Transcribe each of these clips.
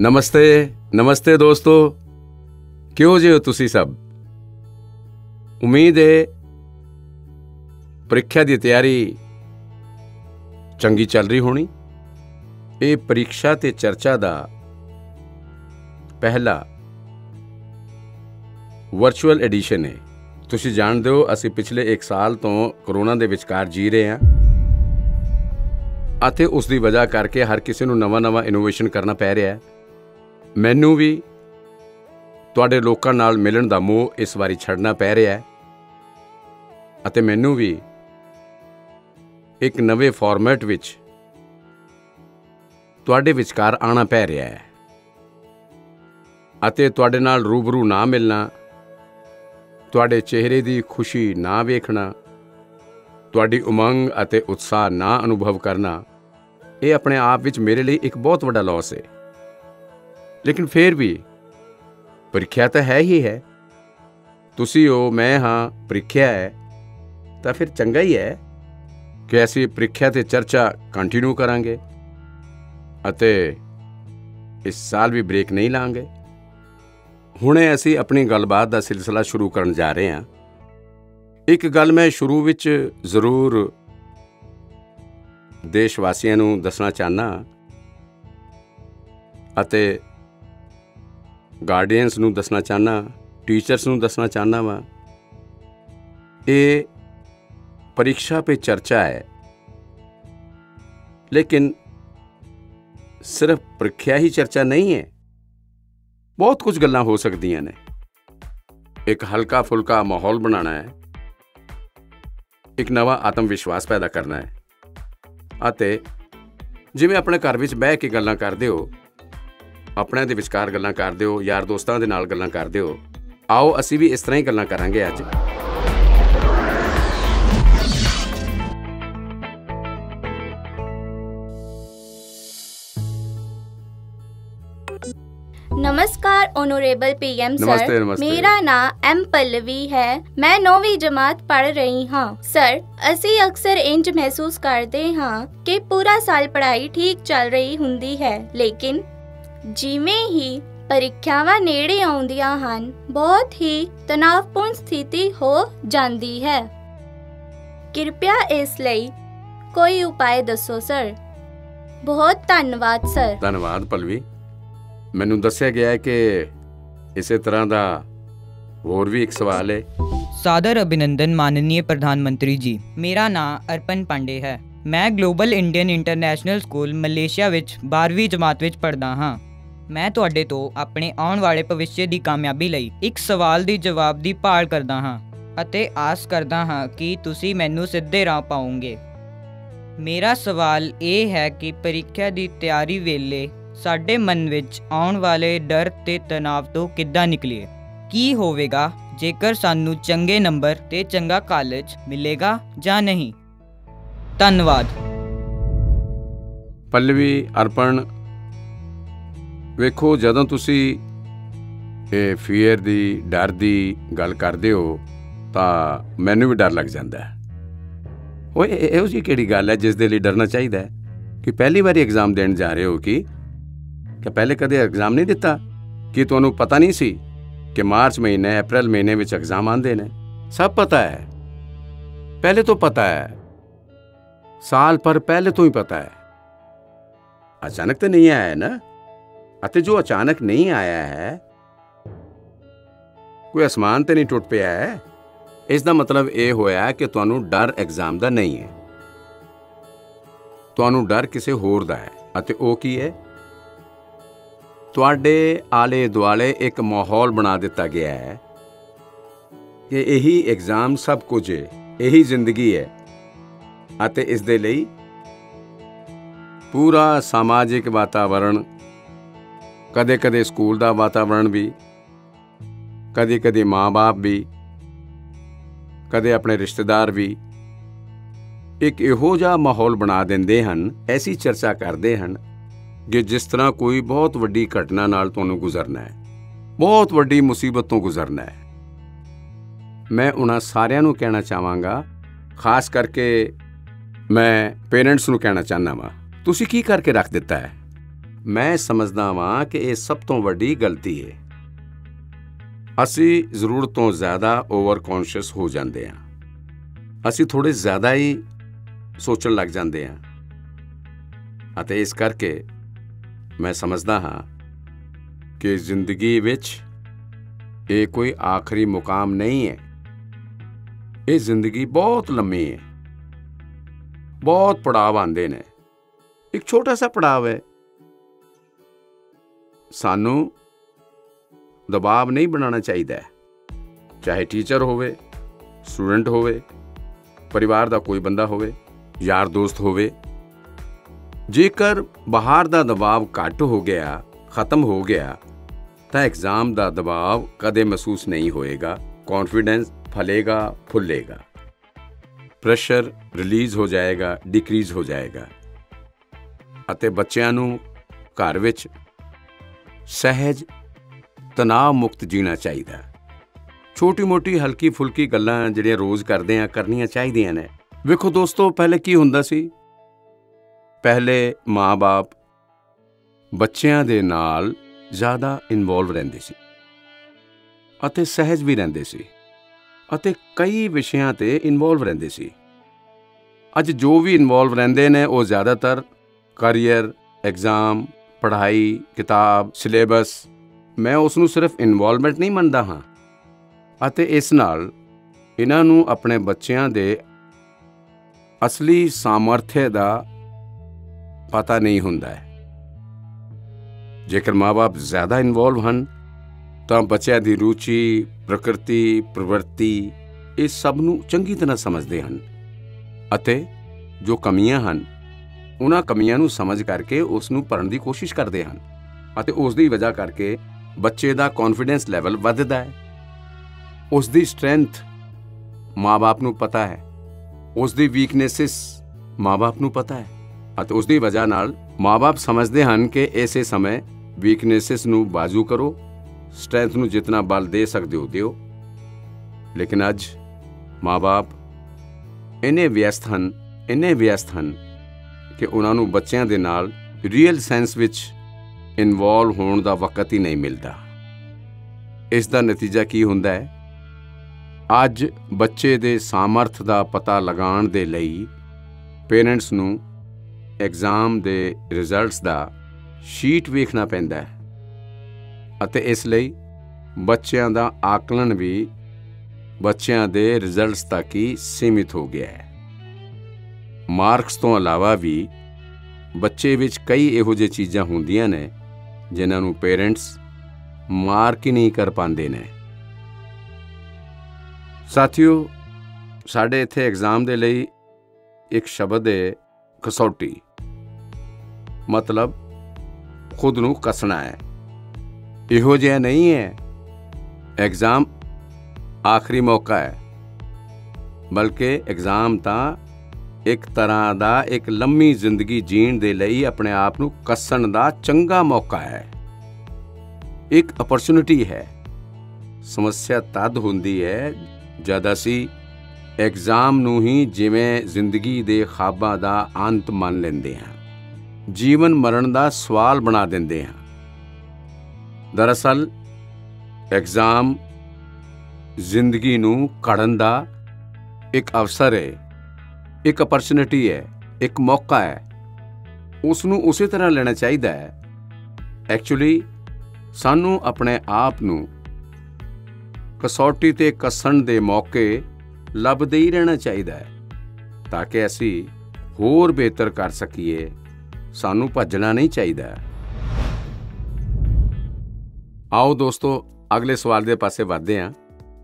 नमस्ते नमस्ते दोस्तों, क्यों जे हो तुसी सब। उम्मीद है परीक्षा की तैयारी चंगी चल रही होनी। ये परीक्षा ते चर्चा दा पहला वर्चुअल एडिशन है। तुसी जानदे हो असी पिछले एक साल तो कोरोना दे विचकार जी रहे हैं ਅਤੇ ਉਸ ਦੀ ਵਜ੍ਹਾ ਕਰਕੇ ਹਰ ਕਿਸੇ ਨੂੰ ਨਵਾਂ ਇਨੋਵੇਸ਼ਨ ਕਰਨਾ ਪੈ ਰਿਹਾ ਹੈ। ਮੈਨੂੰ ਵੀ ਤੁਹਾਡੇ ਲੋਕਾਂ ਨਾਲ ਮਿਲਣ ਦਾ ਮੋਹ ਇਸ ਵਾਰੀ ਛੱਡਣਾ ਪੈ ਰਿਹਾ ਹੈ ਅਤੇ ਮੈਨੂੰ ਵੀ ਇੱਕ ਨਵੇਂ ਫਾਰਮੈਟ ਵਿੱਚ ਤੁਹਾਡੇ ਵਿਚਕਾਰ ਆਉਣਾ ਪੈ ਰਿਹਾ ਹੈ ਅਤੇ ਤੁਹਾਡੇ ਨਾਲ ਰੂਬਰੂ ਨਾ ਮਿਲਣਾ, ਤੁਹਾਡੇ ਚਿਹਰੇ ਦੀ ਖੁਸ਼ੀ ਨਾ ਵੇਖਣਾ, ਤੁਹਾਡੀ ਉਮੰਗ ਅਤੇ ਉਤਸ਼ਾਹ ਨਾ ਅਨੁਭਵ ਕਰਨਾ, ਇਹ ਆਪਣੇ ਆਪ ਵਿੱਚ ਮੇਰੇ ਲਈ ਇੱਕ ਬਹੁਤ ਵੱਡਾ ਲਾਸ ਹੈ। ਲੇਕਿਨ ਫਿਰ ਵੀ ਪ੍ਰੀਖਿਆ ਤਾਂ ਹੈ ਹੀ ਹੈ। ਤੁਸੀਂ ਹੋ, ਮੈਂ ਹਾਂ, ਪ੍ਰੀਖਿਆ ਹੈ ਤਾਂ ਫਿਰ ਚੰਗਾ ਹੀ ਹੈ ਕਿ ਅਸੀਂ ਪ੍ਰੀਖਿਆ ਤੇ ਚਰਚਾ ਕੰਟੀਨਿਊ ਕਰਾਂਗੇ ਅਤੇ ਇਸ ਸਾਲ ਵੀ ਬ੍ਰੇਕ ਨਹੀਂ ਲਾਂਗੇ। ਹੁਣੇ ਅਸੀਂ ਆਪਣੀ ਗੱਲਬਾਤ ਦਾ ਸਿਲਸਿਲਾ ਸ਼ੁਰੂ ਕਰਨ ਜਾ ਰਹੇ ਹਾਂ। ਇੱਕ ਗੱਲ ਮੈਂ ਸ਼ੁਰੂ ਵਿੱਚ ਜ਼ਰੂਰ ਦੇਸ਼ ਵਾਸੀਆਂ ਨੂੰ ਦੱਸਣਾ ਚਾਹੁੰਦਾ ਅਤੇ ਗਾਰਡੀਅਨਸ ਨੂੰ ਦੱਸਣਾ ਚਾਹੁੰਦਾ, ਟੀਚਰਸ ਨੂੰ ਦੱਸਣਾ ਚਾਹੁੰਦਾ ਵਾਂ। ਇਹ ਪਰੀक्षा पे चर्चा है, लेकिन सिर्फ ਪ੍ਰੀਖਿਆ ही चर्चा नहीं है। बहुत कुछ गल्लां हो सकदियां ने। एक हल्का फुल्का माहौल बनाना है, एक नवा आत्म विश्वास पैदा करना है ਅਤੇ ਜਿਵੇਂ ਆਪਣੇ ਘਰ ਵਿੱਚ ਬਹਿ ਕੇ ਗੱਲਾਂ ਕਰਦੇ ਹੋ, ਆਪਣਿਆਂ ਦੇ ਵਿਚਕਾਰ ਗੱਲਾਂ ਕਰਦੇ ਹੋ, ਯਾਰ ਦੋਸਤਾਂ ਦੇ ਨਾਲ ਗੱਲਾਂ ਕਰਦੇ ਹੋ, ਆਓ ਅਸੀਂ ਵੀ ਇਸ ਤਰ੍ਹਾਂ ਹੀ ਗੱਲਾਂ ਕਰਾਂਗੇ ਅੱਜ। नमस्कार ऑनरेबल पीएम सर। नमस्ते। मेरा नाम एम पल्लवी है। मैं 9वीं जमात पढ़ रही हाँ। सर, ਅਸੀਂ ਅਕਸਰ ਇੰਜ ਮਹਿਸੂਸ ਕਰਦੇ ਹਾਂ ਕਿ ਪੂਰਾ ਸਾਲ ਪੜ੍ਹਾਈ ਠੀਕ ਚੱਲ ਰਹੀ ਹੁੰਦੀ ਹੈ, ਲੇਕਿਨ ਜਿਵੇਂ ਹੀ ਪ੍ਰੀਖਿਆਵਾਂ ਨੇੜੇ ਆਉਂਦੀਆਂ ਹਨ ਬਹੁਤ ਹੀ ਤਣਾਅਪੂਰਨ ਸਥਿਤੀ ਹੋ ਜਾਂਦੀ ਹੈ। ਕਿਰਪਾ ਇਸ ਲਈ ਕੋਈ ਉਪਾਅ ਦੱਸੋ ਸਰ। ਬਹੁਤ ਧੰਨਵਾਦ ਸਰ। ਧੰਨਵਾਦ ਪਲਵੀ। ਮੈਨੂੰ ਦੱਸਿਆ ਗਿਆ ਹੈ ਕਿ ਇਸੇ ਤਰ੍ਹਾਂ ਦਾ ਹੋਰ ਵੀ ਇੱਕ ਸਵਾਲ ਹੈ। सादर अभिनंदन माननीय प्रधानमंत्री जी। मेरा नाम अर्पण पांडे है। मैं global Indian international school Malaysia ਵਿੱਚ 12ਵੀਂ ਜਮਾਤ ਵਿੱਚ ਪੜ੍ਹਦਾ ਹਾਂ। ਮੈਂ ਤੁਹਾਡੇ ਤੋਂ ਆਪਣੇ ਆਉਣ ਵਾਲੇ ਭਵਿੱਖ ਦੀ ਕਾਮਯਾਬੀ ਲਈ ਇੱਕ ਸਵਾਲ ਦੀ ਜਵਾਬ ਦੀ ਭਾਲ ਕਰਦਾ ਹਾਂ ਅਤੇ ਆਸ ਕਰਦਾ ਹਾਂ ਕਿ ਤੁਸੀਂ ਮੈਨੂੰ ਸਿੱਧੇ ਰਾਹ ਪਾਓਗੇ। ਮੇਰਾ ਸਵਾਲ ਇਹ ਹੈ ਕਿ ਪ੍ਰੀਖਿਆ ਦੀ ਤਿਆਰੀ ਵੇਲੇ ਸਾਡੇ ਮਨ ਵਿੱਚ ਆਉਣ ਵਾਲੇ ਡਰ ਤੇ ਤਣਾਅ ਤੋਂ ਕਿੱਦਾਂ ਨਿਕਲੀਏ। ਕੀ ਹੋਵੇਗਾ ਜੇਕਰ ਸਾਨੂੰ ਚੰਗੇ ਨੰਬਰ ਤੇ ਚੰਗਾ ਕਾਲਜ ਮਿਲੇਗਾ ਜਾਂ ਨਹੀਂ। ਧੰਨਵਾਦ। ਪੱਲਵੀ, ਅਰਪਣ, ਵੇਖੋ ਜਦੋਂ ਤੁਸੀਂ ਇਹ ਫੀਅਰ ਦੀ, ਡਰ ਦੀ ਗੱਲ ਕਰਦੇ ਹੋ ਤਾਂ ਮੈਨੂੰ ਵੀ ਡਰ ਲੱਗ ਜਾਂਦਾ ਹੈ। ਉਹ ਇਹੋ ਜਿਹੀ ਕਿਹੜੀ ਗੱਲ ਹੈ ਜਿਸ ਦੇ ਲਈ ਡਰਨਾ ਚਾਹੀਦਾ ਹੈ? ਕਿ ਪਹਿਲੀ ਵਾਰੀ ਐਗਜ਼ਾਮ ਦੇਣ ਜਾ ਰਹੇ ਹੋ ਕਿ ਪਹਿਲੇ ਕਦੇ ਐਗਜ਼ਾਮ ਨਹੀਂ ਦਿੱਤਾ? ਕਿ ਤੁਹਾਨੂੰ ਪਤਾ ਨਹੀਂ ਸੀ ਕਿ ਮਾਰਚ ਮਹੀਨੇ, ਅਪ੍ਰੈਲ ਮਹੀਨੇ ਵਿੱਚ ਐਗਜ਼ਾਮ ਆਉਂਦੇ ਨੇ? ਸਭ ਪਤਾ ਹੈ, ਪਹਿਲੇ ਤੋਂ ਪਤਾ ਹੈ, ਸਾਲ ਭਰ ਪਹਿਲੇ ਤੋਂ ਹੀ ਪਤਾ ਹੈ। ਅਚਾਨਕ ਤਾਂ ਨਹੀਂ ਆਇਆ ਨਾ। ਅਤੇ ਜੋ ਅਚਾਨਕ ਨਹੀਂ ਆਇਆ ਹੈ, ਕੋਈ ਅਸਮਾਨ ਤੇ ਨਹੀਂ ਟੁੱਟ ਪਿਆ ਹੈ। ਇਸ ਦਾ ਮਤਲਬ ਇਹ ਹੋਇਆ ਕਿ ਤੁਹਾਨੂੰ ਡਰ ਐਗਜ਼ਾਮ ਦਾ ਨਹੀਂ ਹੈ, ਤੁਹਾਨੂੰ ਡਰ ਕਿਸੇ ਹੋਰ ਦਾ ਹੈ। ਅਤੇ ਉਹ ਕੀ ਹੈ? ਤੁਹਾਡੇ ਆਲੇ ਦੁਆਲੇ ਇੱਕ ਮਾਹੌਲ ਬਣਾ ਦਿੱਤਾ ਗਿਆ ਹੈ ਕਿ ਇਹੀ ਐਗਜ਼ਾਮ ਸਭ ਕੁਝ ਹੈ, ਇਹੀ ਜ਼ਿੰਦਗੀ ਹੈ ਅਤੇ ਇਸ ਦੇ ਲਈ ਪੂਰਾ ਸਮਾਜਿਕ ਵਾਤਾਵਰਣ, ਕਦੇ-ਕਦੇ ਸਕੂਲ ਦਾ ਵਾਤਾਵਰਣ ਵੀ, ਕਦੇ-ਕਦੇ ਮਾਂ-ਬਾਪ ਵੀ, ਕਦੇ ਆਪਣੇ ਰਿਸ਼ਤੇਦਾਰ ਵੀ ਇੱਕ ਇਹੋ ਜਿਹਾ ਮਾਹੌਲ ਬਣਾ ਦਿੰਦੇ ਹਨ, ਐਸੀ ਚਰਚਾ ਕਰਦੇ ਹਨ ਕਿ ਜਿਸ ਤਰ੍ਹਾਂ ਕੋਈ ਬਹੁਤ ਵੱਡੀ ਘਟਨਾ ਨਾਲ ਤੁਹਾਨੂੰ ਗੁਜ਼ਰਨਾ ਹੈ, ਬਹੁਤ ਵੱਡੀ ਮੁਸੀਬਤ ਤੋਂ ਗੁਜ਼ਰਨਾ ਹੈ। ਮੈਂ ਉਹਨਾਂ ਸਾਰਿਆਂ ਨੂੰ ਕਹਿਣਾ ਚਾਹਾਂਗਾ, ਖਾਸ ਕਰਕੇ ਮੈਂ ਪੇਰੈਂਟਸ ਨੂੰ ਕਹਿਣਾ ਚਾਹੁੰਦਾ ਵਾਂ, ਤੁਸੀਂ ਕੀ ਕਰਕੇ ਰੱਖ ਦਿੱਤਾ ਹੈ? ਮੈਂ ਸਮਝਦਾ ਵਾਂ ਕਿ ਇਹ ਸਭ ਤੋਂ ਵੱਡੀ ਗਲਤੀ ਹੈ। ਅਸੀਂ ਜ਼ਰੂਰਤ ਤੋਂ ਜ਼ਿਆਦਾ ਓਵਰ ਕੌਨਸ਼ੀਅਸ ਹੋ ਜਾਂਦੇ ਹਾਂ। ਅਸੀਂ ਥੋੜ੍ਹੇ ਜ਼ਿਆਦਾ ਹੀ ਸੋਚਣ ਲੱਗ ਜਾਂਦੇ ਹਾਂ ਅਤੇ ਇਸ ਕਰਕੇ ਮੈਂ ਸਮਝਦਾ ਹਾਂ ਕਿ ਜ਼ਿੰਦਗੀ ਵਿੱਚ ਇਹ ਕੋਈ ਆਖਰੀ ਮੁਕਾਮ ਨਹੀਂ ਹੈ। ਇਹ ਜ਼ਿੰਦਗੀ ਬਹੁਤ ਲੰਮੀ ਹੈ, ਬਹੁਤ ਪੜਾਅ ਆਉਂਦੇ ਨੇ। ਇੱਕ ਛੋਟਾ ਸਾ ਪੜਾਅ ਹੈ। ਸਾਨੂੰ ਦਬਾਅ ਨਹੀਂ ਬਣਾਉਣਾ ਚਾਹੀਦਾ, ਚਾਹੇ ਟੀਚਰ ਹੋਵੇ, ਸਟੂਡੈਂਟ ਹੋਵੇ, ਪਰਿਵਾਰ ਦਾ ਕੋਈ ਬੰਦਾ ਹੋਵੇ, ਯਾਰ ਦੋਸਤ ਹੋਵੇ। ਜੇਕਰ ਬਾਹਰ ਦਾ ਦਬਾਅ ਘੱਟ ਹੋ ਗਿਆ, ਖਤਮ ਹੋ ਗਿਆ, ਤਾਂ ਐਗਜ਼ਾਮ ਦਾ ਦਬਾਅ ਕਦੇ ਮਹਿਸੂਸ ਨਹੀਂ ਹੋਏਗਾ। ਕੌਨਫੀਡੈਂਸ ਫਲੇਗਾ, ਫੁੱਲੇਗਾ, ਪ੍ਰੈਸ਼ਰ ਰਿਲੀਜ਼ ਹੋ ਜਾਏਗਾ, ਡਿਕਰੀਜ਼ ਹੋ ਜਾਏਗਾ ਅਤੇ ਬੱਚਿਆਂ ਨੂੰ ਘਰ ਵਿੱਚ ਸਹਿਜ ਤਣਾਅ ਮੁਕਤ ਜੀਣਾ ਚਾਹੀਦਾ। ਛੋਟੀ ਮੋਟੀ ਹਲਕੀ ਫੁਲਕੀ ਗੱਲਾਂ ਜਿਹੜੀਆਂ ਰੋਜ਼ ਕਰਦੇ ਆ ਕਰਨੀਆਂ ਚਾਹੀਦੀਆਂ ਨੇ। ਵੇਖੋ ਦੋਸਤੋ, ਪਹਿਲੇ ਕੀ ਹੁੰਦਾ ਸੀ? ਪਹਿਲੇ ਮਾਂ-ਬਾਪ ਬੱਚਿਆਂ ਦੇ ਨਾਲ ਜ਼ਿਆਦਾ ਇਨਵੋਲਵ ਰਹਿੰਦੇ ਸੀ ਅਤੇ ਸਹਿਜ ਵੀ ਰਹਿੰਦੇ ਸੀ ਅਤੇ ਕਈ ਵਿਸ਼ਿਆਂ ਤੇ ਇਨਵੋਲਵ ਰਹਿੰਦੇ ਸੀ। ਅੱਜ ਜੋ ਵੀ ਇਨਵੋਲਵ ਰਹਿੰਦੇ ਨੇ ਉਹ ਜ਼ਿਆਦਾਤਰ ਕਰੀਅਰ, ਐਗਜ਼ਾਮ, ਪੜ੍ਹਾਈ, ਕਿਤਾਬ, ਸਿਲੇਬਸ, ਮੈਂ ਉਸ ਨੂੰ ਸਿਰਫ ਇਨਵੋਲਵਮੈਂਟ ਨਹੀਂ ਮੰਨਦਾ ਹਾਂ ਅਤੇ ਇਸ ਨਾਲ ਇਹਨਾਂ ਨੂੰ ਆਪਣੇ ਬੱਚਿਆਂ ਦੇ ਅਸਲੀ ਸਾਮਰਥਯ ਦਾ ਪਤਾ ਨਹੀਂ ਹੁੰਦਾ ਹੈ। ਜੇਕਰ ਮਾਂ-ਬਾਪ ਜ਼ਿਆਦਾ ਇਨਵੋਲਵ ਹਨ ਤਾਂ ਬੱਚਿਆਂ ਦੀ ਰੁਚੀ, ਪ੍ਰਕਿਰਤੀ, ਪ੍ਰਵਿਰਤੀ, ਇਹ ਸਭ ਨੂੰ ਚੰਗੀ ਤਰ੍ਹਾਂ ਸਮਝਦੇ ਹਨ ਅਤੇ ਜੋ ਕਮੀਆਂ ਹਨ ਉਹਨਾਂ ਕਮੀਆਂ ਨੂੰ ਸਮਝ ਕਰਕੇ ਉਸ ਨੂੰ ਭਰਨ ਦੀ ਕੋਸ਼ਿਸ਼ ਕਰਦੇ ਹਨ ਅਤੇ ਉਸ ਦੀ ਵਜ੍ਹਾ ਕਰਕੇ ਬੱਚੇ ਦਾ ਕੌਨਫੀਡੈਂਸ ਲੈਵਲ ਵੱਧਦਾ ਹੈ। ਉਸ ਦੀ ਸਟਰੈਂਥ ਮਾਂ-ਬਾਪ ਨੂੰ ਪਤਾ ਹੈ, ਉਸ ਦੀ ਵੀਕਨੈਸਿਸ ਮਾਂ-ਬਾਪ ਨੂੰ ਪਤਾ ਹੈ ਅਤੇ ਉਸ ਦੀ ਵਜ੍ਹਾ ਨਾਲ ਮਾਂ-ਬਾਪ ਸਮਝਦੇ ਹਨ ਕਿ ਇਸੇ ਸਮੇਂ ਵੀਕਨੈਸਿਸ ਨੂੰ ਬਾਜ਼ੂ ਕਰੋ, ਸਟਰੈਂਥ ਨੂੰ ਜਿਤਨਾ ਬਲ ਦੇ ਸਕਦੇ ਹੋ ਦਿਓ। ਲੇਕਿਨ ਅੱਜ ਮਾਂ-ਬਾਪ ਇੰਨੇ ਵਿਅਸਤ ਹਨ ਕਿ ਉਹਨਾਂ ਨੂੰ ਬੱਚਿਆਂ ਦੇ ਨਾਲ ਰੀਅਲ ਸੈਂਸ ਵਿੱਚ ਇਨਵੋਲਵ ਹੋਣ ਦਾ ਵਕਤ ਹੀ ਨਹੀਂ ਮਿਲਦਾ। ਇਸ ਦਾ ਨਤੀਜਾ ਕੀ ਹੁੰਦਾ ਹੈ? ਅੱਜ ਬੱਚੇ ਦੇ ਸਾਮਰਥ ਦਾ ਪਤਾ ਲਗਾਉਣ ਦੇ ਲਈ ਪੇਰੈਂਟਸ ਨੂੰ ਐਗਜ਼ਾਮ ਦੇ ਰਿਜ਼ਲਟਸ ਦਾ ਸ਼ੀਟ ਵੇਖਣਾ ਪੈਂਦਾ ਹੈ ਅਤੇ ਇਸ ਲਈ ਬੱਚਿਆਂ ਦਾ ਆਕਲਨ ਵੀ ਬੱਚਿਆਂ ਦੇ ਰਿਜ਼ਲਟਸ ਤੱਕ ਹੀ ਸੀਮਿਤ ਹੋ ਗਿਆ ਹੈ। ਮਾਰਕਸ ਤੋਂ ਇਲਾਵਾ ਵੀ ਬੱਚੇ ਵਿੱਚ ਕਈ ਇਹੋ ਜਿਹੀ ਚੀਜ਼ਾਂ ਹੁੰਦੀਆਂ ਨੇ ਜਿਨ੍ਹਾਂ ਨੂੰ ਪੇਰੈਂਟਸ ਮਾਰਕ ਹੀ ਨਹੀਂ ਕਰ ਪਾਉਂਦੇ ਨੇ। ਸਾਥੀਓ, ਸਾਡੇ ਇੱਥੇ ਐਗਜ਼ਾਮ ਦੇ ਲਈ ਇੱਕ ਸ਼ਬਦ ਹੈ ਕਸੌਟੀ, ਮਤਲਬ ਖੁਦ ਨੂੰ ਕੱਸਣਾ ਹੈ। ਇਹੋ ਜਿਹਾ ਨਹੀਂ ਹੈ ਐਗਜ਼ਾਮ ਆਖਰੀ ਮੌਕਾ ਹੈ, ਬਲਕਿ ਐਗਜ਼ਾਮ ਤਾਂ ਇੱਕ ਤਰ੍ਹਾਂ ਦਾ ਇੱਕ ਲੰਮੀ ਜ਼ਿੰਦਗੀ ਜੀਣ ਦੇ ਲਈ ਆਪਣੇ ਆਪ ਨੂੰ ਕੱਸਣ ਦਾ ਚੰਗਾ ਮੌਕਾ ਹੈ, ਇੱਕ ਅਪਰਚੁਨਿਟੀ ਹੈ। ਸਮੱਸਿਆ ਤਦ ਹੁੰਦੀ ਹੈ ਜਦ ਅਸੀਂ ਐਗਜ਼ਾਮ ਨੂੰ ਹੀ ਜਿਵੇਂ ਜ਼ਿੰਦਗੀ ਦੇ ਖ਼ਾਬਾਂ ਦਾ ਅੰਤ ਮੰਨ ਲੈਂਦੇ ਹਾਂ, ਜੀਵਨ ਮਰਨ ਦਾ ਸਵਾਲ ਬਣਾ ਦਿੰਦੇ ਹਾਂ। ਦਰਅਸਲ ਐਗਜ਼ਾਮ ਜ਼ਿੰਦਗੀ ਨੂੰ ਘੜਨ ਦਾ ਇੱਕ ਅਵਸਰ ਹੈ, ਇੱਕ ਅਪਰਚੁਨਿਟੀ ਹੈ, ਇੱਕ ਮੌਕਾ ਹੈ। ਉਸ ਨੂੰ ਉਸੇ ਤਰ੍ਹਾਂ ਲੈਣਾ ਚਾਹੀਦਾ ਹੈ। ਐਕਚੁਅਲੀ ਸਾਨੂੰ ਆਪਣੇ ਆਪ ਨੂੰ ਕਸੌਟੀ ਤੇ ਕੱਸਣ ਦੇ ਮੌਕੇ ਲੱਭਦੇ ਹੀ ਰਹਿਣਾ ਚਾਹੀਦਾ ਹੈ ਤਾਂ ਕਿ ਅਸੀਂ ਹੋਰ ਬਿਹਤਰ ਕਰ ਸਕੀਏ। ਸਾਨੂੰ ਭੱਜਣਾ ਨਹੀਂ ਚਾਹੀਦਾ। ਆਓ ਦੋਸਤੋ, ਅਗਲੇ ਸਵਾਲ ਦੇ ਪਾਸੇ ਵਧਦੇ ਹਾਂ।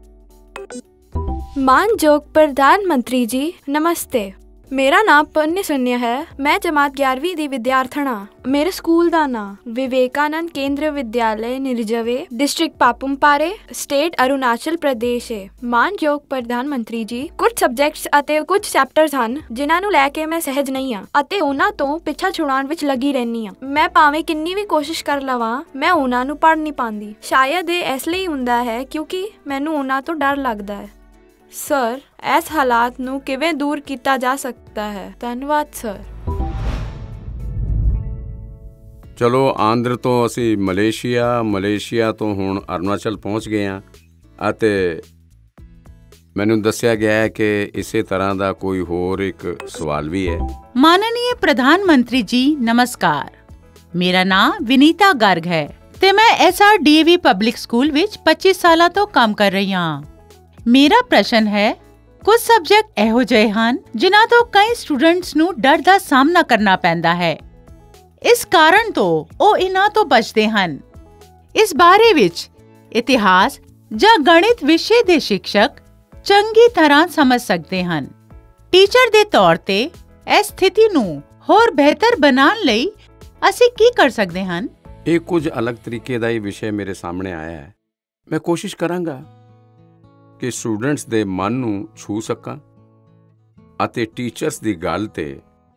मानयोग प्रधानमंत्री जी नमस्ते। मेरा नाम पुण्य सुन्य है। मैं जमात 11वीं ਦੀ ਵਿਦਿਆਰਥਣ ਹਾਂ। ਮੇਰੇ ਸਕੂਲ ਦਾ ਨਾਮ ਵਿਵੇਕਾਨੰਦ ਕੇਂਦਰ ਵਿਦਿਆਲय ਨਿਰਜਵੇ, ਡਿਸਟ੍ਰਿਕਟ ਪਾਪੂਮਪਾਰੇ, ਸਟੇਟ ਅਰੁਣਾਚਲ ਪ੍ਰਦੇਸ਼ ਹੈ। ਮਾਨਯੋਗ ਪ੍ਰਧਾਨ ਮੰਤਰੀ ਜੀ, ਕੁਝ ਸਬਜੈਕਟਸ ਅਤੇ ਕੁਝ ਚੈਪਟਰਸ ਹਨ ਜਿਨ੍ਹਾਂ ਨੂੰ ਲੈ ਕੇ ਮੈਂ ਸਹਿਜ ਨਹੀਂ ਹਾਂ ਅਤੇ ਉਹਨਾਂ ਤੋਂ ਪਿੱਛਾ ਛੁਡਾਉਣ ਵਿੱਚ ਲੱਗੀ ਰਹਿੰਦੀ ਹਾਂ। ਮੈਂ ਭਾਵੇਂ ਕਿੰਨੀ ਵੀ ਕੋਸ਼ਿਸ਼ ਕਰ ਲਵਾਂ, ਮੈਂ ਉਹਨਾਂ ਨੂੰ ਪੜ੍ਹ ਨਹੀਂ ਪਾਉਂਦੀ। ਸ਼ਾਇਦ ਇਹ ਇਸ ਲਈ ਹੁੰਦਾ ਹੈ ਕਿਉਂਕਿ ਮੈਨੂੰ ਉਹਨਾਂ ਤੋਂ ਡਰ ਲੱਗਦਾ ਹੈ। ਸਰ, ਇਸ ਹਾਲਾਤ ਨੂੰ ਕਿਵੇਂ ਦੂਰ ਕੀਤਾ ਜਾ ਸਕਦਾ ਹੈ? ਧੰਨਵਾਦ ਸਰ। ਚਲੋ ਆਂਧਰ ਤੋਂ ਅਸੀਂ ਮਲੇਸ਼ੀਆ ਤੋਂ ਹੁਣ ਅਰੁਣਾਚਲ ਪਹੁੰਚ ਗਏ ਹਾਂ ਅਤੇ ਮੈਨੂੰ ਦੱਸਿਆ ਗਿਆ ਹੈ ਕਿ ਇਸੇ ਤਰ੍ਹਾਂ ਦਾ ਕੋਈ ਹੋਰ ਇੱਕ ਸਵਾਲ ਵੀ ਹੈ। ਮਾਨਨੀय ਪ੍ਰਧਾਨ ਮੰਤਰੀ ਜੀ ਨਮਸਕਾਰ, ਮੇਰਾ ਨਾਮ ਵਿਨੀਤਾ ਗਰਗ ਹੈ ਤੇ ਮੈਂ SRDAV ਪਬਲਿਕ ਸਕੂਲ ਵਿੱਚ 25 ਸਾਲਾਂ ਤੋਂ ਕੰਮ ਕਰ ਰਹੀ ਹਾਂ। ਮੇਰਾ ਪ੍ਰਸ਼ਨ ਹੈ, ਕੁਝ ਸਬਜੈਕਟ ਇਹੋ ਜਿਹੇ ਹਨ ਜਿਨ੍ਹਾਂ ਤੋਂ ਕਈ ਸਟੂਡੈਂਟਸ ਨੂੰ ਡਰ ਦਾ ਸਾਹਮਣਾ ਕਰਨਾ ਪੈਂਦਾ ਹੈ। ਇਸ ਕਾਰਨ ਤੋਂ ਉਹ ਇਹਨਾਂ ਤੋਂ ਬਚਦੇ ਹਨ। ਇਸ ਬਾਰੇ ਵਿੱਚ ਇਤਿਹਾਸ ਜਾਂ ਗਣਿਤ ਵਿਸ਼ੇ ਦੇ ਸਿੱਖਿਅਕ ਚੰਗੀ ਤਰ੍ਹਾਂ ਸਮਝ ਸਕਦੇ ਹਨ। ਟੀਚਰ ਦੇ ਤੌਰ ਤੇ ਇਸ ਸਥਿਤੀ ਨੂੰ ਹੋਰ ਬਿਹਤਰ ਬਣਾਉਣ ਲਈ ਅਸੀਂ ਕੀ ਕਰ ਸਕਦੇ ਹਾਂ? ਇਹ ਕੁਝ ਅਲੱਗ ਤਰੀਕੇ ਦਾ ਹੀ ਵਿਸ਼ੇ ਮੇਰੇ ਸਾਹਮਣੇ ਆਇਆ ਹੈ। ਮੈਂ ਕੋਸ਼ਿਸ਼ ਕਰਾਂਗਾ ਕਿ ਸਟੂਡੈਂਟਸ ਦੇ ਮਨ ਨੂੰ ਛੂ ਸਕਾਂ ਅਤੇ ਟੀਚਰਸ ਦੀ ਗੱਲ ਤੇ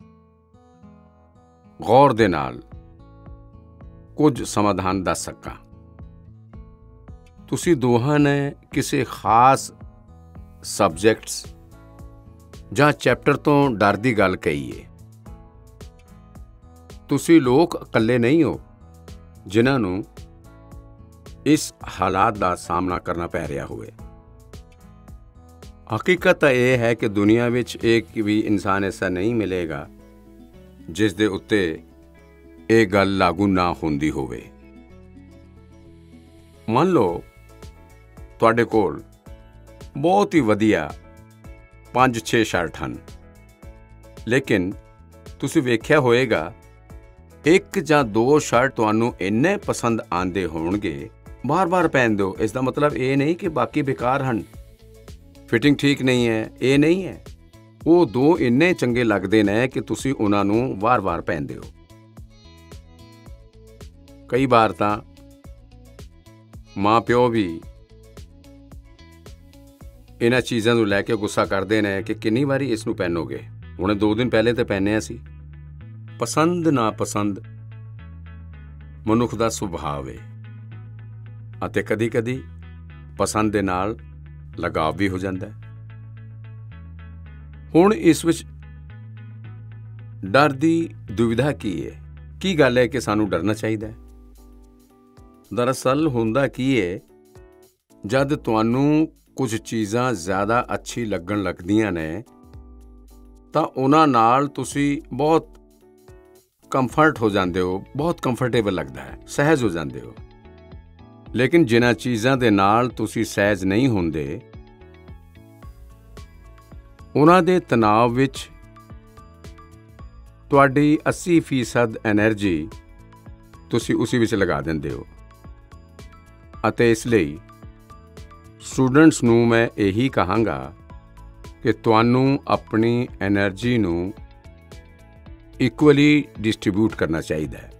ਗੌਰ ਦੇ ਨਾਲ ਕੁਝ ਸਮਾਧਾਨ ਦੱਸ ਸਕਾਂ। ਤੁਸੀਂ ਦੋਹਾਂ ਨੇ ਕਿਸੇ ਖਾਸ ਸਬਜੈਕਟਸ ਜਾਂ ਚੈਪਟਰ ਤੋਂ ਡਰ ਦੀ ਗੱਲ ਕਹੀ ਹੈ। ਤੁਸੀਂ ਲੋਕ ਇਕੱਲੇ ਨਹੀਂ ਹੋ ਜਿਨ੍ਹਾਂ ਨੂੰ ਇਸ ਹਾਲਾਤ ਦਾ ਸਾਹਮਣਾ ਕਰਨਾ ਪੈ ਰਿਹਾ ਹੋਵੇ। ਹਕੀਕਤ ਤਾਂ ਇਹ ਹੈ ਕਿ ਦੁਨੀਆ ਵਿੱਚ ਇੱਕ ਵੀ ਇਨਸਾਨ ਐਸਾ ਨਹੀਂ ਮਿਲੇਗਾ ਜਿਸ ਦੇ ਉੱਤੇ ਇਹ ਗੱਲ ਲਾਗੂ ਨਾ ਹੁੰਦੀ ਹੋਵੇ। ਮੰਨ ਲਓ ਤੁਹਾਡੇ ਕੋਲ ਬਹੁਤ ਹੀ ਵਧੀਆ 5-6 ਸ਼ਰਟ ਹਨ, ਲੇਕਿਨ ਤੁਸੀਂ ਵੇਖਿਆ ਹੋਵੇਗਾ ਇੱਕ ਜਾਂ ਦੋ ਸ਼ਰਟ ਤੁਹਾਨੂੰ ਇੰਨੇ ਪਸੰਦ ਆਉਂਦੇ ਹੋਣਗੇ ਬਾਰ-ਬਾਰ ਪਹਿਨਦੇ ਹੋ। ਇਸ ਦਾ ਮਤਲਬ ਇਹ ਨਹੀਂ ਕਿ ਬਾਕੀ ਬੇਕਾਰ ਹਨ, ਫਿਟਿੰਗ ਠੀਕ ਨਹੀਂ ਹੈ, ਇਹ ਨਹੀਂ ਹੈ। ਉਹ ਦੋ ਇੰਨੇ ਚੰਗੇ ਲੱਗਦੇ ਨੇ ਕਿ ਤੁਸੀਂ ਉਹਨਾਂ ਨੂੰ ਵਾਰ-ਵਾਰ ਪਹਿਨਦੇ ਹੋ। ਕਈ ਵਾਰ ਤਾਂ ਮਾਂ ਪਿਓ ਵੀ ਇਹਨਾਂ ਚੀਜ਼ਾਂ ਨੂੰ ਲੈ ਕੇ ਗੁੱਸਾ ਕਰਦੇ ਨੇ ਕਿ ਕਿੰਨੀ ਵਾਰੀ ਇਸ ਨੂੰ ਪਹਿਨੋਗੇ, ਹੁਣੇ 2 ਦਿਨ ਪਹਿਲੇ ਤੇ ਪਹਿਨਿਆ ਸੀ। ਪਸੰਦ ਨਾ ਪਸੰਦ ਮਨੁੱਖ ਦਾ ਸੁਭਾਅ ਹੈ ਅਤੇ ਕਦੀ-ਕਦੀ ਪਸੰਦ ਦੇ ਨਾਲ ਲਗਾਵ ਵੀ ਹੋ ਜਾਂਦਾ ਹੈ। ਹੁਣ ਇਸ ਵਿੱਚ ਡਰ ਦੀ ਦੁਵਿਧਾ ਕੀ ਹੈ? ਕੀ ਗੱਲ ਹੈ ਕਿ ਸਾਨੂੰ ਡਰਨਾ ਚਾਹੀਦਾ ਹੈ? ਦਰਅਸਲ ਹੁੰਦਾ ਕੀ ਹੈ, ਜਦ ਤੁਹਾਨੂੰ ਕੁਝ ਚੀਜ਼ਾਂ ਜ਼ਿਆਦਾ ਅੱਛੀ ਲੱਗਣ ਲੱਗਦੀਆਂ ਨੇ ਤਾਂ ਉਹਨਾਂ ਨਾਲ ਤੁਸੀਂ ਬਹੁਤ ਕੰਫਰਟ ਹੋ ਜਾਂਦੇ ਹੋ, ਬਹੁਤ ਕੰਫਰਟੇਬਲ ਲੱਗਦਾ ਹੈ, ਸਹਿਜ ਹੋ ਜਾਂਦੇ ਹੋ। ਲੇਕਿਨ ਜਿਨ੍ਹਾਂ ਚੀਜ਼ਾਂ ਦੇ ਨਾਲ ਤੁਸੀਂ ਸਹਿਜ ਨਹੀਂ ਹੁੰਦੇ, ਉਹਨਾਂ ਦੇ ਤਣਾਅ ਵਿੱਚ ਤੁਹਾਡੀ 80% ਐਨਰਜੀ ਤੁਸੀਂ ਉਸੇ ਵਿੱਚ ਲਗਾ ਦਿੰਦੇ ਹੋ। ਅਤੇ ਇਸ ਲਈ ਸਟੂਡੈਂਟਸ ਨੂੰ ਮੈਂ ਇਹੀ ਕਹਾਂਗਾ ਕਿ ਤੁਹਾਨੂੰ ਆਪਣੀ ਐਨਰਜੀ ਨੂੰ ਇਕੁਅਲੀ ਡਿਸਟ੍ਰੀਬਿਊਟ ਕਰਨਾ ਚਾਹੀਦਾ ਹੈ,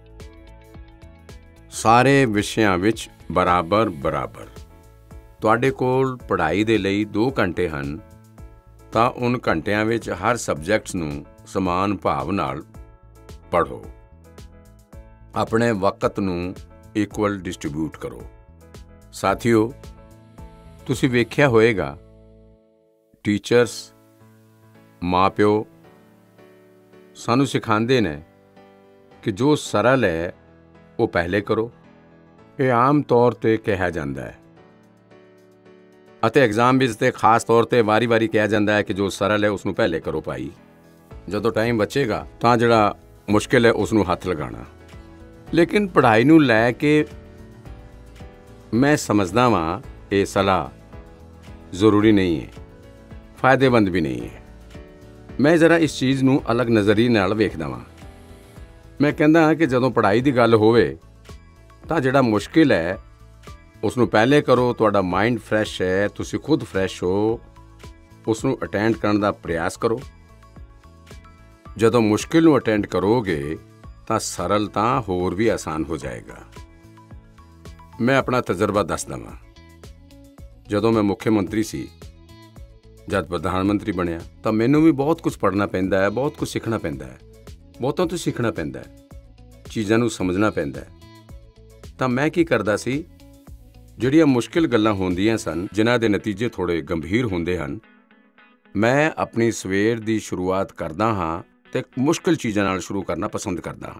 ਸਾਰੇ ਵਿਸ਼ਿਆਂ ਵਿੱਚ ਬਰਾਬਰ। ਤੁਹਾਡੇ ਕੋਲ ਪੜ੍ਹਾਈ ਦੇ ਲਈ 2 ਘੰਟੇ ਹਨ ਤਾਂ ਉਨ ਘੰਟਿਆਂ ਵਿੱਚ ਹਰ ਸਬਜੈਕਟਸ ਨੂੰ ਸਮਾਨ ਭਾਵ ਨਾਲ ਪੜ੍ਹੋ। ਆਪਣੇ ਵਕਤ ਨੂੰ ਇਕੁਅਲ ਡਿਸਟ੍ਰੀਬਿਊਟ ਕਰੋ। ਸਾਥੀਓ, ਤੁਸੀਂ ਵੇਖਿਆ ਹੋਵੇਗਾ ਟੀਚਰਸ, ਮਾਂ-ਪਿਓ ਸਾਨੂੰ ਸਿਖਾਉਂਦੇ ਨੇ ਕਿ ਜੋ ਸਰਲ ਹੈ ਉਹ ਪਹਿਲੇ ਕਰੋ। ਇਹ ਆਮ ਤੌਰ ਤੇ ਕਿਹਾ ਜਾਂਦਾ ਹੈ ਅਤੇ ਐਗਜ਼ਾਮ ਵਿੱਚ ਤੇ ਖਾਸ ਤੌਰ ਤੇ ਵਾਰੀ-ਵਾਰੀ ਕਿਹਾ ਜਾਂਦਾ ਹੈ ਕਿ ਜੋ ਸਰਲ ਹੈ ਉਸ ਨੂੰ ਪਹਿਲੇ ਕਰੋ ਭਾਈ। ਜਦੋਂ ਟਾਈਮ ਬਚੇਗਾ ਤਾਂ ਜਿਹੜਾ ਮੁਸ਼ਕਿਲ ਹੈ ਉਸ ਨੂੰ ਹੱਥ ਲਗਾਉਣਾ। ਲੇਕਿਨ ਪੜ੍ਹਾਈ ਨੂੰ ਲੈ ਕੇ ਮੈਂ ਸਮਝਦਾ ਵਾਂ ਇਹ ਸਲਾਹ ਜ਼ਰੂਰੀ ਨਹੀਂ ਹੈ, ਫਾਇਦੇਮੰਦ ਵੀ ਨਹੀਂ ਹੈ। ਮੈਂ ਜ਼ਰਾ ਇਸ ਚੀਜ਼ ਨੂੰ ਅਲੱਗ ਨਜ਼ਰੀਏ ਨਾਲ ਵੇਖਦਾ ਵਾਂ। ਮੈਂ ਕਹਿੰਦਾ ਹਾਂ ਕਿ ਜਦੋਂ ਪੜ੍ਹਾਈ ਦੀ ਗੱਲ ਹੋਵੇ ਤਾਂ ਜਿਹੜਾ ਮੁਸ਼ਕਿਲ ਹੈ ਉਸ ਨੂੰ ਪਹਿਲੇ ਕਰੋ। ਤੁਹਾਡਾ ਮਾਈਂਡ ਫਰੈਸ਼ ਹੈ, ਤੁਸੀਂ ਖੁਦ ਫਰੈਸ਼ ਹੋ, ਉਸ ਨੂੰ ਅਟੈਂਡ ਕਰਨ ਦਾ ਪ੍ਰਯਾਸ ਕਰੋ। ਜਦੋਂ ਮੁਸ਼ਕਿਲ ਨੂੰ ਅਟੈਂਡ ਕਰੋਗੇ ਤਾਂ ਸਰਲ ਤਾਂ ਹੋਰ ਵੀ ਆਸਾਨ ਹੋ ਜਾਏਗਾ। ਮੈਂ ਆਪਣਾ ਤਜਰਬਾ ਦੱਸਦਾ ਵਾਂ। ਜਦੋਂ ਮੈਂ ਮੁੱਖ ਮੰਤਰੀ ਸੀ, ਜਦ ਪ੍ਰਧਾਨ ਮੰਤਰੀ ਬਣਿਆ ਤਾਂ ਮੈਨੂੰ ਵੀ ਬਹੁਤ ਕੁਝ ਪੜ੍ਹਨਾ ਪੈਂਦਾ ਹੈ, ਬਹੁਤ ਕੁਝ ਸਿੱਖਣਾ ਪੈਂਦਾ ਹੈ, ਬਹੁਤਾਂ ਤੋਂ ਸਿੱਖਣਾ ਪੈਂਦਾ ਹੈ, ਚੀਜ਼ਾਂ ਨੂੰ ਸਮਝਣਾ ਪੈਂਦਾ ਹੈ। ਤਾਂ ਮੈਂ ਕੀ ਕਰਦਾ ਸੀ, ਜਿਹੜੀਆਂ ਮੁਸ਼ਕਿਲ ਗੱਲਾਂ ਹੁੰਦੀਆਂ ਸਨ, ਜਿਨ੍ਹਾਂ ਦੇ ਨਤੀਜੇ ਥੋੜ੍ਹੇ ਗੰਭੀਰ ਹੁੰਦੇ ਹਨ, ਮੈਂ ਆਪਣੀ ਸਵੇਰ ਦੀ ਸ਼ੁਰੂਆਤ ਕਰਦਾ ਹਾਂ ਤੇ ਮੁਸ਼ਕਿਲ ਚੀਜ਼ਾਂ ਨਾਲ ਸ਼ੁਰੂ ਕਰਨਾ ਪਸੰਦ ਕਰਦਾ ਹਾਂ।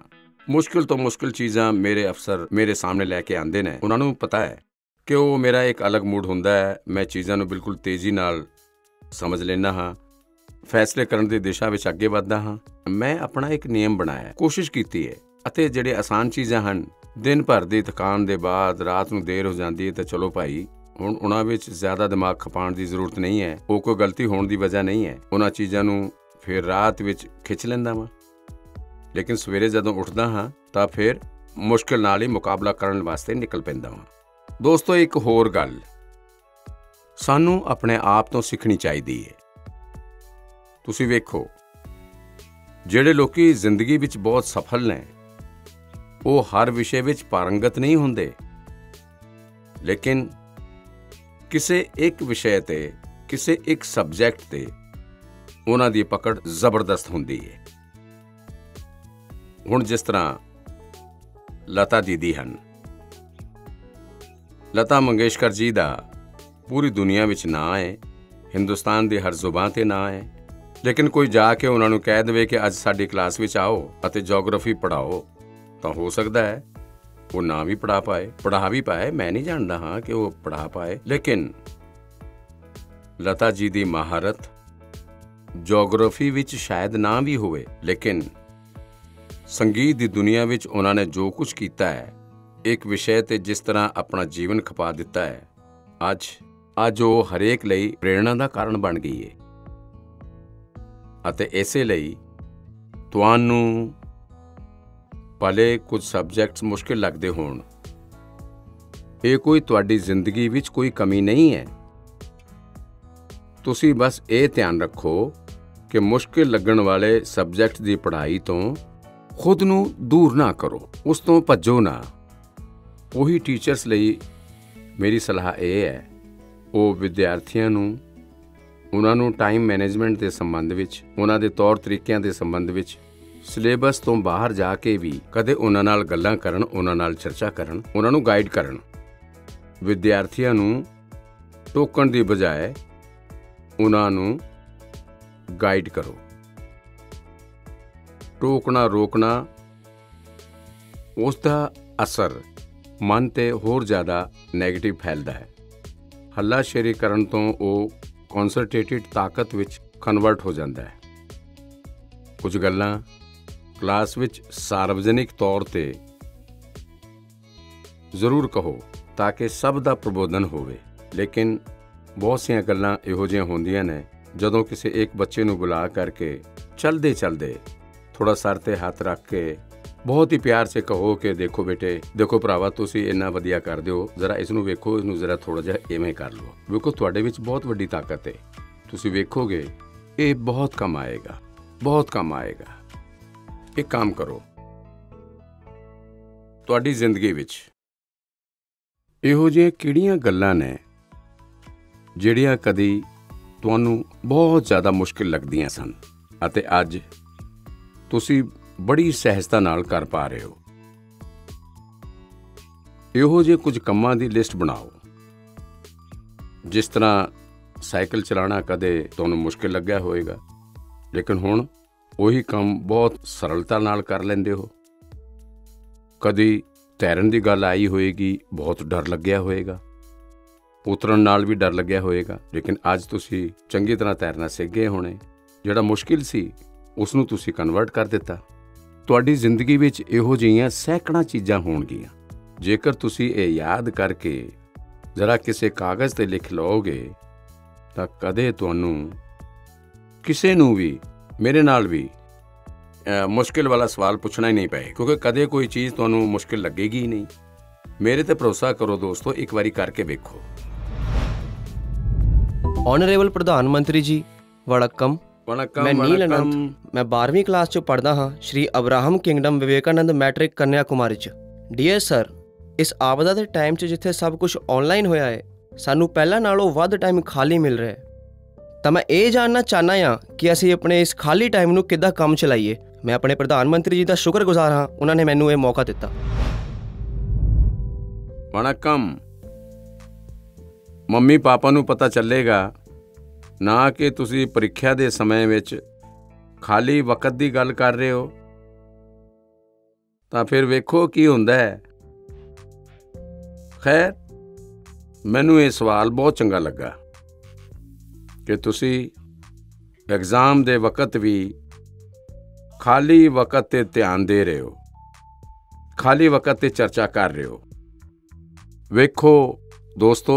ਮੁਸ਼ਕਿਲ ਤੋਂ ਮੁਸ਼ਕਿਲ ਚੀਜ਼ਾਂ ਮੇਰੇ ਅਫਸਰ ਮੇਰੇ ਸਾਹਮਣੇ ਲੈ ਕੇ ਆਉਂਦੇ ਨੇ। ਉਹਨਾਂ ਨੂੰ ਪਤਾ ਹੈ ਕਿ ਉਹ ਮੇਰਾ ਇੱਕ ਅਲੱਗ ਮੂਡ ਹੁੰਦਾ ਹੈ। ਮੈਂ ਚੀਜ਼ਾਂ ਨੂੰ ਬਿਲਕੁਲ ਤੇਜ਼ੀ ਨਾਲ ਸਮਝ ਲੈਂਦਾ ਹਾਂ, ਫੈਸਲੇ ਕਰਨ ਦੀ ਦਿਸ਼ਾ ਵਿੱਚ ਅੱਗੇ ਵੱਧਦਾ ਹਾਂ। ਮੈਂ ਆਪਣਾ ਇੱਕ ਨਿਯਮ ਬਣਾਇਆ, ਕੋਸ਼ਿਸ਼ ਕੀਤੀ ਹੈ, ਅਤੇ ਜਿਹੜੇ ਆਸਾਨ ਚੀਜ਼ਾਂ ਹਨ, ਦਿਨ ਭਰ ਦੀ ਥਕਾਨ ਦੇ ਬਾਅਦ ਰਾਤ ਨੂੰ ਦੇਰ ਹੋ ਜਾਂਦੀ ਹੈ ਤਾਂ ਚਲੋ ਭਾਈ, ਹੁਣ ਉਹਨਾਂ ਵਿੱਚ ਜ਼ਿਆਦਾ ਦਿਮਾਗ ਖਪਾਉਣ ਦੀ ਜ਼ਰੂਰਤ ਨਹੀਂ ਹੈ। ਉਹ ਕੋਈ ਗਲਤੀ ਹੋਣ ਦੀ ਵਜ੍ਹਾ ਨਹੀਂ ਹੈ। ਉਹਨਾਂ ਚੀਜ਼ਾਂ ਨੂੰ ਫਿਰ ਰਾਤ ਵਿੱਚ ਖਿੱਚ ਲੈਂਦਾ ਵਾਂ, ਲੇਕਿਨ ਸਵੇਰੇ ਜਦੋਂ ਉੱਠਦਾ ਹਾਂ ਤਾਂ ਫਿਰ ਮੁਸ਼ਕਿਲ ਨਾਲ ਹੀ ਮੁਕਾਬਲਾ ਕਰਨ ਵਾਸਤੇ ਨਿਕਲ ਪੈਂਦਾ ਹਾਂ। ਦੋਸਤੋ, ਇੱਕ ਹੋਰ ਗੱਲ ਸਾਨੂੰ ਆਪਣੇ ਆਪ ਤੋਂ ਸਿੱਖਣੀ ਚਾਹੀਦੀ ਹੈ। ਤੁਸੀਂ ਵੇਖੋ, ਜਿਹੜੇ ਲੋਕੀ ਜ਼ਿੰਦਗੀ ਵਿੱਚ ਬਹੁਤ ਸਫਲ ਨੇ, ਉਹ ਹਰ ਵਿਸ਼ੇ ਵਿੱਚ ਪਾਰੰਗਤ ਨਹੀਂ ਹੁੰਦੇ, ਲੇਕਿਨ ਕਿਸੇ ਇੱਕ ਵਿਸ਼ੇ ਤੇ, ਕਿਸੇ ਇੱਕ ਸਬਜੈਕਟ ਤੇ ਉਹਨਾਂ ਦੀ ਪਕੜ ਜ਼ਬਰਦਸਤ ਹੁੰਦੀ ਹੈ। ਹੁਣ ਜਿਸ ਤਰ੍ਹਾਂ ਲਤਾ ਦੀਦੀ ਹਨ, ਲਤਾ ਮੰਗੇਸ਼ਕਰ ਜੀ ਦਾ ਪੂਰੀ ਦੁਨੀਆ ਵਿੱਚ ਨਾਂ ਹੈ, ਹਿੰਦੁਸਤਾਨ ਦੀ ਹਰ ਜ਼ੁਬਾਨ ਤੇ ਨਾਂ ਹੈ, ਲੇਕਿਨ ਕੋਈ ਜਾ ਕੇ ਉਹਨਾਂ ਨੂੰ ਕਹਿ ਦੇਵੇ ਕਿ ਅੱਜ ਸਾਡੀ ਕਲਾਸ ਵਿੱਚ ਆਓ ਅਤੇ ਜੀਓਗ੍ਰਾਫੀ ਪੜ੍ਹਾਓ, ਤਾਂ ਹੋ ਸਕਦਾ ਹੈ ਉਹ ਨਾ ਵੀ ਪੜ੍ਹਾ ਵੀ ਪਾਏ। ਮੈਂ ਨਹੀਂ ਜਾਣਦਾ ਹਾਂ ਕਿ ਉਹ ਪੜ੍ਹਾ ਪਾਏ, ਲੇਕਿਨ ਲਤਾ ਜੀ ਦੀ ਮਹਾਰਤ ਜੀਓਗ੍ਰਾਫੀ ਵਿੱਚ ਸ਼ਾਇਦ ਨਾ ਵੀ ਹੋਵੇ, ਲੇਕਿਨ ਸੰਗੀਤ ਦੀ ਦੁਨੀਆ ਵਿੱਚ ਉਹਨਾਂ ਨੇ ਜੋ ਕੁਝ ਕੀਤਾ ਹੈ, ਇੱਕ ਵਿਸ਼ੇ ਤੇ ਜਿਸ ਤਰ੍ਹਾਂ ਆਪਣਾ ਜੀਵਨ ਖਪਾ ਦਿੱਤਾ ਹੈ, ਅੱਜ ਉਹ ਹਰੇਕ ਲਈ ਪ੍ਰੇਰਣਾ ਦਾ ਕਾਰਨ ਬਣ ਗਈ ਹੈ। ਅਤੇ ਇਸੇ ਲਈ ਤੁਹਾਨੂੰ ਭਲੇ ਕੁਝ ਸਬਜੈਕਟਸ ਮੁਸ਼ਕਿਲ ਲੱਗਦੇ ਹੋਣ, ਇਹ ਕੋਈ ਤੁਹਾਡੀ ਜ਼ਿੰਦਗੀ ਵਿੱਚ ਕੋਈ ਕਮੀ ਨਹੀਂ ਹੈ। ਤੁਸੀਂ ਬਸ ਇਹ ਧਿਆਨ ਰੱਖੋ ਕਿ ਮੁਸ਼ਕਿਲ ਲੱਗਣ ਵਾਲੇ ਸਬਜੈਕਟ ਦੀ ਪੜ੍ਹਾਈ ਤੋਂ ਖੁਦ ਨੂੰ ਦੂਰ ਨਾ ਕਰੋ, ਉਸ ਤੋਂ ਭੱਜੋ ਨਾ। ਉਹੀ ਟੀਚਰਸ ਲਈ ਮੇਰੀ ਸਲਾਹ ਇਹ ਹੈ, ਉਹ ਵਿਦਿਆਰਥੀਆਂ ਨੂੰ, ਉਹਨਾਂ ਨੂੰ ਟਾਈਮ ਮੈਨੇਜਮੈਂਟ ਦੇ ਸੰਬੰਧ ਵਿੱਚ, ਉਹਨਾਂ ਦੇ ਤੌਰ ਤਰੀਕਿਆਂ ਦੇ ਸੰਬੰਧ ਵਿੱਚ, ਸਿਲੇਬਸ ਤੋਂ ਬਾਹਰ ਜਾ ਕੇ ਵੀ ਕਦੇ ਉਹਨਾਂ ਨਾਲ ਗੱਲਾਂ ਕਰਨ, ਉਹਨਾਂ ਨਾਲ ਚਰਚਾ ਕਰਨ, ਉਹਨਾਂ ਨੂੰ ਗਾਈਡ ਕਰਨ। ਵਿਦਿਆਰਥੀਆਂ ਨੂੰ ਟੋਕਣ ਦੀ ਬਜਾਏ ਉਹਨਾਂ ਨੂੰ ਗਾਈਡ ਕਰੋ। ਟੋਕਣਾ ਰੋਕਣਾ, ਉਸ ਦਾ ਅਸਰ ਮਨ ਤੇ ਹੋਰ ਜ਼ਿਆਦਾ ਨੈਗੇਟਿਵ ਫੈਲਦਾ ਹੈ। ਹੱਲਾਸ਼ੇਰੀ ਕਰਨ ਤੋਂ ਉਹ ਕਨਸੈਂਟਰੇਟਿਡ ਤਾਕਤ ਵਿੱਚ ਕਨਵਰਟ ਹੋ ਜਾਂਦਾ ਹੈ। ਕੁਝ ਗੱਲਾਂ ਕਲਾਸ ਵਿੱਚ ਸਾਰਵਜਨਿਕ ਤੌਰ ਤੇ ਜ਼ਰੂਰ ਕਹੋ ਤਾਂ ਕਿ ਸਭ ਦਾ ਪ੍ਰਬੋਧਨ ਹੋਵੇ, ਲੇਕਿਨ ਬਹੁਤ ਸੀਆਂ ਗੱਲਾਂ ਇਹੋ ਜਿਹੀਆਂ ਹੁੰਦੀਆਂ ਨੇ ਜਦੋਂ ਕਿਸੇ ਇੱਕ ਬੱਚੇ ਨੂੰ ਬੁਲਾ ਕਰਕੇ ਚਲਦੇ ਥੋੜਾ ਸਰ ਤੇ ਹੱਥ ਰੱਖ ਕੇ ਬਹੁਤ ਹੀ ਪਿਆਰ ਸੇ ਕਹੋ ਕਿ ਦੇਖੋ ਬੇਟੇ, ਦੇਖੋ ਭਰਾਵਾ, ਤੁਸੀਂ ਇੰਨਾ ਵਧੀਆ ਕਰਦੇ ਹੋ, ਜ਼ਰਾ ਇਸ ਨੂੰ ਵੇਖੋ, ਇਹਨੂੰ ਜ਼ਰਾ ਥੋੜਾ ਜਿਹਾ ਇਵੇਂ ਕਰ ਲਓ। ਵੇਖੋ, ਤੁਹਾਡੇ ਵਿੱਚ ਬਹੁਤ ਵੱਡੀ ਤਾਕਤ ਹੈ, ਤੁਸੀਂ ਵੇਖੋਗੇ ਇਹ ਬਹੁਤ ਕੰਮ ਆਏਗਾ, ਬਹੁਤ ਕੰਮ ਆਏਗਾ। ਇੱਕ ਕੰਮ ਕਰੋ, ਤੁਹਾਡੀ ਜ਼ਿੰਦਗੀ ਵਿੱਚ ਇਹੋ ਜਿਹੀਆਂ ਕਿਹੜੀਆਂ ਗੱਲਾਂ ਨੇ ਜਿਹੜੀਆਂ ਕਦੀ ਤੁਹਾਨੂੰ ਬਹੁਤ ਜ਼ਿਆਦਾ ਮੁਸ਼ਕਿਲ ਲੱਗਦੀਆਂ ਸਨ ਅਤੇ ਅੱਜ ਤੁਸੀਂ ਬੜੀ ਸਹਿਜਤਾ ਨਾਲ ਕਰ ਪਾ ਰਹੇ ਹੋ? ਇਹੋ ਜਿਹੇ ਕੁਝ ਕੰਮਾਂ ਦੀ ਲਿਸਟ ਬਣਾਓ। ਜਿਸ ਤਰ੍ਹਾਂ ਸਾਈਕਲ ਚਲਾਉਣਾ ਕਦੇ ਤੁਹਾਨੂੰ ਮੁਸ਼ਕਿਲ ਲੱਗਿਆ ਹੋਵੇਗਾ, ਲੇਕਿਨ ਹੁਣ ਉਹੀ ਕੰਮ ਬਹੁਤ ਸਰਲਤਾ ਨਾਲ ਕਰ ਲੈਂਦੇ ਹੋ। ਕਦੀ ਤੈਰਨ ਦੀ ਗੱਲ ਆਈ ਹੋਏਗੀ, ਬਹੁਤ ਡਰ ਲੱਗਿਆ ਹੋਏਗਾ, ਉਤਰਨ ਨਾਲ ਵੀ ਡਰ ਲੱਗਿਆ ਹੋਏਗਾ, ਲੇਕਿਨ ਅੱਜ ਤੁਸੀਂ ਚੰਗੀ ਤਰ੍ਹਾਂ ਤੈਰਨਾ ਸਿੱਖ ਗਏ ਹੋਣੇ। ਜਿਹੜਾ ਮੁਸ਼ਕਿਲ ਸੀ ਉਸ ਨੂੰ ਤੁਸੀਂ ਕਨਵਰਟ ਕਰ ਦਿੱਤਾ। ਤੁਹਾਡੀ ਜ਼ਿੰਦਗੀ ਵਿੱਚ ਇਹੋ ਜਿਹੀਆਂ ਸੈਂਕੜਾਂ ਚੀਜ਼ਾਂ ਹੋਣਗੀਆਂ। ਜੇਕਰ ਤੁਸੀਂ ਇਹ ਯਾਦ ਕਰਕੇ ਜ਼ਰਾ ਕਿਸੇ ਕਾਗਜ਼ ਤੇ ਲਿਖ ਲਓਗੇ ਤਾਂ ਕਦੇ ਤੁਹਾਨੂੰ ਕਿਸੇ ਨੂੰ ਵੀ, ਮੇਰੇ ਨਾਲ ਵੀ, ਮੁਸ਼ਕਿਲ ਵਾਲਾ ਸਵਾਲ ਪੁੱਛਣਾ ਹੀ ਨਹੀਂ ਪਏ, ਕਿਉਂਕਿ ਕਦੇ ਕੋਈ ਚੀਜ਼ ਤੁਹਾਨੂੰ ਮੁਸ਼ਕਿਲ ਲੱਗੇਗੀ ਹੀ ਨਹੀਂ। ਮੇਰੇ ਤੇ ਭਰੋਸਾ ਕਰੋ ਦੋਸਤੋ, ਇੱਕ ਵਾਰੀ ਕਰਕੇ ਵੇਖੋ। ऑनरेबल ਪ੍ਰਧਾਨ ਮੰਤਰੀ ਜੀ, ਵਣਕਮ। ਵਣਕਮ। ਮੈਂ ਨੀਲ ਅਨੰਤ, ਮੈਂ 12ਵੀਂ ਕਲਾਸ 'ਚ ਪੜ੍ਹਦਾ ਹਾਂ, Shri Abraham kingdom Vivekananda matric Kanyakumari 'ਚ। ਡੀਅਰ ਸਰ, ਇਸ ਆਪਦਾ ਦੇ ਟਾਈਮ 'ਚ ਜਿੱਥੇ ਸਭ ਕੁਝ ਆਨਲਾਈਨ ਹੋਇਆ ਹੈ, ਸਾਨੂੰ ਪਹਿਲਾਂ ਨਾਲੋਂ ਵੱਧ ਟਾਈਮ ਖਾਲੀ ਮਿਲ ਰਿਹਾ ਹੈ। ਤਾਂ ਮੈਂ ਇਹ ਜਾਣਨਾ ਚਾਹੁੰਦਾ ਹਾਂ ਕਿ ਅਸੀਂ ਆਪਣੇ ਇਸ ਖਾਲੀ ਟਾਈਮ ਨੂੰ ਕਿੱਦਾਂ ਕੰਮ ਚਲਾਈਏ। ਮੈਂ ਆਪਣੇ ਪ੍ਰਧਾਨ ਮੰਤਰੀ ਜੀ ਦਾ ਸ਼ੁਕਰਗੁਜ਼ਾਰ ਹਾਂ, ਉਹਨਾਂ ਨੇ ਮੈਨੂੰ ਇਹ ਮੌਕਾ ਦਿੱਤਾ। ਵਣਕਮ। ਮੰਮੀ ਪਾਪਾ ਨੂੰ ਪਤਾ ਚੱਲੇਗਾ ਨਾ ਕਿ ਤੁਸੀਂ ਪ੍ਰੀਖਿਆ ਦੇ ਸਮੇਂ ਵਿੱਚ ਖਾਲੀ ਵਕਤ ਦੀ ਗੱਲ ਕਰ ਰਹੇ ਹੋ, ਤਾਂ ਫਿਰ ਵੇਖੋ ਕੀ ਹੁੰਦਾ ਹੈ। ਖੈਰ, ਮੈਨੂੰ ਇਹ ਸਵਾਲ ਬਹੁਤ ਚੰਗਾ ਲੱਗਾ ਕਿ ਤੁਸੀਂ ਐਗਜ਼ਾਮ ਦੇ ਵਕਤ ਵੀ ਖਾਲੀ ਵਕਤ 'ਤੇ ਧਿਆਨ ਦੇ ਰਹੇ ਹੋ, ਖਾਲੀ ਵਕਤ 'ਤੇ ਚਰਚਾ ਕਰ ਰਹੇ ਹੋ। ਵੇਖੋ ਦੋਸਤੋ,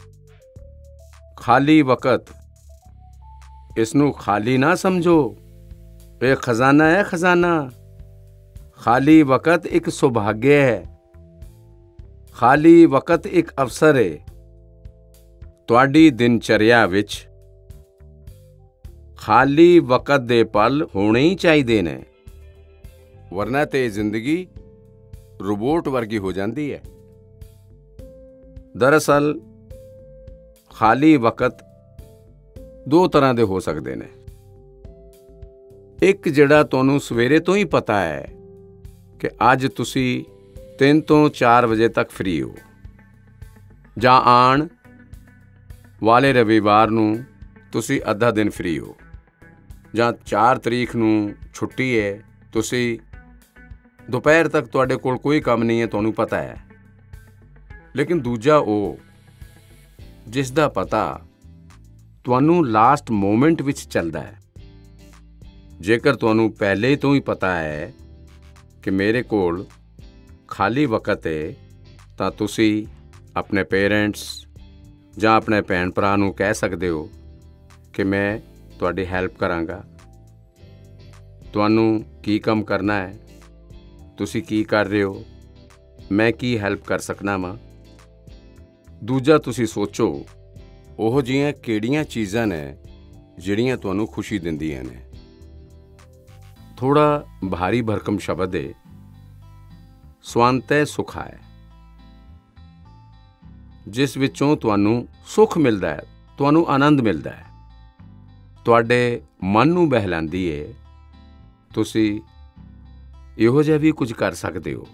ਖਾਲੀ ਵਕਤ, ਇਸ ਨੂੰ ਖਾਲੀ ਨਾ ਸਮਝੋ। ਇਹ ਖਜ਼ਾਨਾ ਹੈ, ਖਜ਼ਾਨਾ। ਖਾਲੀ ਵਕਤ ਇੱਕ ਸੁਭਾਗਿਆ ਹੈ। ਖਾਲੀ ਵਕਤ ਇੱਕ ਅਵਸਰ ਹੈ। ਤੁਹਾਡੀ ਦਿਨਚਰਿਆ ਵਿੱਚ ਖਾਲੀ ਵਕਤ ਦੇ ਪਲ ਹੋਣੇ ਹੀ ਚਾਹੀਦੇ ਨੇ, ਵਰਨਾ ਤੇ ਜ਼ਿੰਦਗੀ ਰੋਬੋਟ ਵਰਗੀ ਹੋ ਜਾਂਦੀ ਹੈ। ਦਰਅਸਲ ਖਾਲੀ ਵਕਤ ਦੋ ਤਰ੍ਹਾਂ ਦੇ ਹੋ ਸਕਦੇ ਨੇ। ਇੱਕ ਜਿਹੜਾ ਤੁਹਾਨੂੰ ਸਵੇਰੇ ਤੋਂ ਹੀ ਪਤਾ ਹੈ ਕਿ ਅੱਜ ਤੁਸੀਂ 3 ਤੋਂ 4 ਵਜੇ ਤੱਕ ਫ੍ਰੀ ਹੋ, ਜਾਂ ਆਉਣ ਵਾਲੇ ਰਵੀਵਾਰ ਨੂੰ ਤੁਸੀਂ ਅੱਧਾ ਦਿਨ ਫ੍ਰੀ ਹੋ, ਜਾਂ 4 ਤਰੀਕ ਨੂੰ ਛੁੱਟੀ ਹੈ, ਤੁਸੀਂ ਦੁਪਹਿਰ ਤੱਕ ਤੁਹਾਡੇ ਕੋਲ ਕੋਈ ਕੰਮ ਨਹੀਂ ਹੈ, ਤੁਹਾਨੂੰ ਪਤਾ ਹੈ। ਲੇਕਿਨ ਦੂਜਾ ਉਹ ਜਿਸ ਦਾ ਪਤਾ ਤੁਹਾਨੂੰ ਲਾਸਟ ਮੋਮੈਂਟ ਵਿੱਚ ਚੱਲਦਾ ਹੈ। ਜੇਕਰ ਤੁਹਾਨੂੰ ਪਹਿਲੇ ਤੋਂ ਹੀ ਪਤਾ ਹੈ ਕਿ ਮੇਰੇ ਕੋਲ ਖਾਲੀ ਵਕਤ ਹੈ, ਤਾਂ ਤੁਸੀਂ ਆਪਣੇ ਪੇਰੈਂਟਸ ਜਾਂ ਆਪਣੇ ਭੈਣ ਭਰਾ ਨੂੰ ਕਹਿ ਸਕਦੇ ਹੋ ਕਿ ਮੈਂ ਤੁਹਾਡੀ ਹੈਲਪ ਕਰਾਂਗਾ। ਤੁਹਾਨੂੰ ਕੀ ਕੰਮ ਕਰਨਾ ਹੈ, ਤੁਸੀਂ ਕੀ ਕਰ ਰਹੇ ਹੋ, ਮੈਂ ਕੀ ਹੈਲਪ ਕਰ ਸਕਦਾ ਵਾਂ। ਦੂਜਾ, ਤੁਸੀਂ ਸੋਚੋ ਉਹ ਜਿਹੀਆਂ ਕਿਹੜੀਆਂ ਚੀਜ਼ਾਂ ਨੇ ਜਿਹੜੀਆਂ ਤੁਹਾਨੂੰ ਖੁਸ਼ੀ ਦਿੰਦੀਆਂ ਨੇ। ਥੋੜਾ ਭਾਰੀ ਭਰਕਮ ਸ਼ਬਦ ਹੈ, ਸਵਾਂਤੈ ਸੁਖਾਏ, ਜਿਸ ਵਿੱਚੋਂ ਤੁਹਾਨੂੰ ਸੁੱਖ ਮਿਲਦਾ ਹੈ, ਤੁਹਾਨੂੰ ਆਨੰਦ ਮਿਲਦਾ ਹੈ, ਤੁਹਾਡੇ ਮਨ ਨੂੰ ਬਹਿਲਾਉਂਦੀ ਹੈ। ਤੁਸੀਂ ਇਹੋ ਜਿਹਾ ਵੀ ਕੁਝ ਕਰ ਸਕਦੇ ਹੋ।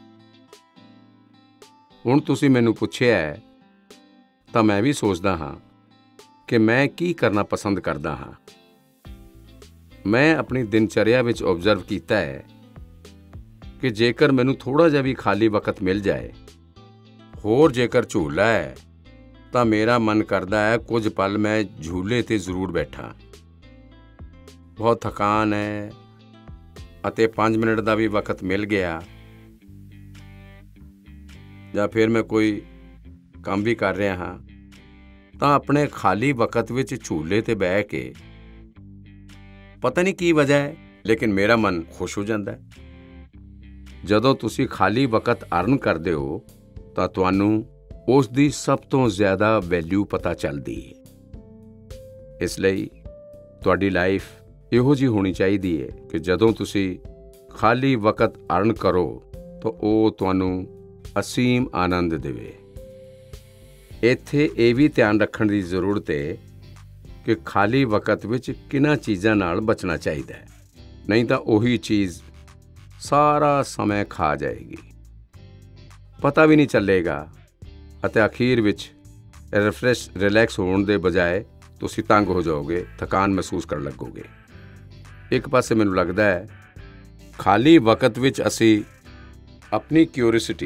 ਹੁਣ ਤੁਸੀਂ ਮੈਨੂੰ ਪੁੱਛਿਆ ਹੈ ਤਾਂ ਮੈਂ ਵੀ ਸੋਚਦਾ ਹਾਂ ਕਿ ਮੈਂ ਕੀ ਕਰਨਾ ਪਸੰਦ ਕਰਦਾ ਹਾਂ। ਮੈਂ ਆਪਣੀ ਦਿਨਚਰਿਆ ਵਿੱਚ ਆਬਜ਼ਰਵ ਕੀਤਾ ਹੈ ਕਿ ਜੇਕਰ ਮੈਨੂੰ ਥੋੜਾ ਜਿਹਾ ਵੀ ਖਾਲੀ ਵਕਤ ਮਿਲ ਜਾਏ, ਹੋਰ ਜੇਕਰ ਝੂਲਾ ਹੈ, ਤਾਂ ਮੇਰਾ ਮਨ ਕਰਦਾ ਹੈ ਕੁਝ ਪਲ ਮੈਂ ਝੂਲੇ ਤੇ ਜ਼ਰੂਰ ਬੈਠਾਂ। ਬਹੁਤ ਥਕਾਨ ਹੈ ਅਤੇ 5 ਮਿੰਟ ਦਾ ਵੀ ਵਕਤ ਮਿਲ ਗਿਆ, ਜਾਂ ਫਿਰ ਮੈਂ ਕੋਈ ਕੰਮ ਵੀ ਕਰ ਰਿਹਾ ਹਾਂ, ਤਾਂ ਆਪਣੇ ਖਾਲੀ ਵਕਤ ਵਿੱਚ ਝੂਲੇ ਤੇ ਬਹਿ ਕੇ, ਪਤਾ ਨਹੀਂ ਕੀ ਵਜ੍ਹਾ ਹੈ, ਲੇਕਿਨ ਮੇਰਾ ਮਨ ਖੁਸ਼ ਹੋ ਜਾਂਦਾ ਹੈ। ਜਦੋਂ ਤੁਸੀਂ ਖਾਲੀ ਵਕਤ ਅਰਨ ਕਰਦੇ ਹੋ ਤਾਂ ਤੁਹਾਨੂੰ ਉਸ ਦੀ ਸਭ ਤੋਂ ਜ਼ਿਆਦਾ ਵੈਲਿਊ ਪਤਾ ਚੱਲਦੀ ਹੈ। ਇਸ ਲਈ ਤੁਹਾਡੀ ਲਾਈਫ ਇਹੋ ਜਿਹੀ ਹੋਣੀ ਚਾਹੀਦੀ ਹੈ ਕਿ ਜਦੋਂ ਤੁਸੀਂ ਖਾਲੀ ਵਕਤ ਅਰਨ ਕਰੋ ਤਾਂ ਉਹ ਤੁਹਾਨੂੰ ਅਸੀਮ ਆਨੰਦ ਦੇਵੇ। ਇੱਥੇ ਇਹ ਵੀ ਧਿਆਨ ਰੱਖਣ ਦੀ ਜ਼ਰੂਰਤ ਹੈ ਕਿ ਖਾਲੀ ਵਕਤ ਵਿੱਚ ਕਿਹਨਾਂ ਚੀਜ਼ਾਂ ਨਾਲ ਬਚਣਾ ਚਾਹੀਦਾ ਹੈ, ਨਹੀਂ ਤਾਂ ਉਹੀ ਚੀਜ਼ ਸਾਰਾ ਸਮਾਂ ਖਾ ਜਾਏਗੀ, ਪਤਾ ਵੀ ਨਹੀਂ ਚੱਲੇਗਾ ਅਤੇ ਅਖੀਰ ਵਿੱਚ ਰਿਲੈਕਸ ਹੋਣ ਦੇ ਬਜਾਏ ਤੁਸੀਂ ਤੰਗ ਹੋ ਜਾਓਗੇ, ਥਕਾਨ ਮਹਿਸੂਸ ਕਰਨ ਲੱਗੋਗੇ। ਇੱਕ ਪਾਸੇ ਮੈਨੂੰ ਲੱਗਦਾ ਹੈ ਖਾਲੀ ਵਕਤ ਵਿੱਚ ਅਸੀਂ ਆਪਣੀ ਕਿਊਰੀਸਿਟੀ,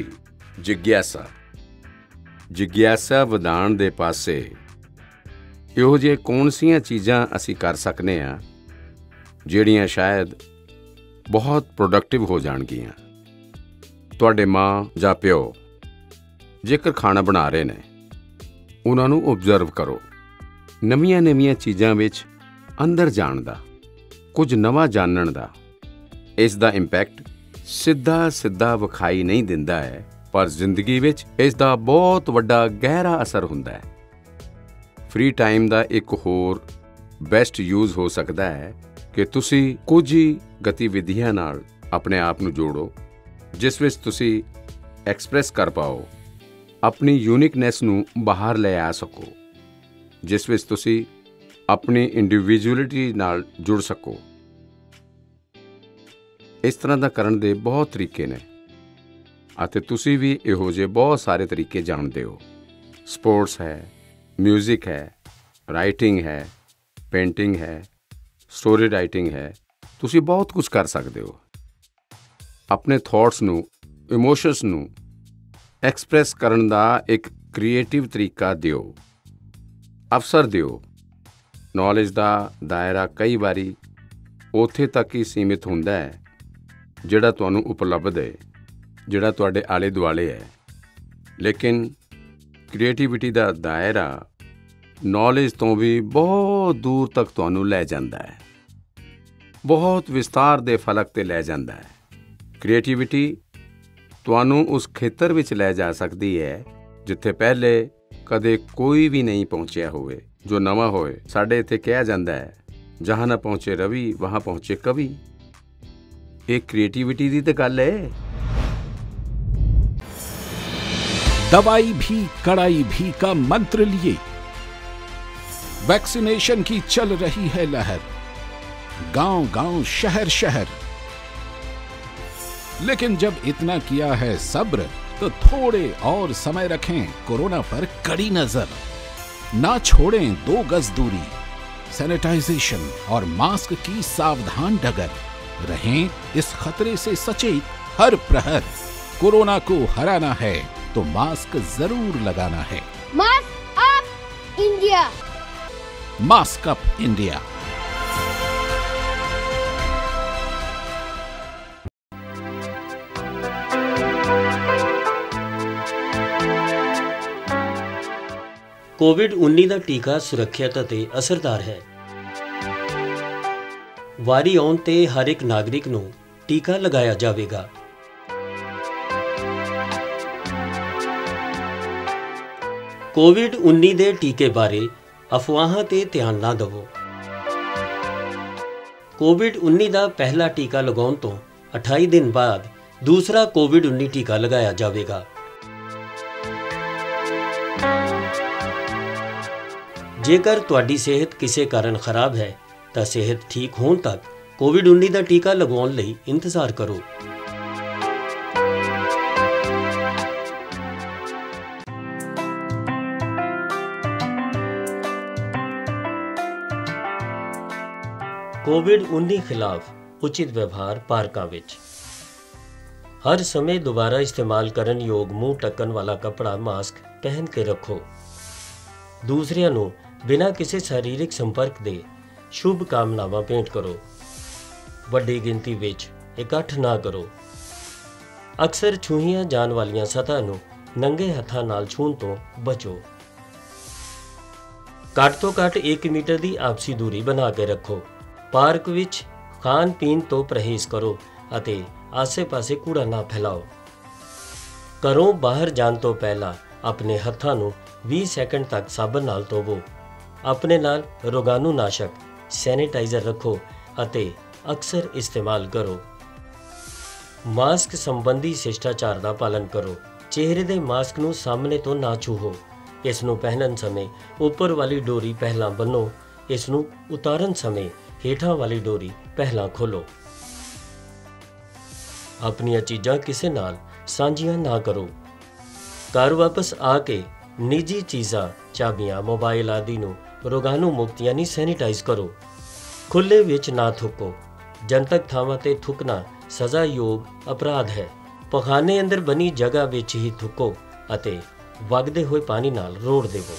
ਜਿਗਿਆਸਾ ਵਧਾਉਣ ਦੇ ਪਾਸੇ ਇਹੋ ਜਿਹੇ ਕੌਣ-ਸੀਆਂ ਚੀਜ਼ਾਂ ਅਸੀਂ ਕਰ ਸਕਨੇ ਹਾਂ ਜਿਹੜੀਆਂ ਸ਼ਾਇਦ ਬਹੁਤ ਪ੍ਰੋਡਕਟਿਵ ਹੋ ਜਾਣਗੀਆਂ। ਤੁਹਾਡੇ ਮਾਂ ਜਾਂ ਪਿਓ ਜੇਕਰ ਖਾਣਾ ਬਣਾ ਰਹੇ ਨੇ, ਉਹਨਾਂ ਨੂੰ ਓਬਜ਼ਰਵ ਕਰੋ। ਨਵੀਆਂ ਚੀਜ਼ਾਂ ਵਿੱਚ ਅੰਦਰ ਜਾਣ ਦਾ, ਕੁਝ ਨਵਾਂ ਜਾਣਨ ਦਾ। ਇਸ ਦਾ ਇੰਪੈਕਟ ਸਿੱਧਾ ਵਿਖਾਈ ਨਹੀਂ ਦਿੰਦਾ ਹੈ, ਪਰ ਜ਼ਿੰਦਗੀ ਵਿੱਚ ਇਸ ਦਾ ਬਹੁਤ ਵੱਡਾ ਗਹਿਰਾ ਅਸਰ ਹੁੰਦਾ ਹੈ। ਫ੍ਰੀ ਟਾਈਮ ਦਾ ਇੱਕ ਹੋਰ ਬੈਸਟ ਯੂਜ਼ ਹੋ ਸਕਦਾ ਹੈ ਕਿ ਤੁਸੀਂ ਕੁਝ ਹੀ ਗਤੀਵਿਧੀਆਂ ਨਾਲ ਆਪਣੇ ਆਪ ਨੂੰ ਜੋੜੋ, ਜਿਸ ਵਿੱਚ ਤੁਸੀਂ ਐਕਸਪ੍ਰੈਸ ਕਰ ਪਾਓ, ਆਪਣੀ ਯੂਨਿਕਨੈਸ ਨੂੰ ਬਾਹਰ ਲੈ ਆ ਸਕੋ, ਜਿਸ ਵਿੱਚ ਤੁਸੀਂ ਆਪਣੀ ਇੰਡੀਵਿਜੂਅਲਿਟੀ ਨਾਲ ਜੁੜ ਸਕੋ। ਇਸ ਤਰ੍ਹਾਂ ਦਾ ਕਰਨ ਦੇ ਬਹੁਤ ਤਰੀਕੇ ਨੇ ਅਤੇ ਤੁਸੀਂ ਵੀ ਇਹੋ ਜਿਹੇ ਬਹੁਤ ਸਾਰੇ ਤਰੀਕੇ ਜਾਣਦੇ ਹੋ। ਸਪੋਰਟਸ ਹੈ, ਮਿਊਜ਼ਿਕ ਹੈ, ਰਾਈਟਿੰਗ ਹੈ, ਪੇਂਟਿੰਗ ਹੈ, ਸਟੋਰੀ ਰਾਈਟਿੰਗ ਹੈ। ਤੁਸੀਂ ਬਹੁਤ ਕੁਝ ਕਰ ਸਕਦੇ ਹੋ। ਆਪਣੇ ਥਾਟਸ ਨੂੰ ਇਮੋਸ਼ਨਸ ਨੂੰ ਐਕਸਪ੍ਰੈਸ ਕਰਨ ਦਾ ਇੱਕ ਕ੍ਰੀਏਟਿਵ ਤਰੀਕਾ ਦਿਓ, ਅਵਸਰ ਦਿਓ। ਨੌਲੇਜ ਦਾ ਦਾਇਰਾ ਕਈ ਵਾਰੀ ਉੱਥੇ ਤੱਕ ਹੀ ਸੀਮਿਤ ਹੁੰਦਾ ਹੈ ਜਿਹੜਾ ਤੁਹਾਨੂੰ ਉਪਲਬਧ ਹੈ, ਜਿਹੜਾ ਤੁਹਾਡੇ ਆਲੇ ਦੁਆਲੇ ਹੈ। ਲੇਕਿਨ ਕ੍ਰੀਏਟੀਵਿਟੀ ਦਾ ਦਾਇਰਾ ਨੌਲੇਜ ਤੋਂ ਵੀ ਬਹੁਤ ਦੂਰ ਤੱਕ ਤੁਹਾਨੂੰ ਲੈ ਜਾਂਦਾ ਹੈ, ਬਹੁਤ ਵਿਸਤਾਰ ਦੇ ਫਲਕ 'ਤੇ ਲੈ ਜਾਂਦਾ ਹੈ। ਕ੍ਰੀਏਟੀਵਿਟੀ ਤੁਹਾਨੂੰ ਉਸ ਖੇਤਰ ਵਿੱਚ ਲੈ ਜਾ ਸਕਦੀ ਹੈ ਜਿੱਥੇ ਪਹਿਲੇ ਕਦੇ ਕੋਈ ਵੀ ਨਹੀਂ ਪਹੁੰਚਿਆ ਹੋਵੇ, ਜੋ ਨਵਾਂ ਹੋਏ। ਸਾਡੇ ਇੱਥੇ ਕਿਹਾ ਜਾਂਦਾ ਹੈ, ਜਹਾਂ ਨਾ ਪਹੁੰਚੇ ਰਵੀ ਵਹਾਂ ਪਹੁੰਚੇ ਕਵੀ। ਇਹ ਕ੍ਰੀਏਟੀਵਿਟੀ ਦੀ ਤਾਂ ਗੱਲ ਹੈ। दवाई भी कड़ाई भी का मंत्र लिए वैक्सीनेशन की चल रही है लहर, गांव गांव शहर शहर। लेकिन जब इतना किया है सब्र तो थोड़े और समय रखें कोरोना पर कड़ी नजर। ना छोड़ें 2 गज दूरी, सैनिटाइजेशन और मास्क की सावधान डगर। रहें इस खतरे से सचेत हर प्रहर। कोरोना को हराना है तो मास्क जरूर लगाना है। Mask up India. Mask up India. ਕੋਵਿਡ-19 ਦਾ ਟੀਕਾ ਸੁਰੱਖਿਅਤ ਅਤੇ ਅਸਰਦਾਰ ਹੈ। ਵਾਰੀ ਆਉਣ ਤੇ ਹਰ ਇੱਕ ਨਾਗਰਿਕ ਨੂੰ ਟੀਕਾ ਲਗਾਇਆ ਜਾਵੇਗਾ। ਕੋਵਿਡ-19 ਦੇ ਟੀਕੇ ਬਾਰੇ ਅਫਵਾਹਾਂ ਤੇ ਧਿਆਨ ਨਾ ਦਿਵੋ। ਕੋਵਿਡ-19 ਦਾ ਪਹਿਲਾ ਟੀਕਾ ਲਗਾਉਣ ਤੋਂ 28 ਦਿਨ ਬਾਅਦ ਦੂਸਰਾ ਕੋਵਿਡ-19 ਟੀਕਾ ਲਗਾਇਆ ਜਾਵੇਗਾ। ਜੇਕਰ ਤੁਹਾਡੀ ਸਿਹਤ ਕਿਸੇ ਕਾਰਨ ਖਰਾਬ ਹੈ ਤਾਂ ਸਿਹਤ ਠੀਕ ਹੋਣ ਤੱਕ ਕੋਵਿਡ-19 ਦਾ ਟੀਕਾ ਲਗਵਾਉਣ ਲਈ ਇੰਤਜ਼ਾਰ ਕਰੋ। ਕੋਵਿਡ-19 ਖਿਲਾਫ ਉਚਿਤ ਵਿਵਹਾਰ ਪਾਰਕਾਂ ਵਿੱਚ। ਹਰ ਸਮੇਂ ਦੁਬਾਰਾ ਇਸਤੇਮਾਲ ਕਰਨ ਯੋਗ ਮੂੰਹ ਢੱਕਣ ਵਾਲਾ ਕੱਪੜਾ ਮਾਸਕ ਪਹਿਨ ਕੇ ਰੱਖੋ। ਦੂਸਰਿਆਂ ਨੂੰ ਬਿਨਾਂ ਕਿਸੇ ਸਰੀਰਕ ਸੰਪਰਕ ਦੇ ਸ਼ੁਭ ਕਾਮਨਾਵਾਂ ਭੇਂਟ ਕਰੋ। ਵੱਡੀ ਗਿਣਤੀ ਵਿੱਚ ਇਕੱਠ ਨਾ ਕਰੋ। ਅਕਸਰ ਛੂਹੀਆਂ ਜਾਣ ਵਾਲੀਆਂ ਸਤਹਾਂ ਨੂੰ ਨੰਗੇ ਹੱਥਾਂ ਨਾਲ ਛੂਹਣ ਤੋਂ ਬਚੋ। ਘੱਟ ਤੋਂ ਘੱਟ 1 ਮੀਟਰ ਦੀ ਆਪਸੀ ਦੂਰੀ ਬਣਾ ਕੇ ਰੱਖੋ। ਪਾਰਕ ਵਿੱਚ ਖਾਣ ਪੀਣ ਤੋਂ ਪਰਹੇਜ਼ ਕਰੋ ਅਤੇ ਆਸੇ-ਪਾਸੇ ਕੂੜਾ ਨਾ ਫੈਲਾਓ। ਘਰੋਂ ਬਾਹਰ ਜਾਣ ਤੋਂ ਪਹਿਲਾਂ ਆਪਣੇ ਹੱਥਾਂ ਨੂੰ 20 ਸੈਕਿੰਡ ਤੱਕ ਸਾਬਣ ਨਾਲ ਧੋਵੋ। ਆਪਣੇ ਨਾਲ ਰੋਗਾਣੂਨਾਸ਼ਕ ਸੈਨੀਟਾਈਜ਼ਰ ਰੱਖੋ ਅਤੇ ਅਕਸਰ ਇਸਤੇਮਾਲ ਕਰੋ। ਮਾਸਕ ਸੰਬੰਧੀ ਸ਼ਿਸ਼ਟਾਚਾਰ ਦਾ ਪਾਲਣ ਕਰੋ। ਚਿਹਰੇ ਦੇ ਮਾਸਕ ਨੂੰ ਸਾਹਮਣੇ ਤੋਂ ਨਾ ਛੂਹੋ। ਇਸ ਨੂੰ ਪਹਿਨਣ ਸਮੇਂ ਉੱਪਰ ਵਾਲੀ ਡੋਰੀ ਪਹਿਲਾਂ ਬੰਨੋ। ਇਸ ਨੂੰ ਉਤਾਰਨ ਸਮੇਂ ਹੇਠਾਂ ਵਾਲੀ ਡੋਰੀ ਪਹਿਲਾਂ ਖੋਲੋ। ਆਪਣੀਆਂ ਚੀਜ਼ਾਂ ਕਿਸੇ ਨਾਲ ਸਾਂਝੀਆਂ ਨਾ ਕਰੋ। ਘਰ ਵਾਪਸ ਆ ਕੇ ਨਿੱਜੀ ਚੀਜ਼ਾਂ, ਚਾਬੀਆਂ, ਮੋਬਾਈਲ ਆਦਿ ਨੂੰ ਰੋਗਾਣੂ ਮੁਕਤ ਯਾਨੀ ਸੈਨੀਟਾਈਜ਼ ਕਰੋ। ਖੁੱਲ੍ਹੇ ਵਿੱਚ ਨਾ ਥੁੱਕੋ। ਜਨਤਕ ਥਾਵਾਂ ਤੇ ਥੁੱਕਣਾ ਸਜ਼ਾਯੋਗ ਅਪਰਾਧ ਹੈ। ਪਖਾਨੇ ਅੰਦਰ ਬਣੀ ਜਗ੍ਹਾ ਵਿੱਚ ਹੀ ਥੁੱਕੋ ਅਤੇ ਵਗਦੇ ਹੋਏ ਪਾਣੀ ਨਾਲ ਰੋੜ ਦੇਵੋ।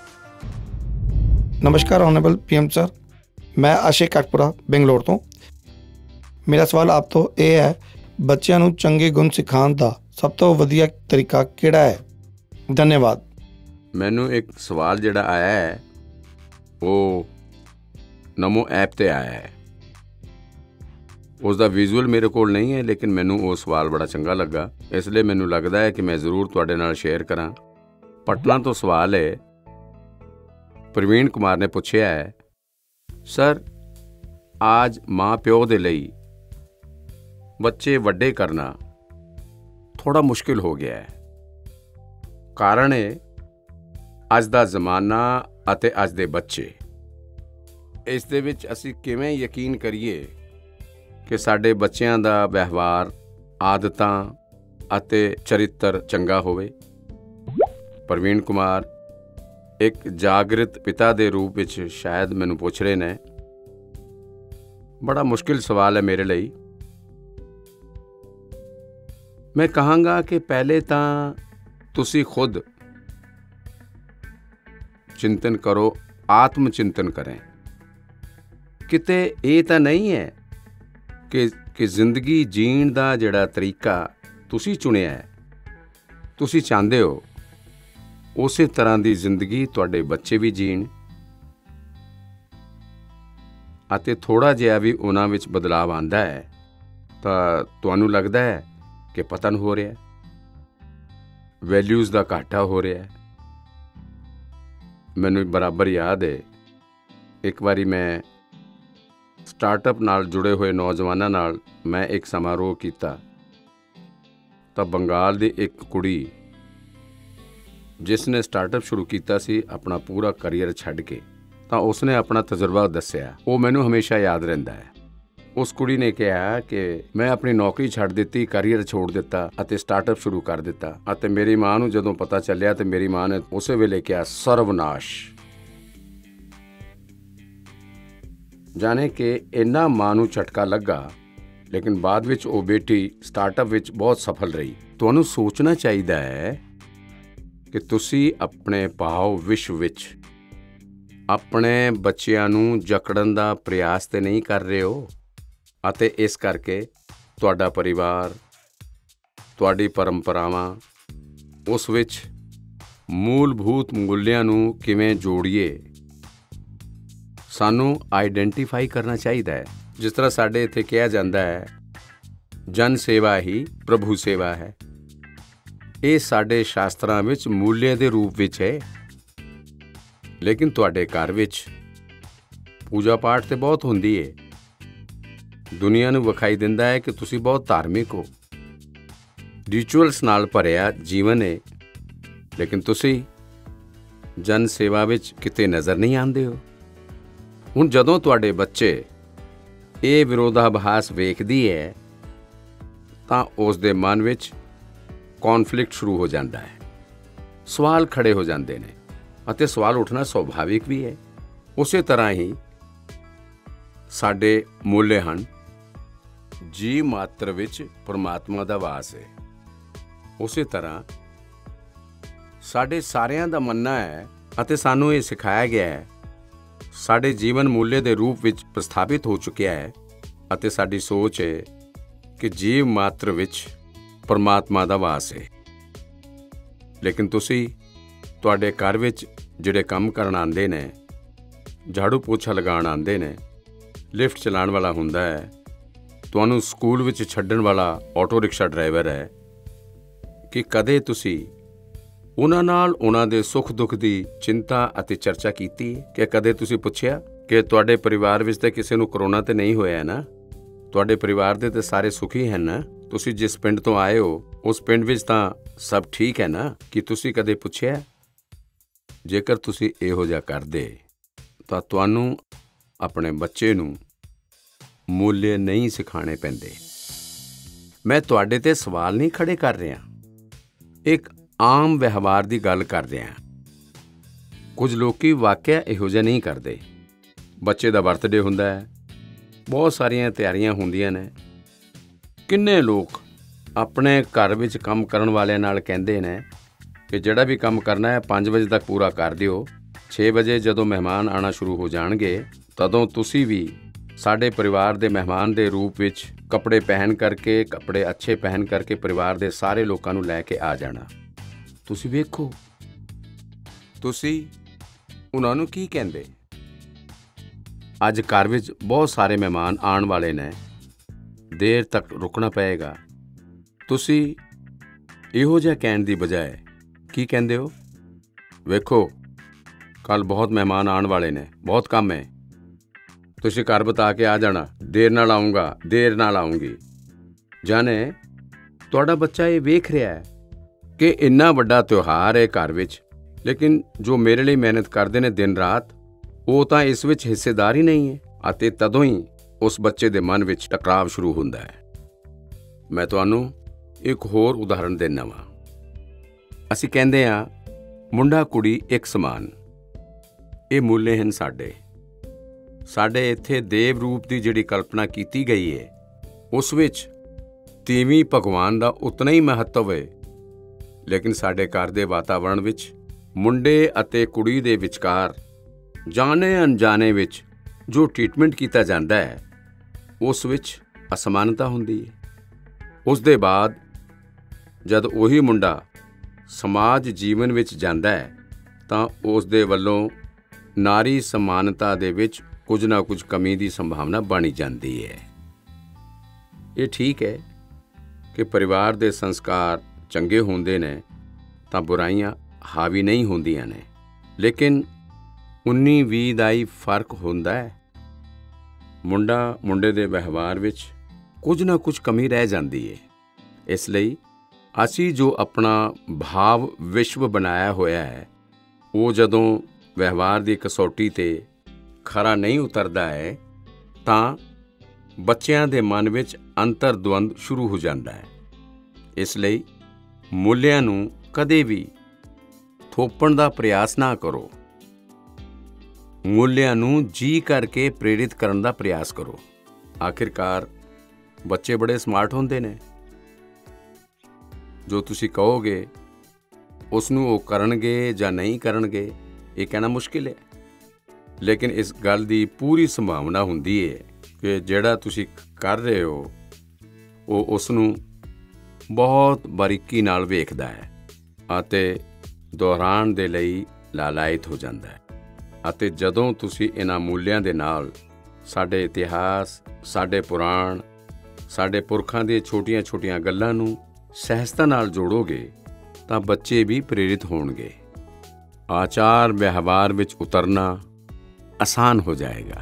ਨਮਸਕਾਰ ਆਨਰੇਬਲ ਪੀਐਮ ਸਰ, ਮੈਂ ਆਸ਼ਿਕ ਕਟਪੁਰਾ ਬੰਗਲੌਰ ਤੋਂ। ਮੇਰਾ ਸਵਾਲ ਆਪ ਤੋਂ ਇਹ ਹੈ, ਬੱਚਿਆਂ ਨੂੰ ਚੰਗੇ ਗੁਣ ਸਿਖਾਉਣ ਦਾ ਸਭ ਤੋਂ ਵਧੀਆ ਤਰੀਕਾ ਕਿਹੜਾ ਹੈ? ਧੰਨਵਾਦ। ਮੈਨੂੰ ਇੱਕ ਸਵਾਲ ਜਿਹੜਾ ਆਇਆ ਹੈ ਉਹ ਨਮੋ ਐਪ ਤੇ ਆਇਆ ਹੈ। ਉਸ ਦਾ ਵਿਜ਼ੂਅਲ ਮੇਰੇ ਕੋਲ ਨਹੀਂ ਹੈ, ਲੇਕਿਨ ਮੈਨੂੰ ਉਹ ਸਵਾਲ ਬੜਾ ਚੰਗਾ ਲੱਗਾ, ਇਸ ਲਈ ਮੈਨੂੰ ਲੱਗਦਾ ਹੈ ਕਿ ਮੈਂ ਜ਼ਰੂਰ ਤੁਹਾਡੇ ਨਾਲ ਸ਼ੇਅਰ ਕਰਾਂ। ਪਟਨਾ ਤੋਂ ਸਵਾਲ ਹੈ। ਪ੍ਰਵੀਨ ਕੁਮਾਰ ਨੇ ਪੁੱਛਿਆ ਹੈ, ਸਰ आज ਮਾਂ ਪਿਓ ਦੇ ਲਈ ਬੱਚੇ ਵੱਡੇ ਕਰਨਾ ਥੋੜਾ ਮੁਸ਼ਕਿਲ ਹੋ ਗਿਆ ਹੈ। ਕਾਰਨ ਹੈ ਅੱਜ ਦਾ ਜ਼ਮਾਨਾ ਅਤੇ ਅੱਜ ਦੇ ਬੱਚੇ। ਇਸ ਦੇ ਵਿੱਚ ਅਸੀਂ ਕਿਵੇਂ ਯਕੀਨ ਕਰੀਏ ਕਿ ਸਾਡੇ ਬੱਚਿਆਂ ਦਾ ਵਿਵਹਾਰ, ਆਦਤਾਂ ਅਤੇ ਚਰਿੱਤਰ ਚੰਗਾ ਹੋਵੇ? ਪ੍ਰਵੀਨ ਕੁਮਾਰ ਇੱਕ ਜਾਗਰਿਤ ਪਿਤਾ ਦੇ ਰੂਪ ਵਿੱਚ ਸ਼ਾਇਦ ਮੈਨੂੰ ਪੁੱਛ ਰਹੇ ਨੇ। ਬੜਾ ਮੁਸ਼ਕਿਲ ਸਵਾਲ ਹੈ ਮੇਰੇ ਲਈ। मैं कहांगा कि पहले तो तुसी खुद चिंतन करो, आत्म चिंतन करें। किते ये तो नहीं है कि जिंदगी जीण दा जिहड़ा तरीका तुसी चुनिया है, तुसी चाहते हो उस तरह की जिंदगी तुहाडे बच्चे भी जीण, अते थोड़ा जिहा भी उन्हां विच बदलाव आंदा है तो तुहानूं लगदा है कि पतन हो रहा है, वैल्यूज़ का घाटा हो रहा है। मैनूं बराबर याद है, एक बारी मैं स्टार्टअप नाल जुड़े हुए नौजवानों नाल मैं एक समारोह किया, तो बंगाल दी एक कुड़ी जिसने स्टार्टअप शुरू किया सी अपना पूरा करियर छड्ड के, तो उसने अपना तजुर्बा दस्सिया, वो मैनूं हमेशा याद रहिंदा है। उस कुड़ी ने कहा कि मैं अपनी नौकरी छड्ड दित्ती, करियर छोड़ दिता अते स्टार्टअप शुरू कर दिता, अते मेरी मां नूं जदों पता चलिया तो मेरी मां ने उस वेले कहा सर्वनाश। जाने कि इन्ना मां नूं झटका लगा, लेकिन बाद विच वो बेटी स्टार्टअप विच बहुत सफल रही। तुहानूं सोचना चाहिए है कि तुसी अपने भाव विश्व विच अपने बच्चिआं नूं जकड़न दा प्रयास ते नहीं कर रहे हो, अते इस करके तुहाडा परिवार, तुहाडी परंपरावां उस विच मूलभूत मूल्यांं नूं किवें जोड़ीए, सानूं आइडेंटिफाई करना चाहिए है। जिस तरह साडे इत्थे कहा जाता है जन सेवा ही प्रभु सेवा है, ये साडे शास्त्रां विच मूल्य दे रूप विच है। लेकिन तुहाडे घर विच पूजा पाठ ते बहुत हुंदी है, दुनिया नूं विखाई दिंदा है कि तुसी बहुत धार्मिक हो, रिचुअल्स नाल भरिया जीवन है, लेकिन तुसी जन सेवा विच किते नज़र नहीं आंदे हो। हुण जदों तुहाडे बच्चे ये विरोधाभास वेखदी है तां उस दे मन विच कॉन्फ्लिक्ट शुरू हो जाता है, सवाल खड़े हो जाते हैं, अते सवाल उठना सुभाविक भी है। उसे तरह ही साडे मूल्य हन, जी मात्र विच परमात्मा दा वास है। उसे तरह साडे सारियां दा मनना है अते सानूं ये सिखाया गया है, साडे जीवन मूल्य दे रूप विच प्रस्थापित हो चुकिया है, अते साडी सोच है कि जीव मात्र विच परमात्मा दा वास है। लेकिन तुसी तुहाडे घर विच जिहड़े काम करन आंदे ने, झाड़ू पोछा लगाण आंदे ने, लिफ्ट चलाण वाला हुंदा है, तुहानूं स्कूल विच छड्डण वाला ऑटो रिक्शा ड्राइवर है, कि कदे तुसी उन्हां नाल उन्हां दे सुख दुख दी चिंता अते चर्चा कीती है? कि कदे तुसी पुछिया कि तुहाडे परिवार विच ते किसे नूं कोरोना ते नहीं होया है ना, तुहाडे परिवार दे ते सारे सुखी हैं ना, तुसी जिस पिंड तो आए हो उस पिंड विच तां सब ठीक है ना? कि तुसी कदे पुछिया? जेकर तुसी इहो जिहा करदे तां तुहानूं अपने बच्चे नूं मूल्य नहीं सिखाने पैंदे। मैं तुहाडे ते सवाल नहीं खड़े कर रहा, एक आम व्यवहार की गल कर रहा। कुछ लोग वाकया इहो जिहा नहीं करते। बच्चे का बर्थडे हुंदा है, बहुत सारियां तैयारियां हुंदियां ने, किन्ने लोग अपने घर विच काम करन वालियां नाल कहंदे ने कि जिहड़ा भी काम करना है 5 बजे तक पूरा कर दिओ, 6 बजे जदों मेहमान आना शुरू हो जाणगे तदों तुसी भी साडे परिवार दे मेहमान दे रूप विच कपड़े पहन करके, कपड़े अच्छे पहन करके परिवार दे सारे लोकां नूं लैके आ जाना। तुसी वेखो तुसी उन्हां नूं की कहंदे। अज घर विच बहुत सारे मेहमान आने वाले ने, देर तक रुकना पएगा, तुसी इहो जिहा कहण दी बजाय की कहंदे हो, वेखो कल बहुत मेहमान आने वाले ने, बहुत काम है, तुसी घर बता के आ जाना, देर नाल आऊँगा, देर नाल आऊँगी। जाने तुहाडा बच्चा ये वेख रहा है कि इन्ना वड्डा त्यौहार है घर विच, लेकिन जो मेरे लिए मेहनत करते हैं दिन रात, वो तो इस विच हिस्सेदार ही नहीं है, अते तदों ही उस बच्चे दे मन विच टकराव शुरू हुंदा है। मैं तुहानूं एक होर उदाहरण देना वा। असीं कहंदे आ मुंडा कुड़ी एक समान, ये मूल्य हैं साडे इत्थे देव रूप की जिहड़ी कल्पना की गई है, उस विच ਤੀਵੀਂ ਭਗਵਾਨ ਦਾ ਉਤਨਾ ਹੀ ਮਹੱਤਵ ਹੈ, ਲੇਕਿਨ ਸਾਡੇ ਘਰ ਦੇ ਵਾਤਾਵਰਣ ਵਿੱਚ ਮੁੰਡੇ ਅਤੇ ਕੁੜੀ ਦੇ ਵਿਚਕਾਰ ਜਾਣੇ ਅਣਜਾਣੇ ਵਿੱਚ ਜੋ ਟ੍ਰੀਟਮੈਂਟ ਕੀਤਾ ਜਾਂਦਾ ਹੈ, ਉਸ ਵਿੱਚ ਅਸਮਾਨਤਾ ਹੁੰਦੀ ਹੈ। ਉਸ ਦੇ ਬਾਅਦ ਜਦ ਉਹੀ ਮੁੰਡਾ ਸਮਾਜ ਜੀਵਨ ਵਿੱਚ ਜਾਂਦਾ ਹੈ ਤਾਂ ਉਸ ਦੇ ਵੱਲੋਂ ਨਾਰੀ ਸਮਾਨਤਾ ਦੇ ਵਿੱਚ ਕੁਝ ਨਾ ਕੁਝ ਕਮੀ ਦੀ ਸੰਭਾਵਨਾ ਬਣੀ ਜਾਂਦੀ ਹੈ। ਇਹ ਠੀਕ ਹੈ ਕਿ ਪਰਿਵਾਰ ਦੇ ਸੰਸਕਾਰ ਚੰਗੇ ਹੁੰਦੇ ਨੇ ਤਾਂ ਬੁਰਾਈਆਂ ਹਾਵੀ ਨਹੀਂ ਹੁੰਦੀਆਂ ਨੇ, ਲੇਕਿਨ 19-20 ਦਾ ਹੀ ਫਰਕ ਹੁੰਦਾ ਹੈ। ਮੁੰਡਾ ਮੁੰਡੇ ਦੇ ਵਿਵਹਾਰ ਵਿੱਚ ਕੁਝ ਨਾ ਕੁਝ ਕਮੀ ਰਹਿ ਜਾਂਦੀ ਹੈ। ਇਸ ਲਈ ਅਸੀਂ ਜੋ ਆਪਣਾ ਭਾਵ ਵਿਸ਼ਵ ਬਣਾਇਆ ਹੋਇਆ ਹੈ, ਉਹ ਜਦੋਂ ਵਿਵਹਾਰ ਦੀ ਕਸੌਟੀ 'ਤੇ ਖਰਾ ਨਹੀਂ ਉਤਰਦਾ ਹੈ ਤਾਂ ਬੱਚਿਆਂ ਦੇ ਮਨ ਵਿੱਚ ਅੰਤਰਦਵੰਦ ਸ਼ੁਰੂ ਹੋ ਜਾਂਦਾ ਹੈ। ਇਸ ਲਈ ਮੁੱਲਿਆਂ ਨੂੰ ਕਦੇ ਵੀ ਥੋਪਣ ਦਾ ਪ੍ਰਯਾਸ ਨਾ ਕਰੋ, ਮੁੱਲਿਆਂ ਨੂੰ ਜੀ ਕਰਕੇ ਪ੍ਰੇਰਿਤ ਕਰਨ ਦਾ ਪ੍ਰਯਾਸ ਕਰੋ। ਆਖਿਰਕਾਰ ਬੱਚੇ ਬੜੇ ਸਮਾਰਟ ਹੁੰਦੇ ਨੇ, ਜੋ ਤੁਸੀਂ ਕਹੋਗੇ ਉਸ ਨੂੰ ਉਹ ਕਰਨਗੇ ਜਾਂ ਨਹੀਂ ਕਰਨਗੇ ਇਹ ਕਹਿਣਾ ਮੁਸ਼ਕਿਲ ਹੈ, ਲੇਕਿਨ ਇਸ ਗੱਲ ਦੀ ਪੂਰੀ ਸੰਭਾਵਨਾ ਹੁੰਦੀ ਹੈ ਕਿ ਜਿਹੜਾ ਤੁਸੀਂ ਕਰ ਰਹੇ ਹੋ ਉਹ ਉਸ ਨੂੰ ਬਹੁਤ ਬਾਰੀਕੀ ਨਾਲ ਵੇਖਦਾ ਹੈ ਅਤੇ ਦੁਹਰਾਉਣ ਦੇ ਲਈ ਲਾਲਾਇਤ ਹੋ ਜਾਂਦਾ ਹੈ। ਅਤੇ ਜਦੋਂ ਤੁਸੀਂ ਇਹਨਾਂ ਮੂਲਿਆਂ ਦੇ ਨਾਲ ਸਾਡੇ ਇਤਿਹਾਸ, ਸਾਡੇ ਪੁਰਾਣ, ਸਾਡੇ ਪੁਰਖਾਂ ਦੀਆਂ ਛੋਟੀਆਂ-ਛੋਟੀਆਂ ਗੱਲਾਂ ਨੂੰ ਸਹਿਜਤਾ ਨਾਲ ਜੋੜੋਗੇ ਤਾਂ ਬੱਚੇ ਵੀ ਪ੍ਰੇਰਿਤ ਹੋਣਗੇ। ਆਚਾਰ ਵਿਵਹਾਰ ਵਿੱਚ ਉਤਰਨਾ ਆਸਾਨ ਹੋ ਜਾਏਗਾ।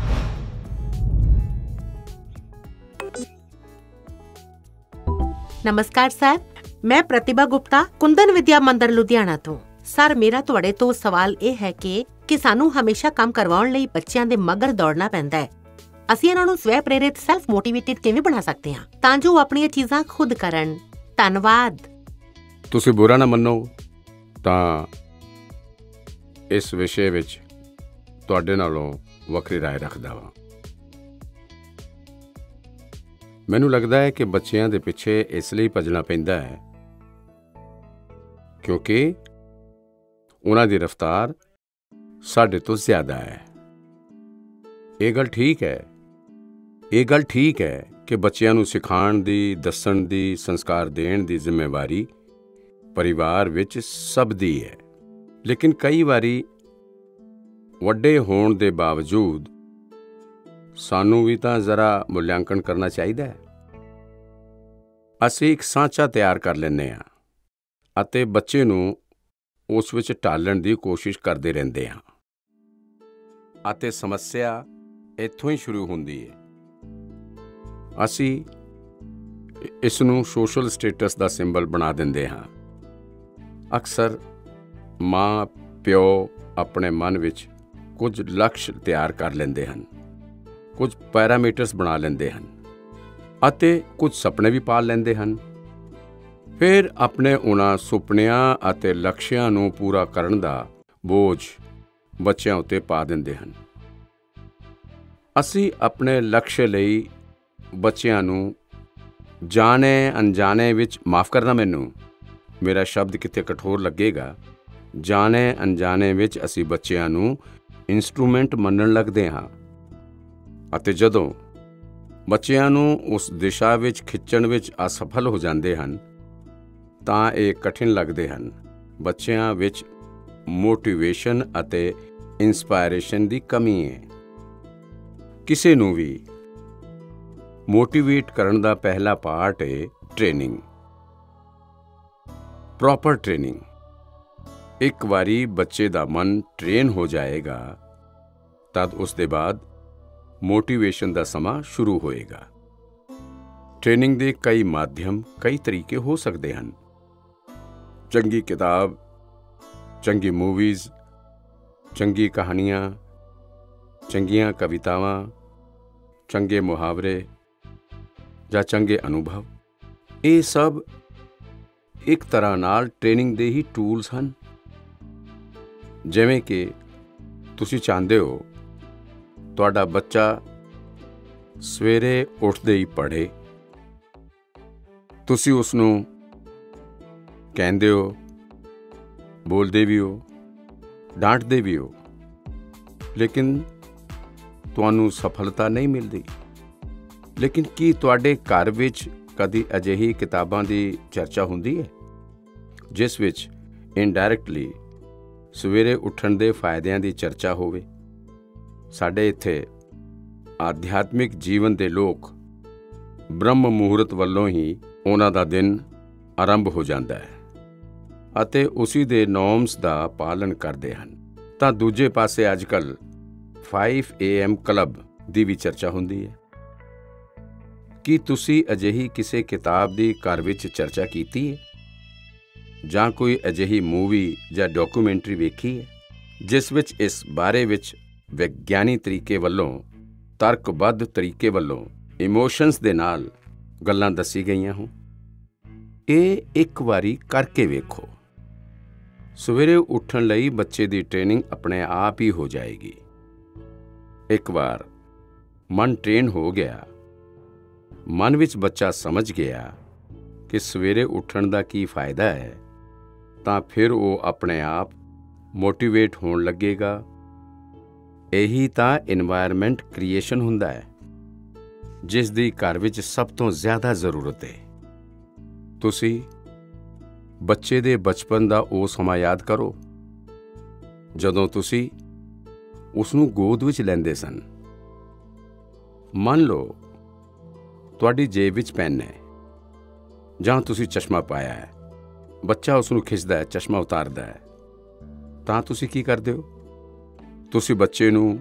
ਨਮਸਕਾਰ ਸਰ, ਮੈਂ ਪ੍ਰਤਿਭਾ ਗੁਪਤਾ ਕੁੰਦਨ ਵਿਦਿਆ ਮੰਦਰ ਲੁਧਿਆਣਾ ਤੋਂ। ਸਰ, ਮੇਰਾ ਤੁਹਾਡੇ ਤੋਂ ਸਵਾਲ ਇਹ ਹੈ ਕਿ ਸਾਨੂੰ ਹਮੇਸ਼ਾ ਕੰਮ ਕਰਵਾਉਣ ਲਈ ਬੱਚਿਆਂ ਦੇ ਮਗਰ ਦੌੜਨਾ ਪੈਂਦਾ ਹੈ। ਅਸੀਂ ਇਹਨਾਂ ਨੂੰ ਸਵੈ ਪ੍ਰੇਰਿਤ ਸੈਲਫ ਮੋਟੀਵੇਟਿਡ ਕਿਵੇਂ ਬਣਾ ਸਕਦੇ ਹਾਂ ਤਾਂ ਜੋ ਆਪਣੀਆਂ ਚੀਜ਼ਾਂ ਖੁਦ ਕਰਨ? ਧੰਨਵਾਦ। ਤੁਸੀਂ ਬੁਰਾ ਨਾ ਮੰਨੋ ਤਾਂ ਇਸ ਵਿਸ਼ੇ ਵਿੱਚ ਤੁਹਾਡੇ ਨਾਲੋਂ ਵੱਖਰੀ ਰਾਏ ਰੱਖਦਾ ਹਾਂ। ਮੈਨੂੰ ਲੱਗਦਾ ਹੈ ਕਿ ਬੱਚਿਆਂ ਦੇ ਪਿੱਛੇ ਇਸ ਲਈ ਭੱਜਣਾ ਪੈਂਦਾ ਹੈ ਕਿਉਂਕਿ ਉਹਨਾਂ ਦੀ ਰਫ਼ਤਾਰ ਸਾਡੇ ਤੋਂ ਜ਼ਿਆਦਾ ਹੈ। ਇਹ ਗੱਲ ਠੀਕ ਹੈ ਕਿ ਬੱਚਿਆਂ ਨੂੰ ਸਿਖਾਉਣ ਦੀ, ਦੱਸਣ ਦੀ, ਸੰਸਕਾਰ ਦੇਣ ਦੀ ਜ਼ਿੰਮੇਵਾਰੀ ਪਰਿਵਾਰ ਵਿੱਚ ਸਭ ਦੀ ਹੈ, ਲੇਕਿਨ ਕਈ ਵਾਰੀ ਵੱਡੇ ਹੋਣ ਦੇ ਬਾਵਜੂਦ ਸਾਨੂੰ ਵੀ ਤਾਂ ਜ਼ਰਾ ਮੁਲਾਂਕਣ ਕਰਨਾ ਚਾਹੀਦਾ ਹੈ। ਅਸੀਂ ਇੱਕ ਸਾਂਚਾ ਤਿਆਰ ਕਰ ਲੈਂਦੇ ਹਾਂ ਅਤੇ ਬੱਚੇ ਨੂੰ ਉਸ ਵਿੱਚ ਢਾਲਣ ਦੀ ਕੋਸ਼ਿਸ਼ ਕਰਦੇ ਰਹਿੰਦੇ ਹਾਂ ਅਤੇ ਸਮੱਸਿਆ ਇੱਥੋਂ ਹੀ ਸ਼ੁਰੂ ਹੁੰਦੀ ਹੈ। ਅਸੀਂ ਇਸ ਨੂੰ ਸੋਸ਼ਲ ਸਟੇਟਸ ਦਾ ਸਿੰਬਲ ਬਣਾ ਦਿੰਦੇ ਹਾਂ। ਅਕਸਰ ਮਾਂ ਪਿਓ ਆਪਣੇ ਮਨ ਵਿੱਚ ਕੁਝ ਲਕਸ਼ ਤਿਆਰ ਕਰ ਲੈਂਦੇ ਹਨ, ਕੁਝ ਪੈਰਾਮੀਟਰਸ ਬਣਾ ਲੈਂਦੇ ਹਨ ਅਤੇ ਕੁਝ ਸੁਪਨੇ ਵੀ ਪਾਲ ਲੈਂਦੇ ਹਨ। ਫਿਰ ਆਪਣੇ ਉਹਨਾਂ ਸੁਪਨਿਆਂ ਅਤੇ ਲਕਸ਼ਿਆਂ ਨੂੰ ਪੂਰਾ ਕਰਨ ਦਾ ਬੋਝ ਬੱਚਿਆਂ ਉੱਤੇ ਪਾ ਦਿੰਦੇ ਹਨ। ਅਸੀਂ ਆਪਣੇ ਲਕਸ਼ ਲਈ ਬੱਚਿਆਂ ਨੂੰ ਜਾਣੇ ਅਣਜਾਣੇ ਵਿੱਚ, ਮਾਫ਼ ਕਰਨਾ ਮੈਨੂੰ, ਮੇਰਾ ਸ਼ਬਦ ਕਿਤੇ ਕਠੋਰ ਲੱਗੇਗਾ, ਜਾਣੇ ਅਣਜਾਣੇ ਵਿੱਚ ਅਸੀਂ ਬੱਚਿਆਂ ਨੂੰ ਇੰਸਟਰੂਮੈਂਟ ਮੰਨਣ ਲੱਗਦੇ ਹਾਂ ਅਤੇ ਜਦੋਂ ਬੱਚਿਆਂ ਨੂੰ ਉਸ ਦਿਸ਼ਾ ਵਿੱਚ ਖਿੱਚਣ ਵਿੱਚ ਅਸਫਲ ਹੋ ਜਾਂਦੇ ਹਨ ਤਾਂ ਇਹ ਕਠਿਨ ਲੱਗਦੇ ਹਨ। ਬੱਚਿਆਂ ਵਿੱਚ ਮੋਟੀਵੇਸ਼ਨ ਅਤੇ ਇੰਸਪਾਇਰੇਸ਼ਨ ਦੀ ਕਮੀ ਹੈ। ਕਿਸੇ ਨੂੰ ਵੀ ਮੋਟੀਵੇਟ ਕਰਨ ਦਾ ਪਹਿਲਾ ਪਾਰਟ ਹੈ ਟ੍ਰੇਨਿੰਗ, ਪ੍ਰੋਪਰ ਟ੍ਰੇਨਿੰਗ। ਇੱਕ ਵਾਰੀ ਬੱਚੇ ਦਾ ਮਨ ਟ੍ਰੇਨ ਹੋ ਜਾਏਗਾ ਤਦ ਉਸ ਦੇ ਬਾਅਦ ਮੋਟੀਵੇਸ਼ਨ ਦਾ ਸਮਾਂ ਸ਼ੁਰੂ ਹੋਏਗਾ। ਟ੍ਰੇਨਿੰਗ ਦੇ ਕਈ ਮਾਧਿਅਮ, ਕਈ ਤਰੀਕੇ ਹੋ ਸਕਦੇ ਹਨ। ਚੰਗੀ ਕਿਤਾਬ, ਚੰਗੀ ਮੂਵੀਜ਼, ਚੰਗੀ ਕਹਾਣੀਆਂ, ਚੰਗੀਆਂ ਕਵਿਤਾਵਾਂ, ਚੰਗੇ ਮੁਹਾਵਰੇ ਜਾਂ ਚੰਗੇ ਅਨੁਭਵ, ਇਹ ਸਭ ਇੱਕ ਤਰ੍ਹਾਂ ਨਾਲ ਟ੍ਰੇਨਿੰਗ ਦੇ ਹੀ ਟੂਲਸ ਹਨ। ਜਿਵੇਂ ਕਿ ਤੁਸੀਂ ਚਾਹੁੰਦੇ ਹੋ ਤੁਹਾਡਾ ਬੱਚਾ ਸਵੇਰੇ ਉੱਠਦੇ ਹੀ ਪੜ੍ਹੇ, ਤੁਸੀਂ ਉਸ ਨੂੰ ਕਹਿੰਦੇ ਹੋ, ਬੋਲਦੇ ਵੀ ਹੋ, ਡਾਂਟਦੇ ਵੀ ਹੋ, ਲੇਕਿਨ ਤੁਹਾਨੂੰ ਸਫਲਤਾ ਨਹੀਂ ਮਿਲਦੀ। ਲੇਕਿਨ ਕੀ ਤੁਹਾਡੇ ਘਰ ਵਿੱਚ ਕਦੀ ਅਜਿਹੀ ਕਿਤਾਬਾਂ ਦੀ ਚਰਚਾ ਹੁੰਦੀ ਹੈ ਜਿਸ ਵਿੱਚ ਇਨਡਾਇਰੈਕਟਲੀ ਸਵੇਰੇ ਉੱਠਣ ਦੇ ਫਾਇਦਿਆਂ ਦੀ ਚਰਚਾ ਹੋਵੇ? ਸਾਡੇ ਇੱਥੇ ਆਧਿਆਤਮਿਕ ਜੀਵਨ ਦੇ ਲੋਕ ਬ੍ਰਹਮ ਮੁਹੂਰਤ ਵੱਲੋਂ ਹੀ ਉਹਨਾਂ ਦਾ ਦਿਨ ਆਰੰਭ ਹੋ ਜਾਂਦਾ ਹੈ ਅਤੇ ਉਸੀ ਦੇ ਨੋਰਮਸ ਦਾ ਪਾਲਣ ਕਰਦੇ ਹਨ। ਤਾਂ ਦੂਜੇ ਪਾਸੇ ਅੱਜਕੱਲ੍ਹ 5 AM ਕਲੱਬ ਦੀ ਵੀ ਚਰਚਾ ਹੁੰਦੀ ਹੈ। ਕੀ ਤੁਸੀਂ ਅਜਿਹੀ ਕਿਸੇ ਕਿਤਾਬ ਦੀ ਘਰ ਵਿੱਚ ਚਰਚਾ ਕੀਤੀ ਹੈ ਜਾਂ ਕੋਈ ਅਜਿਹੀ ਮੂਵੀ ਜਾਂ ਡਾਕੂਮੈਂਟਰੀ ਵੇਖੀ ਹੈ ਜਿਸ ਵਿੱਚ ਇਸ ਬਾਰੇ ਵਿੱਚ ਵਿਗਿਆਨੀ ਤਰੀਕੇ ਵੱਲੋਂ, ਤਰਕਬੱਧ ਤਰੀਕੇ ਵੱਲੋਂ, ਇਮੋਸ਼ਨਸ ਦੇ ਨਾਲ ਗੱਲਾਂ ਦੱਸੀ ਗਈਆਂ ਹੋਣ? ਇਹ ਇੱਕ ਵਾਰੀ ਕਰਕੇ ਵੇਖੋ। ਸਵੇਰੇ ਉੱਠਣ ਲਈ ਬੱਚੇ ਦੀ ਟ੍ਰੇਨਿੰਗ ਆਪਣੇ ਆਪ ਹੀ ਹੋ ਜਾਏਗੀ। ਇੱਕ ਵਾਰ ਮਨ ਟ੍ਰੇਨ ਹੋ ਗਿਆ, ਮਨ ਵਿੱਚ ਬੱਚਾ ਸਮਝ ਗਿਆ ਕਿ ਸਵੇਰੇ ਉੱਠਣ ਦਾ ਕੀ ਫਾਇਦਾ ਹੈ, ਤਾਂ ਫਿਰ ਉਹ ਆਪਣੇ ਆਪ ਮੋਟੀਵੇਟ ਹੋਣ ਲੱਗੇਗਾ। ਇਹੀ ਤਾਂ ਇਨਵਾਇਰਨਮੈਂਟ ਕ੍ਰੀਏਸ਼ਨ ਹੁੰਦਾ ਹੈ ਜਿਸ ਦੀ ਘਰ ਵਿੱਚ ਸਭ ਤੋਂ ਜ਼ਿਆਦਾ ਜ਼ਰੂਰਤ ਹੈ। ਤੁਸੀਂ ਬੱਚੇ ਦੇ ਬਚਪਨ ਦਾ ਉਹ ਸਮਾਂ ਯਾਦ ਕਰੋ ਜਦੋਂ ਤੁਸੀਂ ਉਸ ਨੂੰ ਗੋਦ ਵਿੱਚ ਲੈਂਦੇ ਸਨ। ਮੰਨ ਲਓ ਤੁਹਾਡੀ ਜੇਬ ਵਿੱਚ ਪੈਨ ਹੈ ਜਾਂ ਤੁਸੀਂ ਚਸ਼ਮਾ ਪਾਇਆ ਹੈ, ਬੱਚਾ ਉਸ ਨੂੰ ਖਿੱਚਦਾ ਹੈ, ਚਸ਼ਮਾ ਉਤਾਰਦਾ ਹੈ, ਤਾਂ ਤੁਸੀਂ ਕੀ ਕਰਦੇ ਹੋ? ਤੁਸੀਂ ਬੱਚੇ ਨੂੰ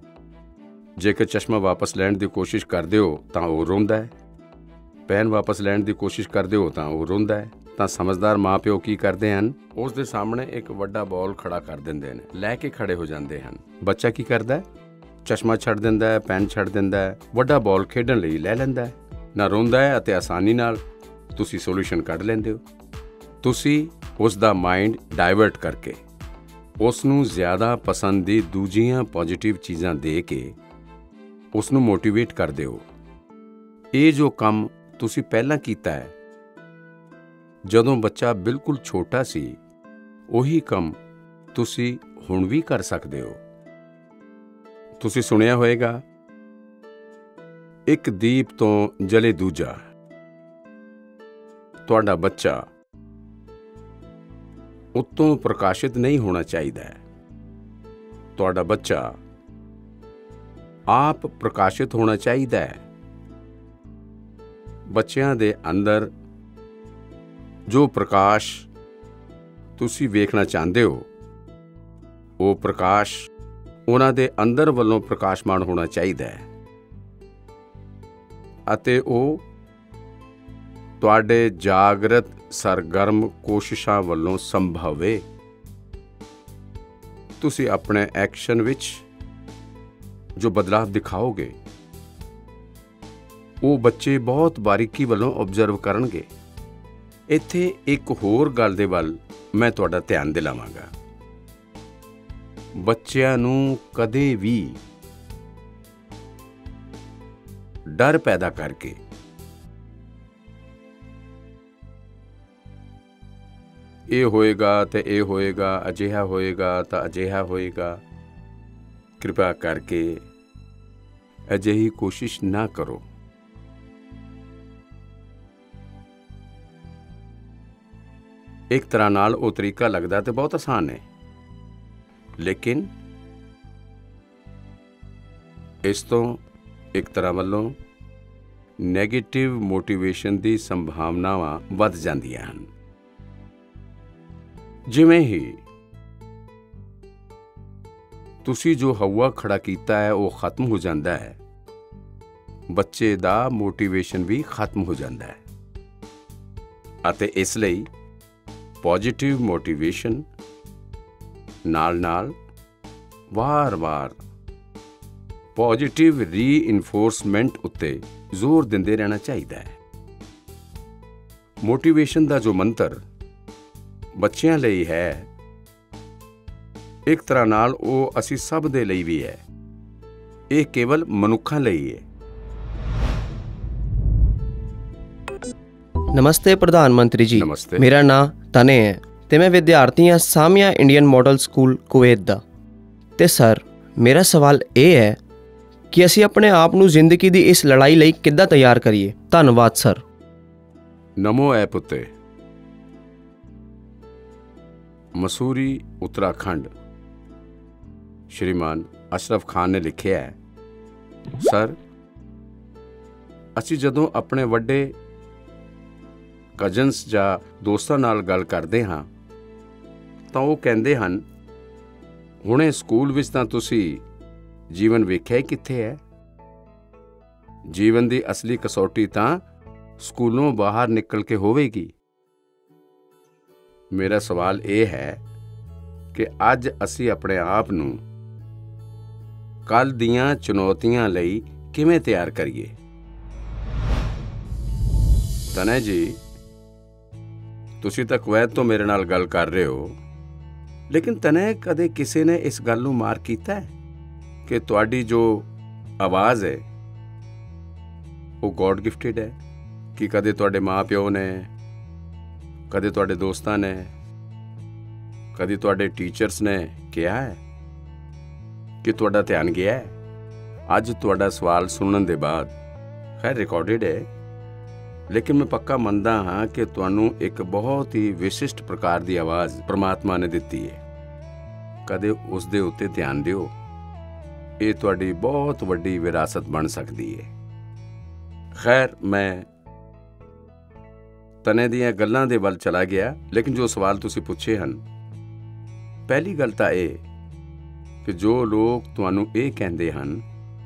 ਜੇਕਰ ਚਸ਼ਮਾ ਵਾਪਸ ਲੈਣ ਦੀ ਕੋਸ਼ਿਸ਼ ਕਰਦੇ ਹੋ ਤਾਂ ਉਹ ਰੋਂਦਾ ਹੈ, ਪੈਨ ਵਾਪਸ ਲੈਣ ਦੀ ਕੋਸ਼ਿਸ਼ ਕਰਦੇ ਹੋ ਤਾਂ ਉਹ ਰੋਂਦਾ ਹੈ। ਤਾਂ ਸਮਝਦਾਰ ਮਾਂ ਪਿਓ ਕੀ ਕਰਦੇ ਹਨ? ਉਸ ਦੇ ਸਾਹਮਣੇ ਇੱਕ ਵੱਡਾ ਬਾਲ ਖੜਾ ਕਰ ਦਿੰਦੇ ਨੇ, ਲੈ ਕੇ ਖੜੇ ਹੋ ਜਾਂਦੇ ਹਨ। ਬੱਚਾ ਕੀ ਕਰਦਾ ਹੈ? ਚਸ਼ਮਾ ਛੱਡ ਦਿੰਦਾ ਹੈ, ਪੈਨ ਛੱਡ ਦਿੰਦਾ ਹੈ, ਵੱਡਾ ਬਾਲ ਖੇਡਣ ਲਈ ਲੈ ਲੈਂਦਾ ਹੈ, ਨਾ ਰੋਂਦਾ ਹੈ ਅਤੇ ਆਸਾਨੀ ਨਾਲ ਤੁਸੀਂ ਸੋਲੂਸ਼ਨ ਕੱਢ ਲੈਂਦੇ ਹੋ। ਤੁਸੀਂ ਉਸ ਦਾ ਮਾਈਂਡ ਡਾਇਵਰਟ ਕਰਕੇ ਉਸ ਨੂੰ ਜ਼ਿਆਦਾ ਪਸੰਦ ਦੀ ਦੂਜੀਆਂ ਪੋਜ਼ਿਟਿਵ ਚੀਜ਼ਾਂ ਦੇ ਕੇ ਉਸ ਨੂੰ ਮੋਟੀਵੇਟ ਕਰਦੇ ਹੋ। ਇਹ ਜੋ ਕੰਮ ਤੁਸੀਂ ਪਹਿਲਾਂ ਕੀਤਾ ਹੈ ਜਦੋਂ ਬੱਚਾ ਬਿਲਕੁਲ ਛੋਟਾ ਸੀ, ਉਹੀ ਕੰਮ ਤੁਸੀਂ ਹੁਣ ਵੀ ਕਰ ਸਕਦੇ ਹੋ। ਤੁਸੀਂ ਸੁਣਿਆ ਹੋਵੇਗਾ, ਇੱਕ ਦੀਪ ਤੋਂ ਜਲੇ ਦੂਜਾ। ਤੁਹਾਡਾ ਬੱਚਾ ਉੱਤੋਂ ਪ੍ਰਕਾਸ਼ਿਤ ਨਹੀਂ ਹੋਣਾ ਚਾਹੀਦਾ ਹੈ। ਤੁਹਾਡਾ ਬੱਚਾ ਆਪ ਪ੍ਰਕਾਸ਼ਿਤ ਹੋਣਾ ਚਾਹੀਦਾ ਹੈ। ਬੱਚਿਆਂ ਦੇ ਅੰਦਰ ਜੋ ਪ੍ਰਕਾਸ਼ ਤੁਸੀਂ ਵੇਖਣਾ ਚਾਹੁੰਦੇ ਹੋ, ਉਹ ਪ੍ਰਕਾਸ਼ ਉਹਨਾਂ ਦੇ ਅੰਦਰ ਵੱਲੋਂ ਪ੍ਰਕਾਸ਼ਮਾਨ ਹੋਣਾ ਚਾਹੀਦਾ ਹੈ ਅਤੇ ਉਹ ਤੁਹਾਡੇ ਜਾਗਰਤ ਸਰਗਰਮ ਕੋਸ਼ਿਸ਼ਾਂ ਵੱਲੋਂ ਸੰਭਵ ਹੈ। ਤੁਸੀਂ ਆਪਣੇ ਐਕਸ਼ਨ ਵਿੱਚ ਜੋ ਬਦਲਾਅ ਦਿਖਾਓਗੇ, ਉਹ ਬੱਚੇ ਬਹੁਤ ਬਾਰੀਕੀ ਵੱਲੋਂ ਆਬਜ਼ਰਵ ਕਰਨਗੇ। ਇੱਥੇ ਇੱਕ ਹੋਰ ਗੱਲ ਦੇ ਵੱਲ ਮੈਂ ਤੁਹਾਡਾ ਧਿਆਨ ਦਿਲਾਵਾਂਗਾ। ਬੱਚਿਆਂ ਨੂੰ ਕਦੇ ਵੀ ਡਰ ਪੈਦਾ ਕਰਕੇ ਇਹ ਹੋਏਗਾ ਤੇ ਇਹ ਹੋਏਗਾ, ਅਜਿਹਾ ਹੋਏਗਾ ਤਾਂ ਅਜਿਹਾ ਹੋਏਗਾ, ਕਿਰਪਾ ਕਰਕੇ ਅਜਿਹੀ ਕੋਸ਼ਿਸ਼ ਨਾ ਕਰੋ। ਇੱਕ ਤਰ੍ਹਾਂ ਨਾਲ ਉਹ ਤਰੀਕਾ ਲੱਗਦਾ ਤੇ ਬਹੁਤ ਆਸਾਨ ਹੈ, ਲੇਕਿਨ ਇਸ ਤੋਂ ਇੱਕ ਤਰ੍ਹਾਂ ਵੱਲੋਂ ਨੈਗੇਟਿਵ ਮੋਟੀਵੇਸ਼ਨ ਦੀ ਸੰਭਾਵਨਾਵਾਂ ਵੱਧ ਜਾਂਦੀਆਂ ਹਨ। ਜਿਵੇਂ ਹੀ ਤੁਸੀਂ ਜੋ ਹਵਾ ਖੜਾ ਕੀਤਾ ਹੈ ਉਹ ਖਤਮ ਹੋ ਜਾਂਦਾ ਹੈ, ਬੱਚੇ ਦਾ ਮੋਟੀਵੇਸ਼ਨ ਵੀ ਖਤਮ ਹੋ ਜਾਂਦਾ ਹੈ। ਅਤੇ ਇਸ ਲਈ ਪੋਜ਼ਿਟਿਵ ਮੋਟੀਵੇਸ਼ਨ ਨਾਲ ਵਾਰ-ਵਾਰ ਪੋਜ਼ਿਟਿਵ ਰੀਇਨਫੋਰਸਮੈਂਟ ਉੱਤੇ ਜ਼ੋਰ ਦਿੰਦੇ ਰਹਿਣਾ ਚਾਹੀਦਾ ਹੈ। ਮੋਟੀਵੇਸ਼ਨ ਦਾ ਜੋ ਮੰਤਰ ਬੱਚਿਆਂ ਲਈ ਹੈ, ਇੱਕ ਤਰ੍ਹਾਂ ਨਾਲ ਉਹ ਅਸੀਂ ਸਭ ਦੇ ਲਈ ਵੀ ਹੈ। ਇਹ ਕੇਵਲ ਮਨੁੱਖਾਂ ਲਈ ਹੈ। ਨਮਸਤੇ ਪ੍ਰਧਾਨ ਮੰਤਰੀ ਜੀ। ਨਮਸਤੇ। ਮੇਰਾ ਨਾਂ ਤਨੇ ਹੈ ਤੇ ਮੈਂ ਵਿਦਿਆਰਥੀ ਹਾਂ Salmiya Indian model school Kuwait ਦਾ। ਤੇ ਸਰ, ਮੇਰਾ ਸਵਾਲ ਇਹ ਹੈ ਕਿ ਅਸੀਂ ਆਪਣੇ ਆਪ ਨੂੰ ਜ਼ਿੰਦਗੀ ਦੀ ਇਸ ਲੜਾਈ ਲਈ ਕਿੱਦਾਂ ਤਿਆਰ ਕਰੀਏ। ਧੰਨਵਾਦ ਸਰ। ਨਮੋ ਐ ਪੁੱਤੇ। ਮਸੂਰੀ, ਉੱਤਰਾਖੰਡ, ਸ਼੍ਰੀਮਾਨ ਅਸ਼ਰਫ ਖਾਨ ਨੇ ਲਿਖਿਆ ਹੈ, ਸਰ, ਅਸੀਂ ਜਦੋਂ ਆਪਣੇ ਵੱਡੇ ਕਜ਼ਨਸ ਜਾਂ ਦੋਸਤਾਂ ਨਾਲ ਗੱਲ ਕਰਦੇ ਹਾਂ ਤਾਂ ਉਹ ਕਹਿੰਦੇ ਹਨ, ਹੁਣੇ ਸਕੂਲ ਵਿੱਚ ਤਾਂ ਤੁਸੀਂ ਜੀਵਨ ਵੇਖਿਆ ਹੀ ਕਿੱਥੇ ਹੈ। ਜੀਵਨ ਦੀ ਅਸਲੀ ਕਸੌਟੀ ਤਾਂ ਸਕੂਲੋਂ ਬਾਹਰ ਨਿਕਲ ਕੇ ਹੋਵੇਗੀ। ਮੇਰਾ ਸਵਾਲ ਇਹ ਹੈ ਕਿ ਅੱਜ ਅਸੀਂ ਆਪਣੇ ਆਪ ਨੂੰ ਕੱਲ੍ਹ ਦੀਆਂ ਚੁਣੌਤੀਆਂ ਲਈ ਕਿਵੇਂ ਤਿਆਰ ਕਰੀਏ। ਤਨੇ ਜੀ, ਤੁਸੀਂ ਤਾਂ ਕੁਵੈਤ ਤੋਂ ਮੇਰੇ ਨਾਲ ਗੱਲ ਕਰ ਰਹੇ ਹੋ, ਲੇਕਿਨ ਤਨੇ ਕਦੇ ਕਿਸੇ ਨੇ ਇਸ ਗੱਲ ਨੂੰ ਮਾਰ ਕੀਤਾ ਹੈ ਕਿ ਤੁਹਾਡੀ ਜੋ ਆਵਾਜ਼ ਹੈ ਉਹ ਗੋਡ ਗਿਫਟਿਡ ਹੈ? ਕਿ ਕਦੇ ਤੁਹਾਡੇ ਮਾਂ-ਪਿਓ ਨੇ, ਕਦੇ ਤੁਹਾਡੇ ਦੋਸਤਾਂ ਨੇ, ਕਦੇ ਤੁਹਾਡੇ ਟੀਚਰਸ ਨੇ ਕਿਹਾ ਹੈ ਕਿ ਤੁਹਾਡਾ ਧਿਆਨ ਗਿਆ ਹੈ? ਅੱਜ ਤੁਹਾਡਾ ਸਵਾਲ ਸੁਣਨ ਦੇ ਬਾਅਦ, ਖੈਰ ਰਿਕਾਰਡਡ ਹੈ, ਲੇਕਿਨ ਮੈਂ ਪੱਕਾ ਮੰਨਦਾ ਹਾਂ ਕਿ ਤੁਹਾਨੂੰ ਇੱਕ ਬਹੁਤ ਹੀ ਵਿਸ਼ਿਸ਼ਟ ਪ੍ਰਕਾਰ ਦੀ ਆਵਾਜ਼ ਪ੍ਰਮਾਤਮਾ ਨੇ ਦਿੱਤੀ ਹੈ। ਕਦੇ ਉਸ ਦੇ ਉੱਤੇ ਧਿਆਨ ਦਿਓ, ਇਹ ਤੁਹਾਡੀ ਬਹੁਤ ਵੱਡੀ ਵਿਰਾਸਤ ਬਣ ਸਕਦੀ ਹੈ। ਖੈਰ, ਮੈਂ ਤਨੇ ਦੀਆਂ ਗੱਲਾਂ ਦੇ ਵੱਲ ਚਲਾ ਗਿਆ, ਲੇਕਿਨ ਜੋ ਸਵਾਲ ਤੁਸੀਂ ਪੁੱਛੇ ਹਨ, ਪਹਿਲੀ ਗੱਲ ਤਾਂ ਇਹ ਕਿ ਜੋ ਲੋਕ ਤੁਹਾਨੂੰ ਇਹ ਕਹਿੰਦੇ ਹਨ,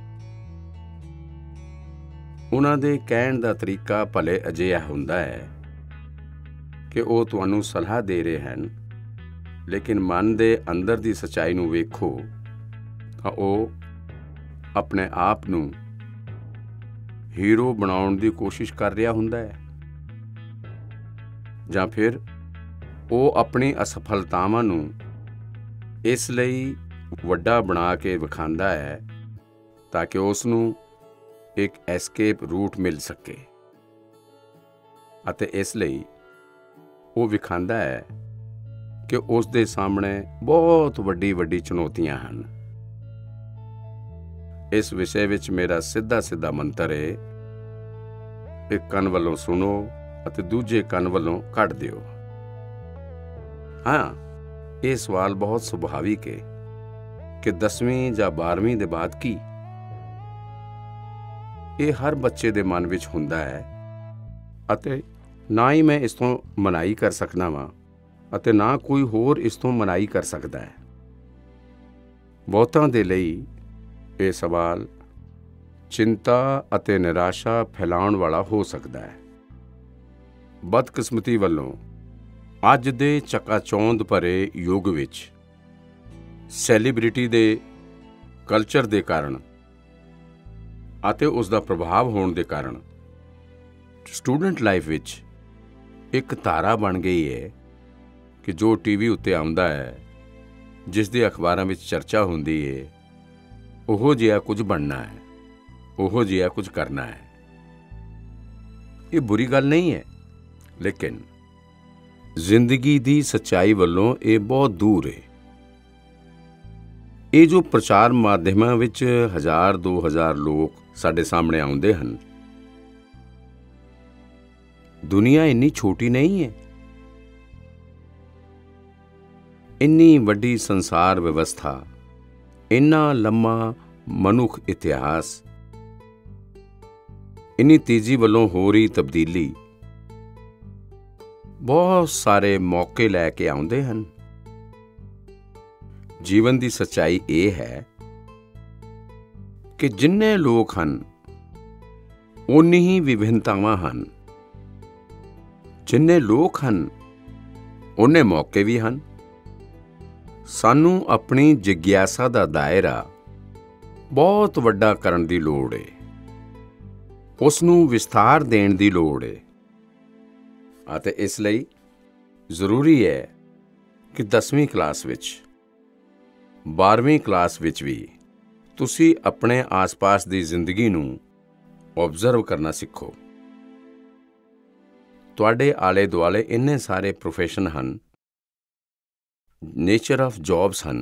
ਉਹਨਾਂ ਦੇ ਕਹਿਣ ਦਾ ਤਰੀਕਾ ਭਲੇ ਅਜਿਹਾ ਹੁੰਦਾ ਹੈ ਕਿ ਉਹ ਤੁਹਾਨੂੰ ਸਲਾਹ ਦੇ ਰਹੇ ਹਨ, ਲੇਕਿਨ ਮਨ ਦੇ ਅੰਦਰ ਦੀ ਸੱਚਾਈ ਨੂੰ ਵੇਖੋ ਤਾਂ ਉਹ ਆਪਣੇ ਆਪ ਨੂੰ ਹੀਰੋ ਬਣਾਉਣ ਦੀ ਕੋਸ਼ਿਸ਼ ਕਰ ਰਿਹਾ ਹੁੰਦਾ ਹੈ, ਜਾਂ ਫਿਰ ਉਹ ਆਪਣੀ ਅਸਫਲਤਾਵਾਂ ਨੂੰ ਇਸ ਲਈ ਵੱਡਾ ਬਣਾ ਕੇ ਵਿਖਾਉਂਦਾ ਹੈ ਤਾਂ ਕਿ ਉਸ ਨੂੰ ਇੱਕ ਐਸਕੇਪ ਰੂਟ ਮਿਲ ਸਕੇ, ਅਤੇ ਇਸ ਲਈ ਉਹ ਵਿਖਾਉਂਦਾ ਹੈ ਕਿ ਉਸ ਦੇ ਸਾਹਮਣੇ ਬਹੁਤ ਵੱਡੀ ਚੁਣੌਤੀਆਂ ਹਨ। ਇਸ ਵਿਸ਼ੇ ਵਿੱਚ ਮੇਰਾ ਸਿੱਧਾ ਮੰਤਰ ਹੈ, ਇੱਕ ਕੰਨ ਵੱਲੋਂ ਸੁਣੋ ਅਤੇ ਦੂਜੇ ਕੰਨ ਵੱਲੋਂ ਕੱਢ ਦਿਓ। ਹਾਂ, ਇਹ ਸਵਾਲ ਬਹੁਤ ਸੁਭਾਵਿਕ ਹੈ ਕਿ 10ਵੀਂ ਜਾਂ 12ਵੀਂ ਦੇ ਬਾਅਦ ਕੀ? ਇਹ ਹਰ ਬੱਚੇ ਦੇ ਮਨ ਵਿੱਚ ਹੁੰਦਾ ਹੈ, ਅਤੇ ਨਾ ਹੀ ਮੈਂ ਇਸ ਤੋਂ ਮਨਾਹੀ ਕਰ ਸਕਦਾ ਵਾਂ ਅਤੇ ਨਾ ਕੋਈ ਹੋਰ ਇਸ ਤੋਂ ਮਨਾਹੀ ਕਰ ਸਕਦਾ ਹੈ। ਬਹੁਤਾਂ ਦੇ ਲਈ ਇਹ ਸਵਾਲ ਚਿੰਤਾ ਅਤੇ ਨਿਰਾਸ਼ਾ ਫੈਲਾਉਣ ਵਾਲਾ ਹੋ ਸਕਦਾ ਹੈ। ਬਦਕਿਸਮਤੀ ਵੱਲੋਂ ਅੱਜ ਦੇ ਚਕਾਚੌਂਧ ਭਰੇ ਯੁੱਗ ਵਿੱਚ ਸੈਲੀਬ੍ਰਿਟੀ ਦੇ ਕਲਚਰ ਦੇ ਕਾਰਨ ਅਤੇ ਉਸ ਦਾ ਪ੍ਰਭਾਵ ਹੋਣ ਦੇ ਕਾਰਨ ਸਟੂਡੈਂਟ ਲਾਈਫ ਵਿੱਚ ਇੱਕ ਧਾਰਾ ਬਣ ਗਈ ਹੈ ਕਿ ਜੋ ਟੀਵੀ ਉੱਤੇ ਆਉਂਦਾ ਹੈ, ਜਿਸ ਦੀ ਅਖਬਾਰਾਂ ਵਿੱਚ ਚਰਚਾ ਹੁੰਦੀ ਹੈ, ਉਹੋ ਜਿਹਾ ਕੁਝ ਬਣਨਾ ਹੈ, ਉਹੋ ਜਿਹਾ ਕੁਝ ਕਰਨਾ ਹੈ। ਇਹ ਬੁਰੀ ਗੱਲ ਨਹੀਂ ਹੈ, ਲੇਕਿਨ ਜ਼ਿੰਦਗੀ ਦੀ ਸੱਚਾਈ ਵੱਲੋਂ ਇਹ ਬਹੁਤ ਦੂਰ ਹੈ। ਇਹ ਜੋ ਪ੍ਰਚਾਰ ਮਾਧਿਅਮਾਂ ਵਿੱਚ 1000-2000 ਲੋਕ ਸਾਡੇ ਸਾਹਮਣੇ ਆਉਂਦੇ ਹਨ, ਦੁਨੀਆ ਇੰਨੀ ਛੋਟੀ ਨਹੀਂ ਹੈ। ਇੰਨੀ ਵੱਡੀ ਸੰਸਾਰ ਵਿਵਸਥਾ, ਇੰਨਾ ਲੰਮਾ ਮਨੁੱਖ ਇਤਿਹਾਸ, ਇੰਨੀ ਤੇਜ਼ੀ ਵੱਲੋਂ ਹੋ ਰਹੀ ਤਬਦੀਲੀ ਬਹੁਤ ਸਾਰੇ ਮੌਕੇ ਲੈ ਕੇ ਆਉਂਦੇ ਹਨ। ਜੀਵਨ ਦੀ ਸੱਚਾਈ ਇਹ ਹੈ ਕਿ ਜਿੰਨੇ ਲੋਕ ਹਨ, ਓਨੀ ਹੀ ਵਿਭਿੰਨਤਾਵਾਂ ਹਨ। ਜਿੰਨੇ ਲੋਕ ਹਨ, ਓਨੇ ਮੌਕੇ ਵੀ ਹਨ। ਸਾਨੂੰ ਆਪਣੀ ਜਿਗਿਆਸਾ ਦਾ ਦਾਇਰਾ ਬਹੁਤ ਵੱਡਾ ਕਰਨ ਦੀ ਲੋੜ ਹੈ, ਉਸ ਨੂੰ ਵਿਸਥਾਰ ਦੇਣ ਦੀ ਲੋੜ ਹੈ, ਅਤੇ ਇਸ ਲਈ ਜ਼ਰੂਰੀ ਹੈ ਕਿ 10ਵੀਂ ਕਲਾਸ ਵਿੱਚ, 12ਵੀਂ ਕਲਾਸ ਵਿੱਚ ਵੀ ਤੁਸੀਂ ਆਪਣੇ ਆਸ-ਪਾਸ ਦੀ ਜ਼ਿੰਦਗੀ ਨੂੰ ਆਬਜ਼ਰਵ ਕਰਨਾ ਸਿੱਖੋ। ਤੁਹਾਡੇ ਆਲੇ ਦੁਆਲੇ ਇੰਨੇ ਸਾਰੇ ਪ੍ਰੋਫੈਸ਼ਨ ਹਨ, ਨੇਚਰ ਆਫ ਜੌਬਸ ਹਨ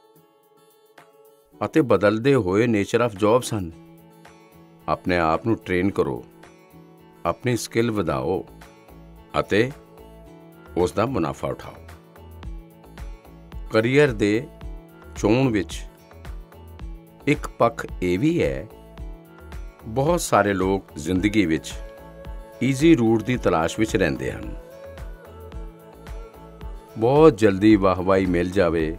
ਅਤੇ ਬਦਲਦੇ ਹੋਏ ਨੇਚਰ ਆਫ ਜੌਬਸ ਹਨ। ਆਪਣੇ ਆਪ ਨੂੰ ਟ੍ਰੇਨ ਕਰੋ, ਆਪਣੀ ਸਕਿੱਲ ਵਧਾਓ ਅਤੇ ਉਸ ਦਾ ਮੁਨਾਫਾ ਉਠਾਓ। ਕਰੀਅਰ ਦੇ ਚੋਣ ਵਿੱਚ ਇੱਕ ਪੱਖ ਇਹ ਵੀ ਹੈ, ਬਹੁਤ ਸਾਰੇ ਲੋਕ ਜ਼ਿੰਦਗੀ ਵਿੱਚ ਈਜ਼ੀ ਰੂਟ ਦੀ ਤਲਾਸ਼ ਵਿੱਚ ਰਹਿੰਦੇ ਹਨ। ਬਹੁਤ ਜਲਦੀ ਵਾਹਵਾਈ ਮਿਲ ਜਾਵੇ,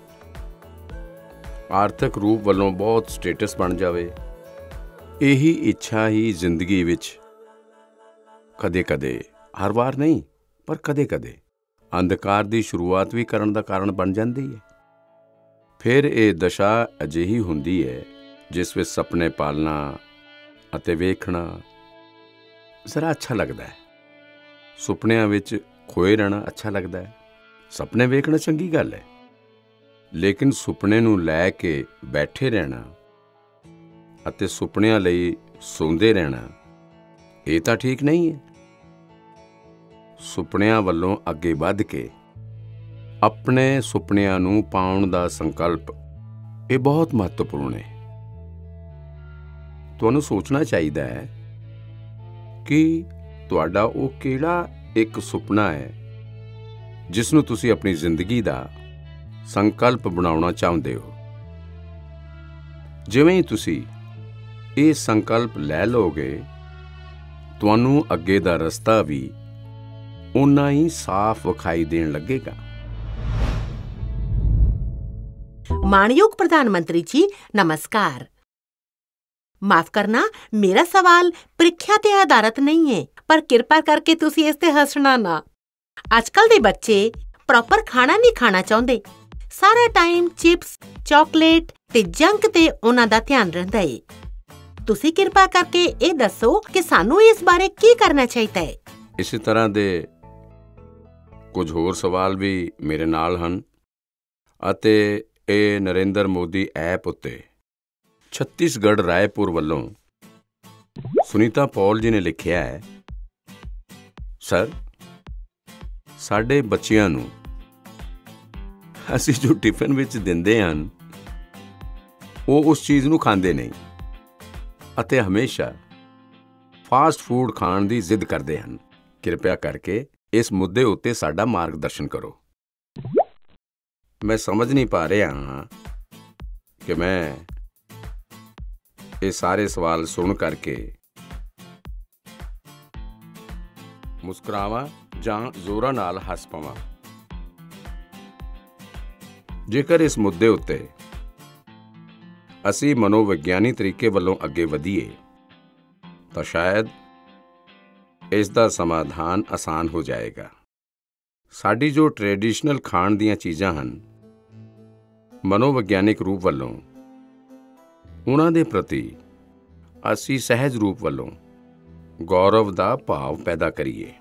ਆਰਥਿਕ ਰੂਪ ਵੱਲੋਂ ਬਹੁਤ ਸਟੇਟਸ ਬਣ ਜਾਵੇ, ਇਹੀ ਇੱਛਾ ਹੀ ਜ਼ਿੰਦਗੀ ਵਿੱਚ ਕਦੇ-ਕਦੇ, ਹਰ ਵਾਰ ਨਹੀਂ ਪਰ ਕਦੇ-ਕਦੇ ਅੰਧਕਾਰ ਦੀ ਸ਼ੁਰੂਆਤ ਵੀ ਕਰਨ ਦਾ ਕਾਰਨ ਬਣ ਜਾਂਦੀ ਹੈ। ਫਿਰ ਇਹ ਦਸ਼ਾ ਅਜਿਹੀ ਹੁੰਦੀ ਹੈ ਜਿਸ ਵਿੱਚ ਸੁਪਨੇ ਪਾਲਣਾ ਅਤੇ ਵੇਖਣਾ ਜ਼ਰਾ ਅੱਛਾ ਲੱਗਦਾ ਹੈ। ਸੁਪਨਿਆਂ ਵਿੱਚ ਖੋਏ ਰਹਿਣਾ ਅੱਛਾ ਲੱਗਦਾ ਹੈ। ਸੁਪਨੇ ਵੇਖਣਾ ਚੰਗੀ ਗੱਲ ਹੈ, ਲੇਕਿਨ ਸੁਪਨੇ ਨੂੰ ਲੈ ਕੇ ਬੈਠੇ ਰਹਿਣਾ ਅਤੇ ਸੁਪਨਿਆਂ ਲਈ ਸੌਂਦੇ ਰਹਿਣਾ, ਇਹ ਤਾਂ ਠੀਕ ਨਹੀਂ ਹੈ। ਸੁਪਨਿਆਂ ਵੱਲੋਂ ਅੱਗੇ ਵੱਧ ਕੇ ਆਪਣੇ ਸੁਪਨਿਆਂ ਨੂੰ ਪਾਉਣ ਦਾ ਸੰਕਲਪ, ਇਹ ਬਹੁਤ ਮਹੱਤਵਪੂਰਨ ਹੈ। ਤੁਹਾਨੂੰ ਸੋਚਣਾ ਚਾਹੀਦਾ ਹੈ ਕਿ ਤੁਹਾਡਾ ਉਹ ਕਿਹੜਾ ਇੱਕ ਸੁਪਨਾ ਹੈ ਜਿਸ ਨੂੰ ਤੁਸੀਂ ਆਪਣੀ ਜ਼ਿੰਦਗੀ ਦਾ ਸੰਕਲਪ ਬਣਾਉਣਾ ਚਾਹੁੰਦੇ ਹੋ। ਜਿਵੇਂ ਹੀ ਤੁਸੀਂ ਇਹ ਸੰਕਲਪ ਲੈ ਲਓਗੇ, ਤੁਹਾਨੂੰ ਅੱਗੇ ਦਾ ਰਸਤਾ ਵੀ ਉਨਾ ਹੀ ਸਾਫ਼ ਵਿਖਾਈ ਦੇਣ ਲੱਗੇਗਾ। मानयोग प्रधानमंत्री जी नमस्कार। माफ करना, मेरा सवाल ਪ੍ਰੀਖਿਆ ਤੇ ਆਧਾਰਿਤ ਨਹੀਂ ਹੈ, ਪਰ ਕਿਰਪਾ ਕਰਕੇ ਤੁਸੀਂ ਇਸ ਤੇ ਹੱਸਣਾ ਨਾ। ਅੱਜਕੱਲ ਦੇ ਬੱਚੇ ਪ੍ਰੋਪਰ ਖਾਣਾ ਨਹੀਂ ਖਾਣਾ ਚਾਹੁੰਦੇ। ਸਾਰਾ ਟਾਈਮ ਚਿਪਸ, ਚਾਕਲੇਟ ਤੇ ਜੰਕ ਤੇ ਉਹਨਾਂ ਦਾ ਧਿਆਨ ਰਹਿੰਦਾ ਹੈ। ਤੁਸੀਂ ਕਿਰਪਾ ਕਰਕੇ ਇਹ ਦੱਸੋ ਕਿ ਸਾਨੂੰ ਇਸ ਬਾਰੇ ਕੀ ਕਰਨਾ ਚਾਹੀਦਾ ਹੈ। ਇਸੇ ਤਰ੍ਹਾਂ ਦੇ ਕੁਝ ਹੋਰ ਸਵਾਲ ਵੀ ਮੇਰੇ ਨਾਲ ਹਨ ਅਤੇ ਇਹ ਨਰਿੰਦਰ ਮੋਦੀ ਐਪ ਉੱਤੇ ਛੱਤੀਸਗੜ੍ਹ ਰਾਏਪੁਰ ਵੱਲੋਂ ਸੁਨੀਤਾ ਪੌਲ ਜੀ ਨੇ ਲਿਖਿਆ ਹੈ, ਸਰ, ਸਾਡੇ ਬੱਚਿਆਂ ਨੂੰ ਅਸੀਂ ਜੋ ਟਿਫਨ ਵਿੱਚ ਦਿੰਦੇ ਹਨ ਉਹ ਉਸ ਚੀਜ਼ ਨੂੰ ਖਾਂਦੇ ਨਹੀਂ ਅਤੇ ਹਮੇਸ਼ਾ ਫਾਸਟ ਫੂਡ ਖਾਣ ਦੀ ਜ਼ਿੱਦ ਕਰਦੇ ਹਨ। ਕਿਰਪਾ ਕਰਕੇ ਇਸ ਮੁੱਦੇ ਉੱਤੇ ਸਾਡਾ ਮਾਰਗਦਰਸ਼ਨ ਕਰੋ। ਮੈਂ ਸਮਝ ਨਹੀਂ ਪਾ ਰਿਹਾ ਹਾਂ ਕਿ ਮੈਂ ਇਹ ਸਾਰੇ ਸਵਾਲ ਸੁਣ ਕਰਕੇ ਮੁਸਕਰਾਵਾਂ ਜਾਂ ਜ਼ੋਰਾਂ ਨਾਲ ਹੱਸ ਪਵਾਂ। ਜੇਕਰ ਇਸ ਮੁੱਦੇ ਉੱਤੇ ਅਸੀਂ ਮਨੋਵਿਗਿਆਨੀ ਤਰੀਕੇ ਵੱਲੋਂ ਅੱਗੇ ਵਧੀਏ ਤਾਂ ਸ਼ਾਇਦ ਇਸ ਦਾ ਸਮਾਧਾਨ ਆਸਾਨ ਹੋ ਜਾਏਗਾ। ਸਾਡੀ ਜੋ ਟ੍ਰੈਡੀਸ਼ਨਲ ਖਾਣ ਦੀਆਂ ਚੀਜ਼ਾਂ ਹਨ, ਮਨੋਵਿਗਿਆਨਿਕ ਰੂਪ ਵੱਲੋਂ ਉਹਨਾਂ ਦੇ ਪ੍ਰਤੀ ਅਸੀਂ ਸਹਿਜ ਰੂਪ ਵੱਲੋਂ ਗੌਰਵ ਦਾ ਭਾਵ ਪੈਦਾ ਕਰੀਏ।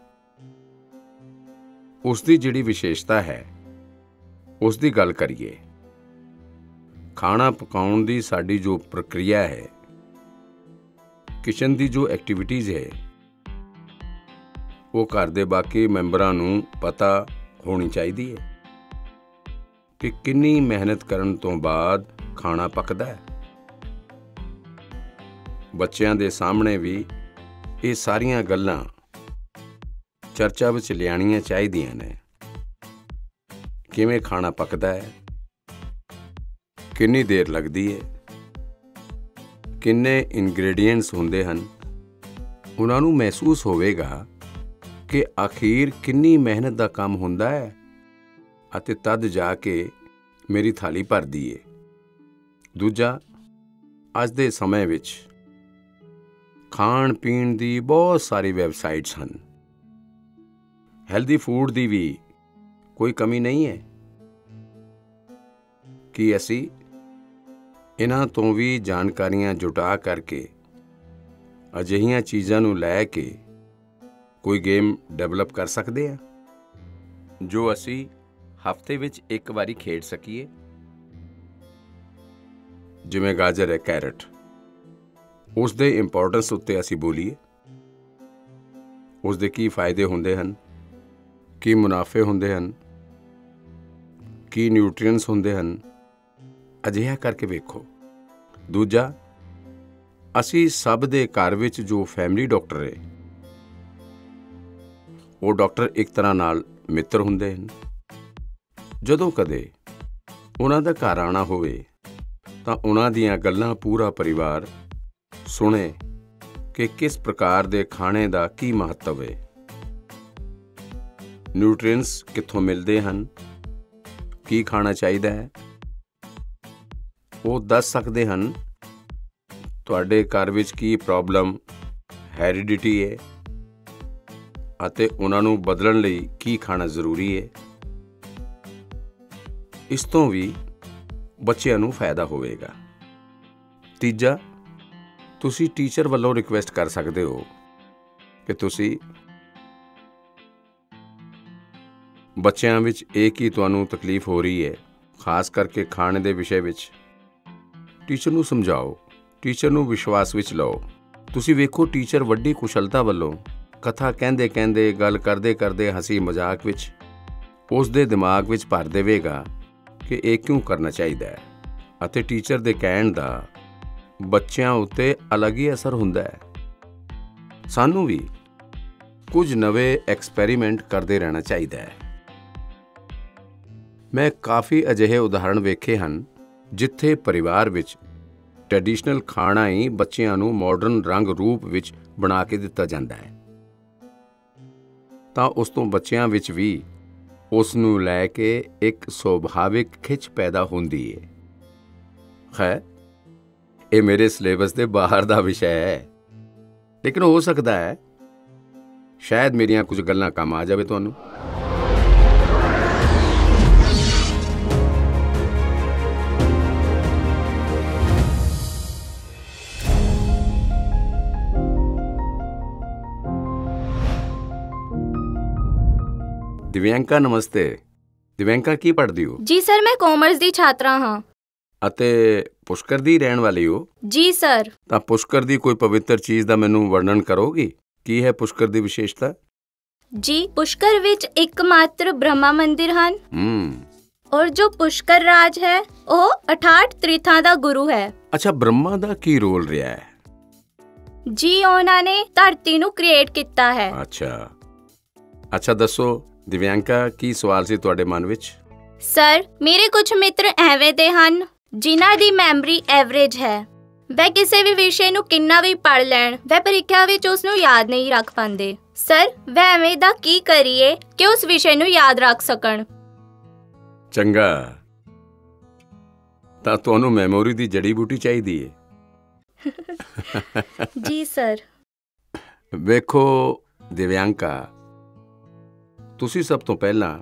ਉਸ ਦੀ ਜਿਹੜੀ ਵਿਸ਼ੇਸ਼ਤਾ ਹੈ ਉਸ ਦੀ ਗੱਲ ਕਰੀਏ। ਖਾਣਾ ਪਕਾਉਣ ਦੀ ਸਾਡੀ ਜੋ ਪ੍ਰਕਿਰਿਆ ਹੈ, ਕਿਚਨ ਦੀ ਜੋ ਐਕਟੀਵਿਟੀਜ਼ ਹੈ, ਉਹ ਘਰ ਦੇ ਬਾਕੀ ਮੈਂਬਰਾਂ ਨੂੰ ਪਤਾ ਹੋਣੀ ਚਾਹੀਦੀ ਹੈ ਕਿ ਕਿੰਨੀ ਮਿਹਨਤ ਕਰਨ ਤੋਂ ਬਾਅਦ ਖਾਣਾ ਪੱਕਦਾ ਹੈ। ਬੱਚਿਆਂ ਦੇ ਸਾਹਮਣੇ ਵੀ ਇਹ ਸਾਰੀਆਂ ਗੱਲਾਂ ਚਰਚਾ ਵਿੱਚ ਲਿਆਉਣੀਆਂ ਚਾਹੀਦੀਆਂ ਨੇ। ਕਿਵੇਂ ਖਾਣਾ ਪੱਕਦਾ ਹੈ, ਕਿੰਨੀ ਦੇਰ ਲੱਗਦੀ ਹੈ, ਕਿੰਨੇ ਇਨਗਰੀਡੀਐਂਟਸ ਹੁੰਦੇ ਹਨ। ਉਹਨਾਂ ਨੂੰ ਮਹਿਸੂਸ ਹੋਵੇਗਾ ਕਿ ਆਖਿਰ ਕਿੰਨੀ ਮਿਹਨਤ ਦਾ ਕੰਮ ਹੁੰਦਾ ਹੈ ਅਤੇ ਤਦ ਜਾ ਕੇ ਮੇਰੀ ਥਾਲੀ ਭਰਦੀ ਏ। ਦੂਜਾ, ਅੱਜ ਦੇ ਸਮੇਂ ਵਿੱਚ ਖਾਣ ਪੀਣ ਦੀ ਬਹੁਤ ਸਾਰੀ ਵੈਬਸਾਈਟਸ ਹਨ। ਹੈਲਦੀ ਫੂਡ ਦੀ ਵੀ ਕੋਈ ਕਮੀ ਨਹੀਂ ਹੈ। ਕੀ ਅਸੀਂ ਇਹਨਾਂ ਤੋਂ ਵੀ ਜਾਣਕਾਰੀਆਂ ਜੁਟਾ ਕਰਕੇ ਅਜਿਹੀਆਂ ਚੀਜ਼ਾਂ ਨੂੰ ਲੈ ਕੇ ਕੋਈ ਗੇਮ ਡਿਵੈਲਪ ਕਰ ਸਕਦੇ ਹਾਂ ਜੋ ਅਸੀਂ ਹਫ਼ਤੇ ਵਿੱਚ ਇੱਕ ਵਾਰੀ ਖੇਡ ਸਕੀਏ? ਜਿਵੇਂ ਗਾਜਰ ਹੈ, ਕੈਰਟ, ਉਸ ਦੇ ਇੰਪੋਰਟੈਂਸ ਉੱਤੇ ਅਸੀਂ ਬੋਲੀਏ, ਉਸ ਦੇ ਕੀ ਫਾਇਦੇ ਹੁੰਦੇ ਹਨ, ਕੀ ਮੁਨਾਫੇ ਹੁੰਦੇ ਹਨ, ਕੀ ਨਿਊਟ੍ਰੀਐਂਟਸ ਹੁੰਦੇ ਹਨ, ਅਜਿਹਾ ਕਰਕੇ ਵੇਖੋ। ਦੂਜਾ, ਅਸੀਂ ਸਭ ਦੇ ਘਰ ਵਿੱਚ ਜੋ ਫੈਮਿਲੀ ਡਾਕਟਰ ਹੈ, ਉਹ ਡਾਕਟਰ ਇੱਕ ਤਰ੍ਹਾਂ ਨਾਲ ਮਿੱਤਰ ਹੁੰਦੇ ਹਨ। ਜਦੋਂ ਕਦੇ ਉਹਨਾਂ ਦਾ ਘਰ ਆਉਣਾ ਹੋਵੇ ਤਾਂ ਉਹਨਾਂ ਦੀਆਂ ਗੱਲਾਂ ਪੂਰਾ ਪਰਿਵਾਰ ਸੁਣੇ ਕਿ ਕਿਸ ਪ੍ਰਕਾਰ ਦੇ ਖਾਣੇ ਦਾ ਕੀ ਮਹੱਤਵ ਹੈ, ਨਿਊਟ੍ਰੀਐਂਟਸ ਕਿੱਥੋਂ ਮਿਲਦੇ ਹਨ, ਕੀ ਖਾਣਾ ਚਾਹੀਦਾ ਹੈ। ਉਹ ਦੱਸ ਸਕਦੇ ਹਨ ਤੁਹਾਡੇ ਘਰ ਵਿੱਚ ਕੀ ਪ੍ਰੋਬਲਮ ਹੈਰੀਡਿਟੀ ਹੈ ਅਤੇ ਉਹਨਾਂ ਨੂੰ ਬਦਲਣ ਲਈ ਕੀ ਖਾਣਾ ਜ਼ਰੂਰੀ ਹੈ। ਇਸ ਤੋਂ ਵੀ ਬੱਚਿਆਂ ਨੂੰ ਫਾਇਦਾ ਹੋਵੇਗਾ। ਤੀਜਾ, ਤੁਸੀਂ ਟੀਚਰ ਵੱਲੋਂ ਰਿਕੁਐਸਟ ਕਰ ਸਕਦੇ ਹੋ ਕਿ ਤੁਸੀਂ ਬੱਚਿਆਂ ਵਿੱਚ ਇਹ ਕੀ ਤੁਹਾਨੂੰ ਤਕਲੀਫ ਹੋ ਰਹੀ ਹੈ, ਖਾਸ ਕਰਕੇ ਖਾਣੇ ਦੇ ਵਿਸ਼ੇ ਵਿੱਚ, ਟੀਚਰ ਨੂੰ ਸਮਝਾਓ, ਟੀਚਰ ਨੂੰ ਵਿਸ਼ਵਾਸ ਵਿੱਚ ਲਓ। ਤੁਸੀਂ ਵੇਖੋ, ਟੀਚਰ ਵੱਡੀ ਕੁਸ਼ਲਤਾ ਵੱਲੋਂ ਕਥਾ ਕਹਿੰਦੇ ਕਹਿੰਦੇ, ਗੱਲ ਕਰਦੇ ਕਰਦੇ, ਹਸੀ ਮਜ਼ਾਕ ਵਿੱਚ ਉਸ ਦੇ ਦਿਮਾਗ ਵਿੱਚ ਭਰ ਦੇਵੇਗਾ ਕਿ ਇਹ ਕਿਉਂ ਕਰਨਾ ਚਾਹੀਦਾ ਹੈ, ਅਤੇ ਟੀਚਰ ਦੇ ਕਹਿਣ ਦਾ ਬੱਚਿਆਂ ਉੱਤੇ ਅਲੱਗ ਹੀ ਅਸਰ ਹੁੰਦਾ ਹੈ। ਸਾਨੂੰ ਵੀ ਕੁਝ ਨਵੇਂ ਐਕਸਪੈਰੀਮੈਂਟ ਕਰਦੇ ਰਹਿਣਾ ਚਾਹੀਦਾ ਹੈ। ਮੈਂ ਕਾਫੀ ਅਜਿਹੇ ਉਦਾਹਰਣ ਵੇਖੇ ਹਨ ਜਿੱਥੇ ਪਰਿਵਾਰ ਵਿੱਚ ਟ੍ਰੈਡੀਸ਼ਨਲ ਖਾਣਾ ਹੀ ਬੱਚਿਆਂ ਨੂੰ ਮਾਡਰਨ ਰੰਗ ਰੂਪ ਵਿੱਚ ਬਣਾ ਕੇ ਦਿੱਤਾ ਜਾਂਦਾ ਹੈ, ਤਾਂ ਉਸ ਤੋਂ ਬੱਚਿਆਂ ਵਿੱਚ ਵੀ ਉਸ ਨੂੰ ਲੈ ਕੇ ਇੱਕ ਸੁਭਾਵਿਕ ਖਿੱਚ ਪੈਦਾ ਹੁੰਦੀ ਹੈ। ਖੈਰ, ਇਹ ਮੇਰੇ ਸਿਲੇਬਸ ਦੇ ਬਾਹਰ ਦਾ ਵਿਸ਼ਾ ਹੈ, ਲੇਕਿਨ ਹੋ ਸਕਦਾ ਹੈ ਸ਼ਾਇਦ ਮੇਰੀਆਂ ਕੁਝ ਗੱਲਾਂ ਕੰਮ ਆ ਜਾਵੇ ਤੁਹਾਨੂੰ। ਦਿਵਿਆਂਕਾ, ਨਮਸਤੇ। ਦਿਵਿਆਂਕਾ, ਕੀ ਪੜ੍ਹਦੀ ਹੋ? ਜੀ ਸਰ, ਮੈਂ ਕਾਮਰਸ ਦੀ ਛਾਤਰਾ ਹਾਂ। ਅਤੇ ਪੁਸ਼ਕਰ ਦੀ ਰਹਿਣ ਵਾਲੀ ਹੋ? ਜੀ ਸਰ। ਤਾਂ ਪੁਸ਼ਕਰ ਦੀ ਕੋਈ ਪਵਿੱਤਰ ਚੀਜ਼ ਦਾ ਮੈਨੂੰ ਵਰਣਨ ਕਰੋਗੀ? ਕੀ ਹੈ ਪੁਸ਼ਕਰ ਦੀ ਵਿਸ਼ੇਸ਼ਤਾ? ਜੀ, ਪੁਸ਼ਕਰ ਵਿੱਚ ਇੱਕਮਾਤਰ ਬ੍ਰਹਮਾ ਮੰਦਿਰ ਹਨ। ਔਰ ਜੋ ਪੁਸ਼ਕਰ ਰਾਜ ਹੈ ਉਹ 68 ਤ੍ਰਿਥਾਂ ਦਾ ਗੁਰੂ ਹੈ। ਅੱਛਾ, ਬ੍ਰਹਮਾ ਦਾ ਕੀ ਰੋਲ ਰਿਹਾ ਹੈ? ਜੀ, ਉਹਨਾਂ ਨੇ ਧਰਤੀ ਨੂੰ ਕ੍ਰੀਏਟ ਕੀਤਾ ਹੈ। ਅੱਛਾ ਦੱਸੋ ਦਿਵਿਆਂਕਾ, ਕੀ ਸਵਾਲ ਸੀ ਤੁਹਾਡੇ ਮਨ ਵਿੱਚ? ਸਰ, ਮੇਰੇ ਕੁਝ ਮਿੱਤਰ ਐਵੇਂ ਦੇ ਹਨ ਜਿਨ੍ਹਾਂ ਦੀ ਮੈਮਰੀ ਐਵਰੇਜ ਹੈ। ਵੈ ਕਿਸੇ ਵੀ ਵਿਸ਼ੇ ਨੂੰ ਕਿੰਨਾ ਵੀ ਪੜ੍ਹ ਲੈਣ, ਵੈ ਪ੍ਰੀਖਿਆ ਵਿੱਚ ਉਸ ਨੂੰ ਯਾਦ ਨਹੀਂ ਰੱਖ ਪਾਉਂਦੇ। ਸਰ, ਵੈ ਐਵੇਂ ਦਾ ਕੀ ਕਰੀਏ ਕਿ ਉਸ ਵਿਸ਼ੇ ਨੂੰ ਯਾਦ ਰੱਖ ਸਕਣ? ਚੰਗਾ, ਤਾਂ ਤੁਹਾਨੂੰ ਮੈਮੋਰੀ ਦੀ ਜੜੀ ਬੂਟੀ ਚਾਹੀਦੀ ਹੈ। ਜੀ ਸਰ। ਵੇਖੋ ਦਿਵਿਆਂਕਾ, ਤੁਸੀਂ ਸਭ ਤੋਂ ਪਹਿਲਾਂ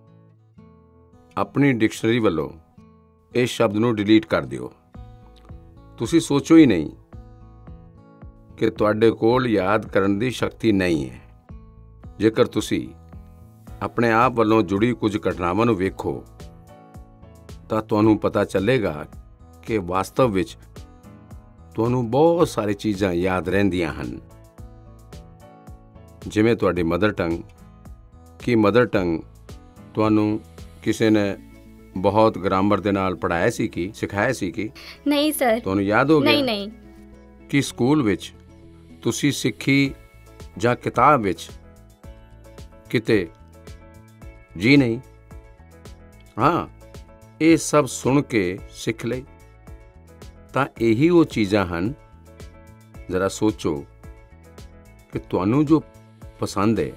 ਆਪਣੀ ਡਿਕਸ਼ਨਰੀ ਵੱਲੋਂ ਇਸ ਸ਼ਬਦ ਨੂੰ ਡਿਲੀਟ ਕਰ ਦਿਓ। ਤੁਸੀਂ ਸੋਚੋ ਹੀ ਨਹੀਂ ਕਿ ਤੁਹਾਡੇ ਕੋਲ ਯਾਦ ਕਰਨ ਦੀ ਸ਼ਕਤੀ ਨਹੀਂ ਹੈ। ਜੇਕਰ ਤੁਸੀਂ ਆਪਣੇ ਆਪ ਵੱਲੋਂ ਜੁੜੀ ਕੁਝ ਘਟਨਾਵਾਂ ਨੂੰ ਵੇਖੋ ਤਾਂ ਤੁਹਾਨੂੰ ਪਤਾ ਚੱਲੇਗਾ ਕਿ ਵਾਸਤਵ ਵਿੱਚ ਤੁਹਾਨੂੰ ਬਹੁਤ ਸਾਰੀ ਚੀਜ਼ਾਂ ਯਾਦ ਰਹਿੰਦੀਆਂ ਹਨ, ਜਿਵੇਂ ਤੁਹਾਡੀ ਮਦਰ ਟੰਗ। ਕੀ ਮਦਰ ਟੰਗ ਤੁਹਾਨੂੰ ਕਿਸੇ ਨੇ ਬਹੁਤ ਗ੍ਰਾਮਰ ਦੇ ਨਾਲ ਪੜ੍ਹਾਇਆ ਸੀ, ਕੀ ਸਿਖਾਇਆ ਸੀ? ਕੀ ਨਹੀਂ ਸਰ। ਤੁਹਾਨੂੰ ਯਾਦ ਹੋ ਗਿਆ? ਨਹੀਂ। ਕੀ ਸਕੂਲ ਵਿੱਚ ਤੁਸੀਂ ਸਿੱਖੀ ਜਾਂ ਕਿਤਾਬ ਵਿੱਚ ਕਿਤੇ? ਜੀ ਨਹੀਂ। ਹਾਂ, ਇਹ ਸਭ ਸੁਣ ਕੇ ਸਿੱਖ ਲਈ। ਤਾਂ ਇਹੀ ਉਹ ਚੀਜ਼ਾਂ ਹਨ, ਜ਼ਰਾ ਸੋਚੋ ਕਿ ਤੁਹਾਨੂੰ ਜੋ ਪਸੰਦ ਹੈ,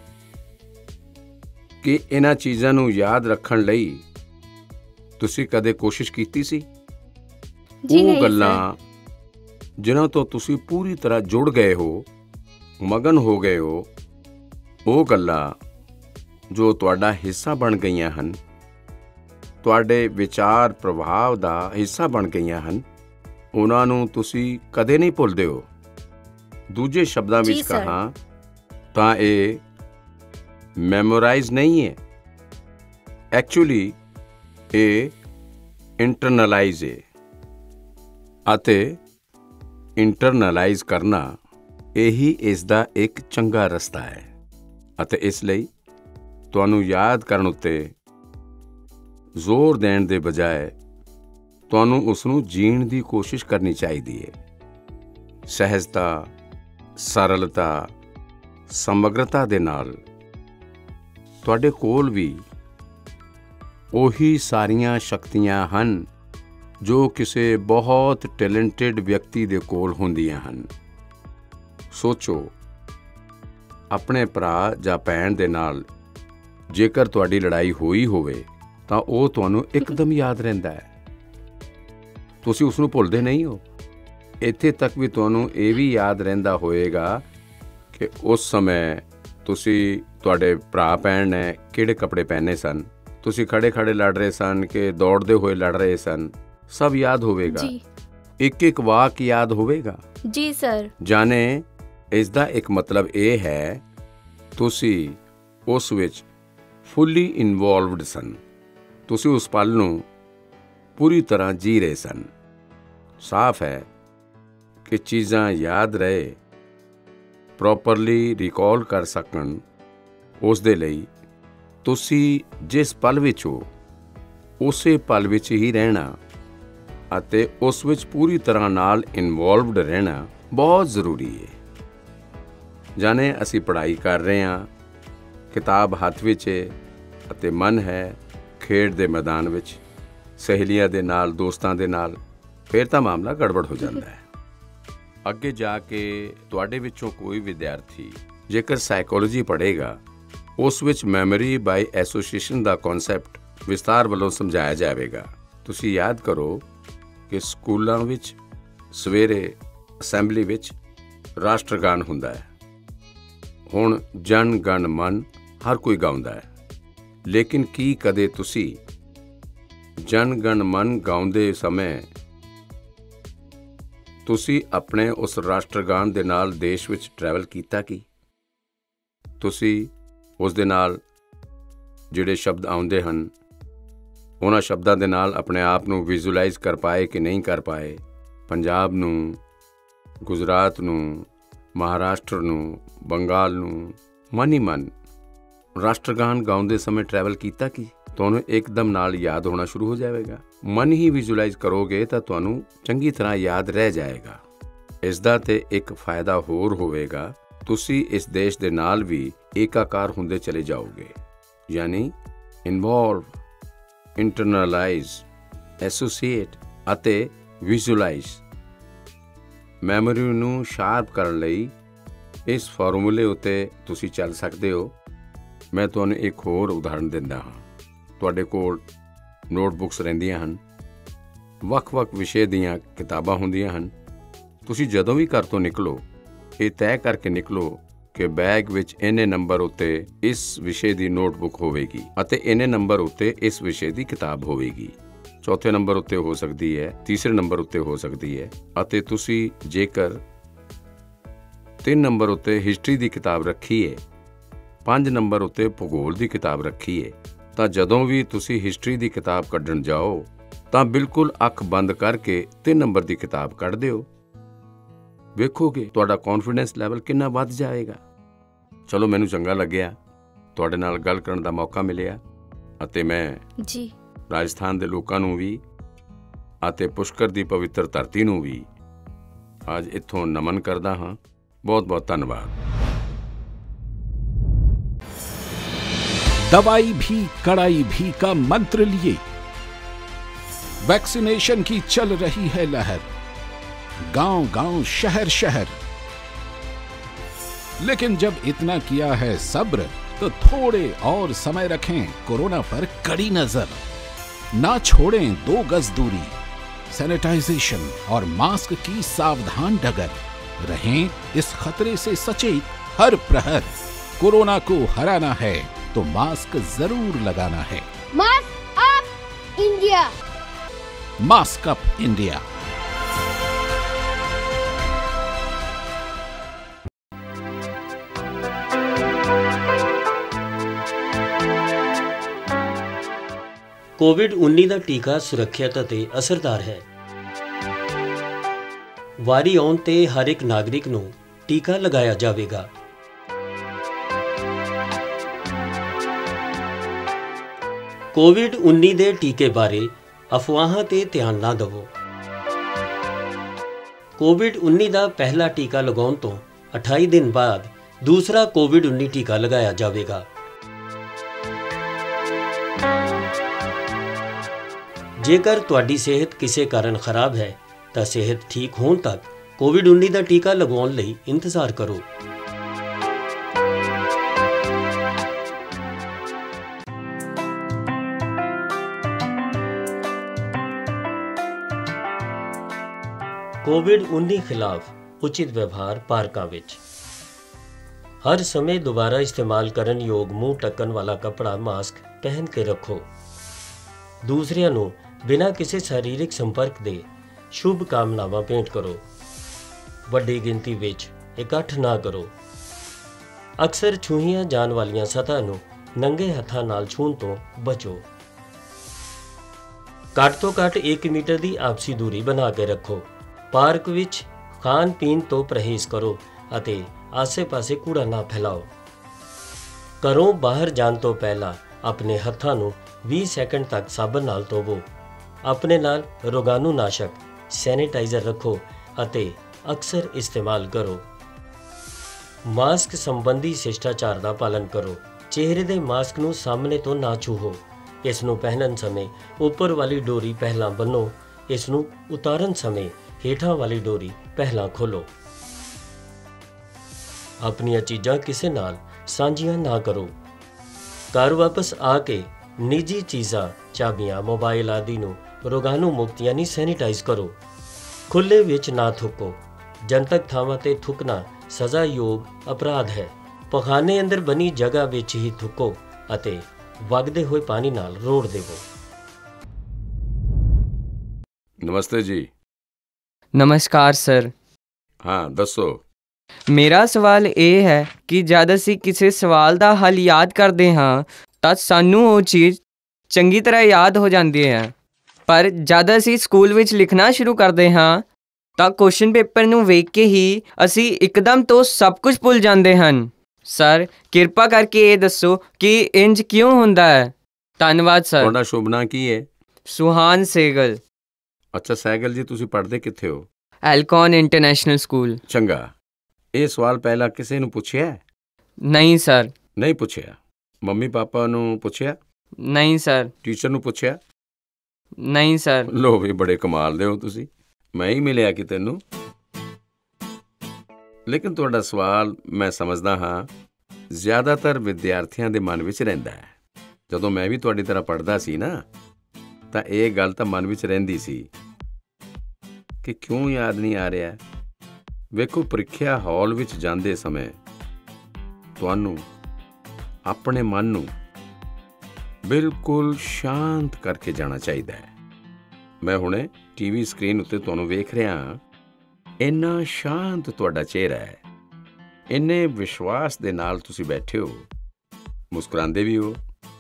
ਕਿ ਇਹਨਾਂ ਚੀਜ਼ਾਂ ਨੂੰ ਯਾਦ ਰੱਖਣ ਲਈ ਤੁਸੀਂ ਕਦੇ ਕੋਸ਼ਿਸ਼ ਕੀਤੀ ਸੀ? ਉਹ ਗੱਲਾਂ ਜਿਨ੍ਹਾਂ ਤੋਂ ਤੁਸੀਂ ਪੂਰੀ ਤਰ੍ਹਾਂ ਜੁੜ ਗਏ ਹੋ, ਮਗਨ ਹੋ ਗਏ ਹੋ, ਉਹ ਗੱਲਾਂ ਜੋ ਤੁਹਾਡਾ ਹਿੱਸਾ ਬਣ ਗਈਆਂ ਹਨ, ਤੁਹਾਡੇ ਵਿਚਾਰ ਪ੍ਰਭਾਵ ਦਾ ਹਿੱਸਾ ਬਣ ਗਈਆਂ ਹਨ, ਉਹਨਾਂ ਨੂੰ ਤੁਸੀਂ ਕਦੇ ਨਹੀਂ ਭੁੱਲਦੇ ਹੋ। ਦੂਜੇ ਸ਼ਬਦਾਂ ਵਿੱਚ ਕਹਾਂ ਤਾਂ ਇਹ ਮੈਮੋਰਾਈਜ਼ ਨਹੀਂ ਹੈ, ਐਕਚੁਅਲੀ ਇਹ ਇੰਟਰਨਲਾਈਜ਼ ਹੈ। ਅਤੇ ਇੰਟਰਨਲਾਈਜ਼ ਕਰਨਾ ਇਹੀ ਇਸ ਦਾ ਇੱਕ ਚੰਗਾ ਰਸਤਾ ਹੈ। ਅਤੇ ਇਸ ਲਈ ਤੁਹਾਨੂੰ ਯਾਦ ਕਰਨ ਉੱਤੇ ਜ਼ੋਰ ਦੇਣ ਦੇ ਬਜਾਏ ਤੁਹਾਨੂੰ ਉਸ ਨੂੰ ਜੀਣ ਦੀ ਕੋਸ਼ਿਸ਼ ਕਰਨੀ ਚਾਹੀਦੀ ਹੈ। ਸਹਿਜਤਾ, ਸਰਲਤਾ, ਸਮਗਰਤਾ ਦੇ ਨਾਲ ਤੁਹਾਡੇ ਕੋਲ ਵੀ ਉਹੀ ਸਾਰੀਆਂ ਸ਼ਕਤੀਆਂ ਹਨ ਜੋ ਕਿਸੇ ਬਹੁਤ ਟੈਲੈਂਟਡ ਵਿਅਕਤੀ ਦੇ ਕੋਲ ਹੁੰਦੀਆਂ ਹਨ। ਸੋਚੋ, ਆਪਣੇ ਭਰਾ ਜਾਂ ਭੈਣ ਦੇ ਨਾਲ ਜੇਕਰ ਤੁਹਾਡੀ ਲੜਾਈ ਹੋਈ ਹੋਵੇ ਤਾਂ ਉਹ ਤੁਹਾਨੂੰ ਇੱਕਦਮ ਯਾਦ ਰਹਿੰਦਾ ਹੈ, ਤੁਸੀਂ ਉਸ ਨੂੰ ਭੁੱਲਦੇ ਨਹੀਂ ਹੋ। ਇੱਥੇ ਤੱਕ ਵੀ ਤੁਹਾਨੂੰ ਇਹ ਵੀ ਯਾਦ ਰਹਿੰਦਾ ਹੋਏਗਾ ਕਿ ਉਸ ਸਮੇਂ ਤੁਸੀਂ, ਤੁਹਾਡੇ ਭਰਾ ਭੈਣ ਨੇ ਕਿਹੜੇ ਕੱਪੜੇ ਪਹਿਨੇ ਸਨ, ਤੁਸੀਂ ਖੜੇ ਖੜੇ ਲੜ ਰਹੇ ਸਨ ਕਿ ਦੌੜਦੇ ਹੋਏ ਲੜ ਰਹੇ ਸਨ, ਸਭ ਯਾਦ ਹੋਵੇਗਾ। ਇੱਕ ਇੱਕ ਵਾਕ ਯਾਦ ਹੋਵੇਗਾ। ਜੀ ਸਰ। ਜਾਣੇ ਇਸ ਦਾ ਇੱਕ ਮਤਲਬ ਇਹ ਹੈ ਤੁਸੀਂ ਉਸ ਵਿੱਚ ਫੁੱਲੀ ਇਨਵੋਲਵਡ ਸਨ, ਤੁਸੀਂ ਉਸ ਪਲ ਨੂੰ ਪੂਰੀ ਤਰ੍ਹਾਂ ਜੀ ਰਹੇ ਸਨ। ਸਾਫ਼ ਹੈ ਕਿ ਚੀਜ਼ਾਂ ਯਾਦ ਰਹੇ, ਪ੍ਰੋਪਰਲੀ ਰਿਕਾਲ ਕਰ ਸਕਣ, ਉਸ ਦੇ ਲਈ ਤੁਸੀਂ ਜਿਸ ਪਲ ਵਿੱਚ ਹੋ ਉਸੇ ਪਲ ਵਿੱਚ ਹੀ ਰਹਿਣਾ ਅਤੇ ਉਸ ਵਿੱਚ ਪੂਰੀ ਤਰ੍ਹਾਂ ਨਾਲ ਇਨਵੋਲਵਡ ਰਹਿਣਾ ਬਹੁਤ ਜ਼ਰੂਰੀ ਹੈ। ਜਾਣੇ ਅਸੀਂ ਪੜ੍ਹਾਈ ਕਰ ਰਹੇ ਹਾਂ, ਕਿਤਾਬ ਹੱਥ ਵਿੱਚ ਹੈ ਅਤੇ ਮਨ ਹੈ ਖੇਡ ਦੇ ਮੈਦਾਨ ਵਿੱਚ, ਸਹੇਲੀਆਂ ਦੇ ਨਾਲ, ਦੋਸਤਾਂ ਦੇ ਨਾਲ, ਫਿਰ ਤਾਂ ਮਾਮਲਾ ਗੜਬੜ ਹੋ ਜਾਂਦਾ ਹੈ। ਅੱਗੇ ਜਾ ਕੇ ਤੁਹਾਡੇ ਵਿੱਚੋਂ ਕੋਈ ਵਿਦਿਆਰਥੀ ਜੇਕਰ ਸਾਈਕੋਲੋਜੀ ਪੜ੍ਹੇਗਾ, ਉਸ ਵਿੱਚ ਮੈਮਰੀ ਬਾਈ ਐਸੋਸੀਏਸ਼ਨ ਦਾ ਕਨਸੈਪਟ ਵਿਸਤਾਰ ਵੱਲੋਂ ਸਮਝਾਇਆ ਜਾਵੇਗਾ। ਤੁਸੀਂ ਯਾਦ ਕਰੋ ਕਿ ਸਕੂਲਾਂ ਵਿੱਚ ਸਵੇਰੇ ਅਸੈਂਬਲੀ ਵਿੱਚ ਰਾਸ਼ਟਰਗਾਨ ਹੁੰਦਾ ਹੈ। ਹੁਣ ਜਨ ਗਣ ਮਨ ਹਰ ਕੋਈ ਗਾਉਂਦਾ ਹੈ, ਲੇਕਿਨ ਕੀ ਕਦੇ ਤੁਸੀਂ ਜਨ ਗਣ ਮਨ ਗਾਉਂਦੇ ਸਮੇਂ ਤੁਸੀਂ ਆਪਣੇ ਉਸ ਰਾਸ਼ਟਰਗਾਨ ਦੇ ਨਾਲ ਦੇਸ਼ ਵਿੱਚ ਟਰੈਵਲ ਕੀਤਾ? ਕੀ ਤੁਸੀਂ ਉਸ ਦੇ ਨਾਲ ਜਿਹੜੇ ਸ਼ਬਦ ਆਉਂਦੇ ਹਨ, ਉਹਨਾਂ ਸ਼ਬਦਾਂ ਦੇ ਨਾਲ ਆਪਣੇ ਆਪ ਨੂੰ ਵਿਜ਼ੂਅਲਾਈਜ਼ ਕਰ ਪਾਏ ਕਿ ਨਹੀਂ ਕਰ ਪਾਏ? ਪੰਜਾਬ ਨੂੰ, ਗੁਜਰਾਤ ਨੂੰ, ਮਹਾਰਾਸ਼ਟਰ ਨੂੰ, ਬੰਗਾਲ ਨੂੰ ਮਨ ਹੀ ਮਨ ਰਾਸ਼ਟਰਗਾਨ ਗਾਉਂਦੇ ਸਮੇਂ ਟਰੈਵਲ ਕੀਤਾ? ਕੀ ਤੁਹਾਨੂੰ ਇੱਕਦਮ ਨਾਲ ਯਾਦ ਹੋਣਾ ਸ਼ੁਰੂ ਹੋ ਜਾਵੇਗਾ। ਮਨ ਹੀ ਵਿਜ਼ੂਅਲਾਈਜ਼ ਕਰੋਗੇ ਤਾਂ ਤੁਹਾਨੂੰ ਚੰਗੀ ਤਰ੍ਹਾਂ ਯਾਦ ਰਹਿ ਜਾਏਗਾ। ਇਸ ਦਾ ਤੇ ਇੱਕ ਫਾਇਦਾ ਹੋਰ ਹੋਵੇਗਾ, ਤੁਸੀਂ ਇਸ ਦੇਸ਼ ਦੇ ਨਾਲ ਵੀ ਏਕਾਕਾਰ ਹੁੰਦੇ ਚਲੇ ਜਾਓਗੇ। ਯਾਨੀ ਇਨਵੋਲਵ, ਇੰਟਰਨਲਾਈਜ਼, ਐਸੋਸੀਏਟ ਅਤੇ ਵਿਜ਼ੂਅਲਾਈਜ਼। ਮੈਮਰੀ ਨੂੰ ਸ਼ਾਰਪ ਕਰਨ ਲਈ ਇਸ ਫਾਰਮੂਲੇ ਉੱਤੇ ਤੁਸੀਂ ਚੱਲ ਸਕਦੇ ਹੋ। ਮੈਂ ਤੁਹਾਨੂੰ ਇੱਕ ਹੋਰ ਉਦਾਹਰਣ ਦਿੰਦਾ ਹਾਂ। ਤੁਹਾਡੇ ਕੋਲ ਨੋਟਬੁੱਕਸ ਰਹਿੰਦੀਆਂ ਹਨ, ਵੱਖ-ਵੱਖ ਵਿਸ਼ੇ ਦੀਆਂ ਕਿਤਾਬਾਂ ਹੁੰਦੀਆਂ ਹਨ। ਤੁਸੀਂ ਜਦੋਂ ਵੀ ਘਰ ਤੋਂ ਨਿਕਲੋ, ਇਹ ਤੈਅ ਕਰਕੇ ਨਿਕਲੋ ਕਿ ਬੈਗ ਵਿੱਚ ਇੰਨੇ ਨੰਬਰ ਉੱਤੇ ਇਸ ਵਿਸ਼ੇ ਦੀ ਨੋਟਬੁੱਕ ਹੋਵੇਗੀ ਅਤੇ ਇੰਨੇ ਨੰਬਰ ਉੱਤੇ ਇਸ ਵਿਸ਼ੇ ਦੀ ਕਿਤਾਬ ਹੋਵੇਗੀ। ਚੌਥੇ ਨੰਬਰ ਉੱਤੇ ਹੋ ਸਕਦੀ ਹੈ, ਤੀਸਰੇ ਨੰਬਰ ਉੱਤੇ ਹੋ ਸਕਦੀ ਹੈ। ਅਤੇ ਤੁਸੀਂ ਜੇਕਰ 3 ਨੰਬਰ ਉੱਤੇ ਹਿਸਟਰੀ ਦੀ ਕਿਤਾਬ ਰੱਖੀ ਹੈ, 5 ਨੰਬਰ ਉੱਤੇ ਭੂਗੋਲ ਦੀ ਕਿਤਾਬ ਰੱਖੀ ਹੈ, ਤਾਂ ਜਦੋਂ ਵੀ ਤੁਸੀਂ ਹਿਸਟਰੀ ਦੀ ਕਿਤਾਬ ਕੱਢਣ ਜਾਓ ਤਾਂ ਬਿਲਕੁਲ ਅੱਖ ਬੰਦ ਕਰਕੇ 3 ਨੰਬਰ ਦੀ ਕਿਤਾਬ ਕੱਢ ਦਿਓ। ਵੇਖੋਗੇ ਤੁਹਾਡਾ ਕੌਨਫੀਡੈਂਸ ਲੈਵਲ ਕਿੰਨਾ ਵੱਧ ਜਾਏਗਾ। ਚਲੋ, ਮੈਨੂੰ ਚੰਗਾ ਲੱਗਿਆ, ਤੁਹਾਡੇ ਨਾਲ ਗੱਲ ਕਰਨ ਦਾ ਮੌਕਾ ਮਿਲਿਆ ਅਤੇ ਮੈਂ ਰਾਜਸਥਾਨ ਦੇ ਲੋਕਾਂ ਨੂੰ ਵੀ ਅਤੇ ਪੁਸ਼ਕਰ ਦੀ ਪਵਿੱਤਰ ਧਰਤੀ ਨੂੰ ਵੀ ਅੱਜ ਇੱਥੋਂ ਨਮਨ ਕਰਦਾ ਹਾਂ। ਬਹੁਤ ਬਹੁਤ ਧੰਨਵਾਦ। दवाई भी कड़ाई भी का मंत्र लिए वैक्सीनेशन की चल रही है लहर, गांव गांव शहर शहर। लेकिन जब इतना किया है सब्र तो थोड़े और समय रखें कोरोना पर कड़ी नजर। ना छोड़ें 2 गज दूरी, सैनिटाइजेशन और मास्क की सावधान डगर। रहें इस खतरे से सचेत हर प्रहर। कोरोना को हराना है तो मास्क जरूर लगाना है। Mask up India. Mask up India. ਕੋਵਿਡ-19 ਦਾ ਟੀਕਾ ਸੁਰੱਖਿਅਤ ਅਤੇ ਅਸਰਦਾਰ ਹੈ। ਵਾਰੀ ਆਉਣ ਤੇ ਹਰ ਇੱਕ ਨਾਗਰਿਕ ਨੂੰ ਟੀਕਾ ਲਗਾਇਆ ਜਾਵੇਗਾ। ਕੋਵਿਡ-19 ਦੇ ਟੀਕੇ ਬਾਰੇ ਅਫਵਾਹਾਂ ਤੇ ਧਿਆਨ ਨਾ ਦਿਵੋ। ਕੋਵਿਡ-19 ਦਾ ਪਹਿਲਾ ਟੀਕਾ ਲਗਾਉਣ ਤੋਂ 28 ਦਿਨ ਬਾਅਦ ਦੂਸਰਾ ਕੋਵਿਡ-19 ਟੀਕਾ ਲਗਾਇਆ ਜਾਵੇਗਾ। ਜੇਕਰ ਤੁਹਾਡੀ ਸਿਹਤ ਕਿਸੇ ਕਾਰਨ ਖਰਾਬ ਹੈ ਤਾਂ ਸਿਹਤ ਠੀਕ ਹੋਣ ਤੱਕ ਕੋਵਿਡ-19 ਦਾ ਟੀਕਾ ਲਗਵਾਉਣ ਲਈ ਇੰਤਜ਼ਾਰ ਕਰੋ। ਕੋਵਿਡ-19 ਖਿਲਾਫ ਉਚਿਤ ਵਿਵਹਾਰ ਪਾਰਕਾਂ ਵਿੱਚ। ਹਰ ਸਮੇਂ ਦੁਬਾਰਾ ਇਸਤੇਮਾਲ ਕਰਨ ਯੋਗ ਮੂੰਹ ਢੱਕਣ ਵਾਲਾ ਕੱਪੜਾ ਮਾਸਕ ਪਹਿਨ ਕੇ ਰੱਖੋ। ਦੂਸਰਿਆਂ ਨੂੰ ਬਿਨਾਂ ਕਿਸੇ ਸਰੀਰਕ ਸੰਪਰਕ ਦੇ ਸ਼ੁਭ ਕਾਮਨਾਵਾਂ ਭੇਂਟ ਕਰੋ। ਵੱਡੀ ਗਿਣਤੀ ਵਿੱਚ ਇਕੱਠ ਨਾ ਕਰੋ। ਅਕਸਰ ਛੂਹੀਆਂ ਜਾਣ ਵਾਲੀਆਂ ਸਤਹਾਂ ਨੂੰ ਨੰਗੇ ਹੱਥਾਂ ਨਾਲ ਛੂਹਣ ਤੋਂ ਬਚੋ। ਘੱਟ ਤੋਂ ਘੱਟ 1 ਮੀਟਰ ਦੀ ਆਪਸੀ ਦੂਰੀ ਬਣਾ ਕੇ ਰੱਖੋ। ਪਾਰਕ ਵਿੱਚ ਖਾਣ ਪੀਣ ਤੋਂ ਪਰਹੇਜ਼ ਕਰੋ ਅਤੇ ਆਸੇ-ਪਾਸੇ ਕੂੜਾ ਨਾ ਫੈਲਾਓ। ਘਰੋਂ ਬਾਹਰ ਜਾਣ ਤੋਂ ਪਹਿਲਾਂ ਆਪਣੇ ਹੱਥਾਂ ਨੂੰ 20 ਸੈਕਿੰਡ ਤੱਕ ਸਾਬਣ ਨਾਲ ਧੋਵੋ। ਆਪਣੇ ਨਾਲ ਰੋਗਾਣੂਨਾਸ਼ਕ ਸੈਨੀਟਾਈਜ਼ਰ ਰੱਖੋ ਅਤੇ ਅਕਸਰ ਇਸਤੇਮਾਲ ਕਰੋ। ਮਾਸਕ ਸੰਬੰਧੀ ਸ਼ਿਸ਼ਟਾਚਾਰ ਦਾ ਪਾਲਣ ਕਰੋ। ਚਿਹਰੇ ਦੇ ਮਾਸਕ ਨੂੰ ਸਾਹਮਣੇ ਤੋਂ ਨਾ ਛੂਹੋ। ਇਸ ਨੂੰ ਪਹਿਨਣ ਸਮੇਂ ਉੱਪਰ ਵਾਲੀ ਡੋਰੀ ਪਹਿਲਾਂ ਬੰਨੋ। ਇਸ ਨੂੰ ਉਤਾਰਨ ਸਮੇਂ ਹੇਠਾਂ ਵਾਲੀ ਡੋਰੀ ਪਹਿਲਾਂ ਖੋਲੋ। ਆਪਣੀਆਂ ਚੀਜ਼ਾਂ ਕਿਸੇ ਨਾਲ ਸਾਂਝੀਆਂ ਨਾ ਕਰੋ। ਘਰ ਵਾਪਸ ਆ ਕੇ ਨਿੱਜੀ ਚੀਜ਼ਾਂ, ਚਾਬੀਆਂ, ਮੋਬਾਈਲ ਆਦਿ ਨੂੰ ਰੋਗਾਣੂ ਮੁਕਤ ਯਾਨੀ ਸੈਨੀਟਾਈਜ਼ ਕਰੋ। ਖੁੱਲ੍ਹੇ ਵਿੱਚ ਨਾ ਥੁੱਕੋ। ਜਨਤਕ ਥਾਵਾਂ ਤੇ ਥੁੱਕਣਾ ਸਜ਼ਾਯੋਗ ਅਪਰਾਧ ਹੈ। ਪਖਾਨੇ ਅੰਦਰ ਬਣੀ ਜਗ੍ਹਾ ਵਿੱਚ ਹੀ ਥੁੱਕੋ ਅਤੇ ਵਗਦੇ ਹੋਏ ਪਾਣੀ ਨਾਲ ਰੋੜ ਦੇਵੋ। ਨਮਸਤੇ ਜੀ। ਨਮਸਕਾਰ ਸਰ। ਹਾਂ ਦੱਸੋ। ਮੇਰਾ ਸਵਾਲ ਇਹ ਹੈ ਕਿ ਜਦ ਅਸੀਂ ਕਿਸੇ ਸਵਾਲ ਦਾ ਹੱਲ ਯਾਦ ਕਰਦੇ ਹਾਂ ਤਾਂ ਸਾਨੂੰ ਉਹ ਚੀਜ਼ ਚੰਗੀ ਤਰ੍ਹਾਂ ਯਾਦ ਹੋ ਜਾਂਦੀ ਹੈ, ਪਰ ਜਦ ਅਸੀਂ ਸਕੂਲ ਵਿੱਚ ਲਿਖਣਾ ਸ਼ੁਰੂ ਕਰਦੇ ਹਾਂ ਤਾਂ ਕੁਐਸਚਨ ਪੇਪਰ ਨੂੰ ਵੇਖ ਕੇ ਹੀ ਅਸੀਂ ਇੱਕਦਮ ਤੋਂ ਸਭ ਕੁਝ ਭੁੱਲ ਜਾਂਦੇ ਹਨ। ਸਰ ਕਿਰਪਾ ਕਰਕੇ ਇਹ ਦੱਸੋ ਕਿ ਇੰਜ ਕਿਉਂ ਹੁੰਦਾ ਹੈ? ਧੰਨਵਾਦ ਸਰ। ਤੁਹਾਡਾ ਸ਼ੁਭ ਨਾਂ ਕੀ ਹੈ? ਸੁਹਾਨ ਸਹਿਗਲ। ਅੱਛਾ ਸਹਿਗਲ ਜੀ, ਤੁਸੀਂ ਪੜ੍ਹਦੇ ਕਿੱਥੇ ਹੋ? Alcon international school. ਚੰਗਾ। ਇਹ ਸਵਾਲ ਪਹਿਲਾਂ ਕਿਸੇ ਨੂੰ ਪੁੱਛਿਆ? ਨਹੀਂ ਸਰ। ਨਹੀਂ ਪੁੱਛਿਆ। ਮੰਮੀ ਪਾਪਾ ਨੂੰ ਪੁੱਛਿਆ? ਨਹੀਂ ਸਰ। ਟੀਚਰ ਨੂੰ ਪੁੱਛਿਆ? ਨਹੀਂ ਸਰ। ਲੋ ਵੀ ਬੜੇ ਕਮਾਲ ਦੇ ਹੋ ਤੁਸੀਂ। ਮੈਂ ਹੀ ਮਿਲਿਆ ਕਿ ਤੈਨੂੰ। ਲੇਕਿਨ ਤੁਹਾਡਾ ਸਵਾਲ ਮੈਂ ਸਮਝਦਾ ਹਾਂ ਜ਼ਿਆਦਾਤਰ ਵਿਦਿਆਰਥੀਆਂ ਦੇ ਮਨ ਵਿੱਚ ਰਹਿੰਦਾ ਹੈ। ਜਦੋਂ ਮੈਂ ਵੀ ਤੁਹਾਡੀ ਤਰ੍ਹਾਂ ਪੜ੍ਹਦਾ ਸੀ ਨਾ ਤਾਂ ਇਹ ਗੱਲ ਤਾਂ ਮਨ ਵਿੱਚ ਰਹਿੰਦੀ ਸੀ ਕਿ ਕਿਉਂ ਯਾਦ ਨਹੀਂ ਆ ਰਿਹਾ। ਵੇਖੋ, ਪ੍ਰੀਖਿਆ ਹਾਲ ਵਿੱਚ ਜਾਂਦੇ ਸਮੇਂ ਤੁਹਾਨੂੰ ਆਪਣੇ ਮਨ ਨੂੰ ਬਿਲਕੁਲ ਸ਼ਾਂਤ ਕਰਕੇ ਜਾਣਾ ਚਾਹੀਦਾ ਹੈ। ਮੈਂ ਹੁਣੇ ਟੀਵੀ ਸਕਰੀਨ ਉੱਤੇ ਤੁਹਾਨੂੰ ਵੇਖ ਰਿਹਾ ਹਾਂ। ਇੰਨਾ ਸ਼ਾਂਤ ਤੁਹਾਡਾ ਚਿਹਰਾ ਹੈ, ਇੰਨੇ ਵਿਸ਼ਵਾਸ ਦੇ ਨਾਲ ਤੁਸੀਂ ਬੈਠੇ ਹੋ, ਮੁਸਕਰਾਉਂਦੇ ਵੀ ਹੋ।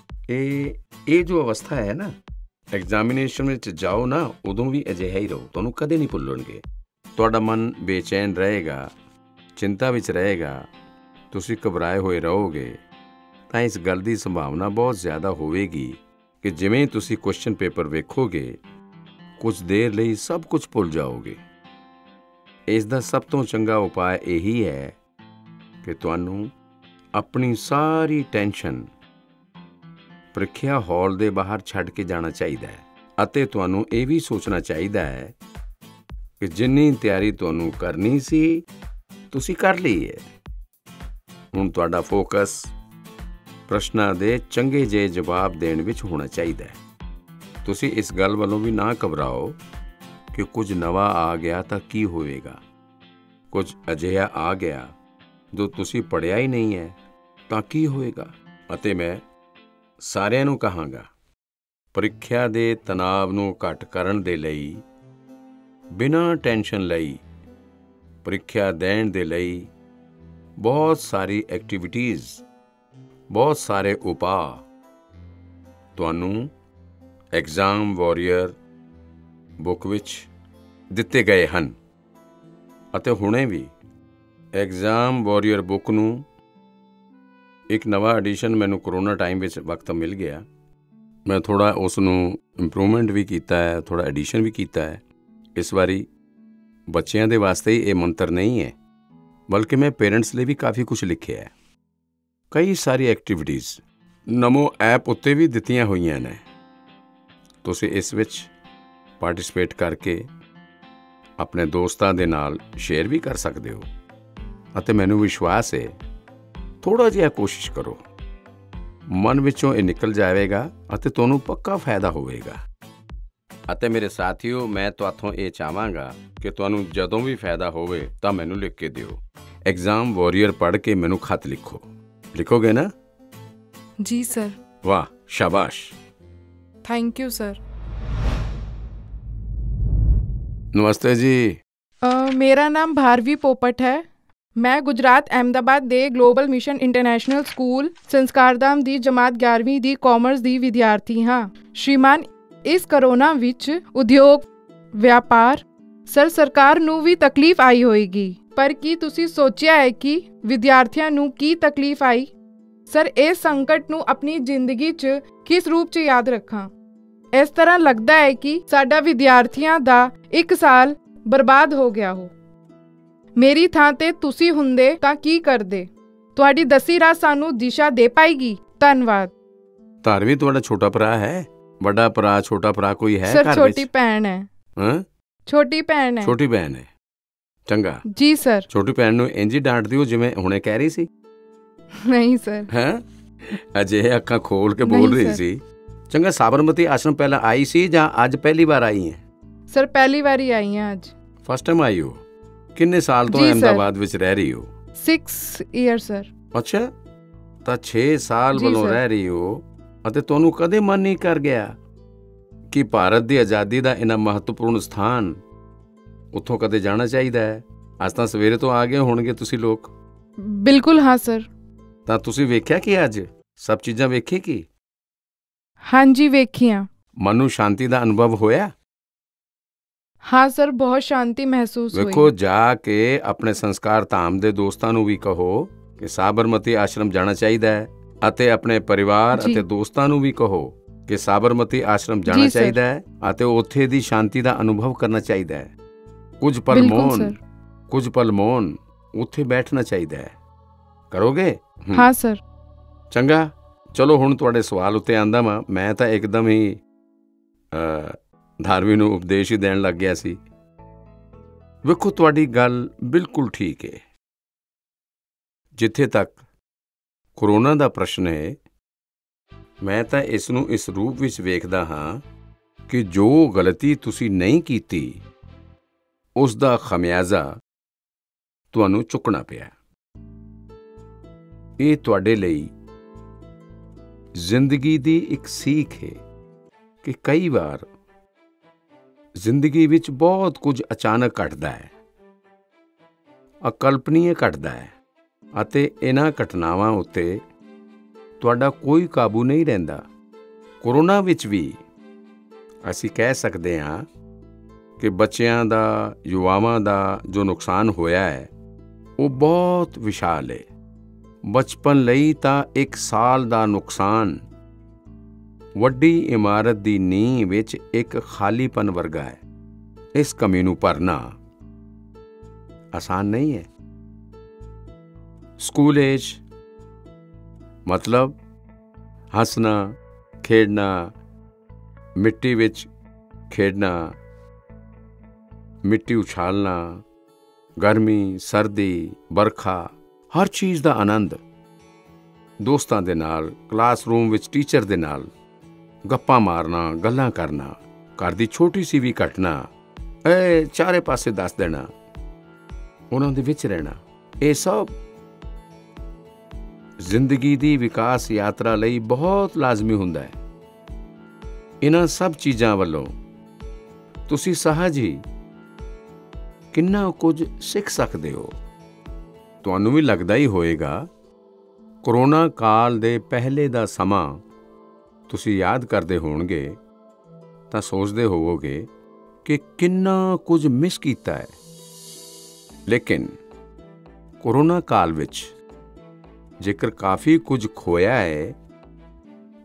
ਇਹ ਜੋ ਅਵਸਥਾ ਹੈ ਨਾ, ਐਗਜ਼ਾਮੀਨੇਸ਼ਨ ਵਿੱਚ ਜਾਓ ਨਾ ਉਦੋਂ ਵੀ ਅਜਿਹਾ ਹੀ ਰਹੋ, ਤੁਹਾਨੂੰ ਕਦੇ ਨਹੀਂ ਭੁੱਲਣਗੇ। ਤੁਹਾਡਾ ਮਨ ਬੇਚੈਨ ਰਹੇਗਾ, ਚਿੰਤਾ ਵਿੱਚ ਰਹੇਗਾ, ਤੁਸੀਂ ਘਬਰਾਏ ਹੋਏ ਰਹੋਗੇ ਤਾਂ ਇਸ ਗੱਲ ਦੀ ਸੰਭਾਵਨਾ ਬਹੁਤ ਜ਼ਿਆਦਾ ਹੋਵੇਗੀ ਕਿ ਜਿਵੇਂ ਤੁਸੀਂ ਕੁਐਸਚਨ ਪੇਪਰ ਵੇਖੋਗੇ ਕੁਝ ਦੇਰ ਲਈ ਸਭ ਕੁਝ ਭੁੱਲ ਜਾਓਗੇ। ਇਸ ਦਾ ਸਭ ਤੋਂ ਚੰਗਾ ਉਪਾਅ ਇਹੀ ਹੈ ਕਿ ਤੁਹਾਨੂੰ ਆਪਣੀ ਸਾਰੀ ਟੈਨਸ਼ਨ ਪ੍ਰੀਖਿਆ ਹਾਲ ਦੇ ਬਾਹਰ ਛੱਡ ਕੇ ਜਾਣਾ ਚਾਹੀਦਾ ਹੈ ਅਤੇ ਤੁਹਾਨੂੰ ਇਹ ਵੀ ਸੋਚਣਾ ਚਾਹੀਦਾ ਹੈ ਕਿ ਜਿੰਨੀ ਤਿਆਰੀ ਤੁਹਾਨੂੰ ਕਰਨੀ ਸੀ ਤੁਸੀਂ ਕਰ ਲਈ ਹੈ। ਹੁਣ ਤੁਹਾਡਾ ਫੋਕਸ ਪ੍ਰਸ਼ਨਾਂ ਦੇ ਚੰਗੇ ਜਿਹੇ ਜਵਾਬ ਦੇਣ ਵਿੱਚ ਹੋਣਾ ਚਾਹੀਦਾ ਹੈ। ਤੁਸੀਂ ਇਸ ਗੱਲ ਵੱਲੋਂ ਵੀ ਨਾ ਘਬਰਾਓ ਕਿ ਕੁਝ ਨਵਾਂ ਆ ਗਿਆ ਤਾਂ ਕੀ ਹੋਵੇਗਾ। ਕੁਝ ਅਜਿਹਾ ਆ ਗਿਆ ਜੋ ਤੁਸੀਂ ਪੜ੍ਹਿਆ ਹੀ ਨਹੀਂ ਹੈ ਤਾਂ ਕੀ ਹੋਵੇਗਾ। ਅਤੇ ਮੈਂ ਸਾਰਿਆਂ ਨੂੰ ਕਹਾਂਗਾ, ਪ੍ਰੀਖਿਆ ਦੇ ਤਣਾਅ ਨੂੰ ਘੱਟ ਕਰਨ ਦੇ ਲਈ, ਬਿਨਾਂ ਟੈਨਸ਼ਨ ਲਈ, ਪ੍ਰੀਖਿਆ ਦੇਣ ਦੇ ਲਈ ਬਹੁਤ ਸਾਰੀ ਐਕਟੀਵਿਟੀਜ਼, ਬਹੁਤ ਸਾਰੇ ਉਪਾਅ ਤੁਹਾਨੂੰ ਐਗਜ਼ਾਮ ਵਾਰੀਅਰ ਬੁੱਕ ਵਿੱਚ ਦਿੱਤੇ ਗਏ ਹਨ। ਅਤੇ ਹੁਣੇ ਵੀ ਐਗਜ਼ਾਮ ਵਾਰੀਅਰ ਬੁੱਕ ਨੂੰ ਇੱਕ ਨਵਾਂ ਐਡੀਸ਼ਨ ਮੈਨੂੰ ਕਰੋਨਾ ਟਾਈਮ ਵਿੱਚ ਵਕਤ ਮਿਲ ਗਿਆ। ਮੈਂ ਥੋੜ੍ਹਾ ਉਸ ਨੂੰ ਇੰਪਰੂਵਮੈਂਟ ਵੀ ਕੀਤਾ ਹੈ, ਥੋੜ੍ਹਾ ਐਡੀਸ਼ਨ ਵੀ ਕੀਤਾ ਹੈ। ਇਸ ਵਾਰੀ ਬੱਚਿਆਂ ਦੇ ਵਾਸਤੇ ਹੀ ਇਹ ਮੰਤਰ ਨਹੀਂ ਹੈ, ਬਲਕਿ ਮੈਂ ਪੇਰੈਂਟਸ ਲਈ ਵੀ ਕਾਫੀ ਕੁਝ ਲਿਖਿਆ ਹੈ। ਕਈ ਸਾਰੀ ਐਕਟੀਵਿਟੀਜ਼ ਨਮੋ ਐਪ ਉੱਤੇ ਵੀ ਦਿੱਤੀਆਂ ਹੋਈਆਂ ਨੇ। ਤੁਸੀਂ ਇਸ ਵਿੱਚ ਪਾਰਟਿਸਿਪੇਟ ਕਰਕੇ ਆਪਣੇ ਦੋਸਤਾਂ ਦੇ ਨਾਲ ਸ਼ੇਅਰ ਵੀ ਕਰ ਸਕਦੇ ਹੋ ਅਤੇ ਮੈਨੂੰ ਵਿਸ਼ਵਾਸ ਹੈ ਥੋੜ੍ਹਾ ਜਿਹਾ ਕੋਸ਼ਿਸ਼ ਕਰੋ, ਮਨ ਵਿੱਚੋਂ ਇਹ ਨਿਕਲ ਜਾਵੇਗਾ ਅਤੇ ਤੁਹਾਨੂੰ ਪੱਕਾ ਫਾਇਦਾ ਹੋਵੇਗਾ। ਅਤੇ ਮੇਰੇ ਸਾਥੀਓ, ਮੈਂ ਤੁਹਾਥੋਂ ਇਹ ਚਾਹਾਂਗਾ ਕਿ ਤੁਹਾਨੂੰ ਜਦੋਂ ਵੀ ਫਾਇਦਾ ਹੋਵੇ ਤਾਂ ਮੈਨੂੰ ਲਿਖ ਕੇ ਦਿਓ। ਐਗਜ਼ਾਮ ਵਾਰੀਅਰ ਪੜ੍ਹ ਕੇ ਮੈਨੂੰ ਖਤ ਲਿਖੋ। ਲਿਖੋਗੇ ਨਾ? जी सर। वाह, शाबाश। Thank you sir. नमस्ते जी। मेरा नाम भारवी पोपट है। मैं गुजरात अहमदाबाद ਦੇ global mission international school Sanskardham ਦੀ ਜਮਾਤ 11ਵੀਂ ਦੀ ਕਾਮਰਸ ਦੀ ਵਿਦਿਆਰਥੀ ਹਾਂ। ਸ਼੍ਰੀਮਾਨ, ਇਸ ਕਰੋਨਾ ਵਿੱਚ ਉਦਯੋਗ ਵਪਾਰ ਸਰਕਾਰ ਨੂੰ ਵੀ ਤਕਲੀਫ ਆਈ ਹੋਏਗੀ, ਪਰ ਕੀ ਤੁਸੀਂ ਸੋਚਿਆ ਹੈ ਕਿ ਵਿਦਿਆਰਥੀਆਂ ਨੂੰ ਕੀ ਤਕਲੀਫ ਆਈ? ਸਰ, ਇਸ ਸੰਕਟ ਨੂੰ ਆਪਣੀ ਜ਼ਿੰਦਗੀ 'ਚ ਕਿਸ ਰੂਪ 'ਚ ਯਾਦ ਰੱਖਾਂ? ਇਸ ਤਰ੍ਹਾਂ ਲੱਗਦਾ ਹੈ ਕਿ ਸਾਡਾ ਵਿਦਿਆਰਥੀਆਂ ਦਾ 1 ਸਾਲ ਬਰਬਾਦ ਹੋ ਗਿਆ ਹੋ। ਮੇਰੀ ਥਾਂ ਤੇ ਤੁਸੀਂ ਹੁੰਦੇ ਤਾਂ ਕੀ ਕਰਦੇ? ਤੁਹਾਡੀ ਦੱਸੀ ਰਾਹ ਸਾਨੂੰ ਦਿਸ਼ਾ ਦੇ ਪਾਏਗੀ। ਧੰਨਵਾਦ। ਧਾਰਵੀ, ਤੁਹਾਡਾ ਛੋਟਾ ਭਰਾ ਹੈ? ਵੱਡਾ ਭਰਾ, ਛੋਟਾ ਭਰਾ ਕੋਈ ਹੈ ਸਰ? ਘਰ ਵਿੱਚ? ਛੋਟੀ ਭੈਣ ਹੈ। ਹਾਂ, ਛੋਟੀ ਭੈਣ ਹੈ। ਛੋਟੀ ਭੈਣ ਹੈ। ਚੰਗਾ ਜੀ ਸਰ। ਛੋਟੀ ਭੈਣ ਨੂੰ ਇੰਝ ਹੀ ਡਾਂਟ ਦਿਓ ਜਿਵੇਂ ਹੁਣੇ ਕਹਿ ਰਹੀ ਸੀ। ਨਹੀਂ ਸਰ। ਹੈ ਅਜੇ ਅੱਖਾਂ ਖੋਲ ਕੇ ਬੋਲ ਰਹੀ ਸੀ। ਚੰਗਾ, ਸਾਬਰਮਤੀ ਆਸ਼ਰਮ ਪਹਿਲਾਂ ਆਈ ਸੀ ਜਾਂ ਅੱਜ ਪਹਿਲੀ ਵਾਰ ਆਈ ਹੈ? ਸਰ, ਪਹਿਲੀ ਵਾਰੀ ਆਈ ਹਾਂ ਅੱਜ। ਫਸਟ ਟਾਈਮ ਆਈ ਹੋ? ਕਿੰਨੇ ਸਾਲ ਤੋਂ ਅਹਿਮਦਾਬਾਦ ਵਿੱਚ ਰਹਿ ਰਹੀ ਹੋ? 6 ਇਅਰ ਸਰ। ਅੱਛਾ, ਤਾਂ 6 ਸਾਲ ਵੱਲੋਂ ਰਹਿ ਰਹੀ ਹੋ ਅਤੇ ਤੁਹਾਨੂੰ ਕਦੇ ਮਨ ਨਹੀਂ ਕਰ ਗਿਆ ਕਿ ਭਾਰਤ ਦੀ ਆਜ਼ਾਦੀ ਦਾ ਇੰਨਾ ਮਹੱਤਵਪੂਰਨ ਸਥਾਨ, ਉੱਥੋਂ ਕਦੇ ਜਾਣਾ ਚਾਹੀਦਾ ਹੈ? ਅੱਜ ਤਾਂ ਸਵੇਰੇ ਤੋਂ ਆ ਗਏ ਹੋਣਗੇ ਤੁਸੀਂ ਲੋਕ। ਬਿਲਕੁਲ ਹਾਂ ਸਰ। ਤਾਂ ਤੁਸੀਂ ਵੇਖਿਆ ਕਿ ਅੱਜ ਸਭ ਚੀਜ਼ਾਂ ਵੇਖੀ ਕੀ? ਹਾਂਜੀ, ਵੇਖੀਆਂ। ਮਨ ਨੂੰ ਸ਼ਾਂਤੀ ਦਾ ਅਨੁਭਵ ਹੋਇਆ? ਹਾਂ ਸਰ, ਬਹੁਤ ਸ਼ਾਂਤੀ ਮਹਿਸੂਸ ਹੋਈ। ਵੇਖੋ, ਜਾ ਕੇ ਆਪਣੇ ਸੰਸਕਾਰ ਧਾਮ ਦੇ ਦੋਸਤਾਂ ਨੂੰ ਵੀ ਕਹੋ ਕਿ ਸਾਬਰਮਤੀ ਆਸ਼ਰਮ ਜਾਣਾ ਚਾਹੀਦਾ ਹੈ ਅਤੇ ਆਪਣੇ ਪਰਿਵਾਰ ਅਤੇ ਦੋਸਤਾਂ ਨੂੰ ਵੀ ਕਹੋ ਕਿ ਸਾਬਰਮਤੀ ਆਸ਼ਰਮ ਜਾਣਾ ਚਾਹੀਦਾ ਹੈ ਅਤੇ ਉੱਥੇ ਦੀ ਸ਼ਾਂਤੀ ਦਾ ਅਨੁਭਵ ਕਰਨਾ ਚਾਹੀਦਾ ਹੈ। ਕੁਝ ਪਲ ਮੌਨ ਉੱਥੇ ਬੈਠਣਾ ਚਾਹੀਦਾ ਹੈ। ਕਰੋਗੇ? ਹਾਂ ਸਰ। ਚੰਗਾ, ਚਲੋ ਹੁਣ ਤੁਹਾਡੇ ਸਵਾਲ ਉੱਤੇ ਆਂਦਾ ਵਾਂ। ਮੈਂ ਤਾਂ ਇੱਕਦਮ ਹੀ ਧਾਰਵੀ ਨੂੰ ਉਪਦੇਸ਼ ਹੀ ਦੇਣ ਲੱਗ ਗਿਆ ਸੀ। ਵੇਖੋ, ਤੁਹਾਡੀ ਗੱਲ ਬਿਲਕੁਲ ਠੀਕ ਹੈ। ਜਿੱਥੇ ਤੱਕ ਕੋਰੋਨਾ ਦਾ ਪ੍ਰਸ਼ਨ ਹੈ, ਮੈਂ ਤਾਂ ਇਸ ਨੂੰ ਇਸ ਰੂਪ ਵਿੱਚ ਵੇਖਦਾ ਹਾਂ ਕਿ ਜੋ ਗਲਤੀ ਤੁਸੀਂ ਨਹੀਂ ਕੀਤੀ ਉਸ ਦਾ ਖਮਿਆਜ਼ਾ ਤੁਹਾਨੂੰ ਚੁੱਕਣਾ ਪਿਆ। ਇਹ ਤੁਹਾਡੇ ਲਈ ਜ਼ਿੰਦਗੀ ਦੀ ਇੱਕ ਸੀਖ ਹੈ ਕਿ ਕਈ ਵਾਰ ਜ਼ਿੰਦਗੀ ਵਿੱਚ ਬਹੁਤ ਕੁਝ ਅਚਾਨਕ ਘਟਦਾ ਹੈ, ਅਕਲਪਨੀय ਘਟਦਾ ਹੈ ਅਤੇ ਇਹਨਾਂ ਘਟਨਾਵਾਂ ਉੱਤੇ ਤੁਹਾਡਾ ਕੋਈ ਕਾਬੂ ਨਹੀਂ ਰਹਿੰਦਾ। ਕੋਰੋਨਾ ਵਿੱਚ ਵੀ ਅਸੀਂ ਕਹਿ ਸਕਦੇ ਹਾਂ ਕਿ ਬੱਚਿਆਂ ਦਾ, ਯੁਵਾਵਾਂ ਦਾ ਜੋ ਨੁਕਸਾਨ ਹੋਇਆ ਹੈ ਉਹ ਬਹੁਤ ਵਿਸ਼ਾਲ ਹੈ। ਬਚਪਨ ਲਈ ਤਾਂ 1 ਸਾਲ ਦਾ ਨੁਕਸਾਨ ਵੱਡੀ ਇਮਾਰਤ ਦੀ ਨੀਂਹ ਵਿੱਚ ਇੱਕ ਖਾਲੀਪਨ ਵਰਗਾ ਹੈ। ਇਸ ਕਮੀ ਨੂੰ ਭਰਨਾ ਆਸਾਨ ਨਹੀਂ ਹੈ। ਸਕੂਲ ਏਜ ਮਤਲਬ ਹੱਸਣਾ, ਖੇਡਣਾ, ਮਿੱਟੀ ਵਿੱਚ ਖੇਡਣਾ, ਮਿੱਟੀ ਉਛਾਲਣਾ, ਗਰਮੀ, ਸਰਦੀ, ਬਰਖਾ, ਹਰ ਚੀਜ਼ ਦਾ ਆਨੰਦ, ਦੋਸਤਾਂ ਦੇ ਨਾਲ, ਕਲਾਸਰੂਮ ਵਿੱਚ ਟੀਚਰ ਦੇ ਨਾਲ ਗੱਪਾਂ ਮਾਰਨਾ, ਗੱਲਾਂ ਕਰਨਾ, ਘਰ ਦੀ ਛੋਟੀ ਸੀ ਵੀ ਘਟਨਾ ਚਾਰੇ ਪਾਸੇ ਦੱਸ ਦੇਣਾ, ਉਹਨਾਂ ਦੇ ਵਿੱਚ ਰਹਿਣਾ, ਇਹ ਸਭ ਜ਼ਿੰਦਗੀ ਦੀ ਵਿਕਾਸ ਯਾਤਰਾ ਲਈ ਬਹੁਤ ਲਾਜ਼ਮੀ ਹੁੰਦਾ ਹੈ। ਇਹਨਾਂ ਸਭ ਚੀਜ਼ਾਂ ਵੱਲੋਂ ਤੁਸੀਂ ਸਹਿਜ ਹੀ ਕਿੰਨਾ ਕੁਝ ਸਿੱਖ ਸਕਦੇ ਹੋ। ਤੁਹਾਨੂੰ ਵੀ ਲੱਗਦਾ ਹੀ ਹੋਏਗਾ, ਕੋਰੋਨਾ ਕਾਲ ਦੇ ਪਹਿਲੇ ਦਾ ਸਮਾਂ ਤੁਸੀਂ ਯਾਦ ਕਰਦੇ ਹੋਣਗੇ ਤਾਂ ਸੋਚਦੇ ਹੋਵੋਗੇ ਕਿ ਕਿੰਨਾ ਕੁਝ ਮਿਸ ਕੀਤਾ ਹੈ। ਲੇਕਿਨ ਕੋਰੋਨਾ ਕਾਲ ਵਿੱਚ ਜੇਕਰ ਕਾਫੀ ਕੁਝ ਖੋਇਆ ਹੈ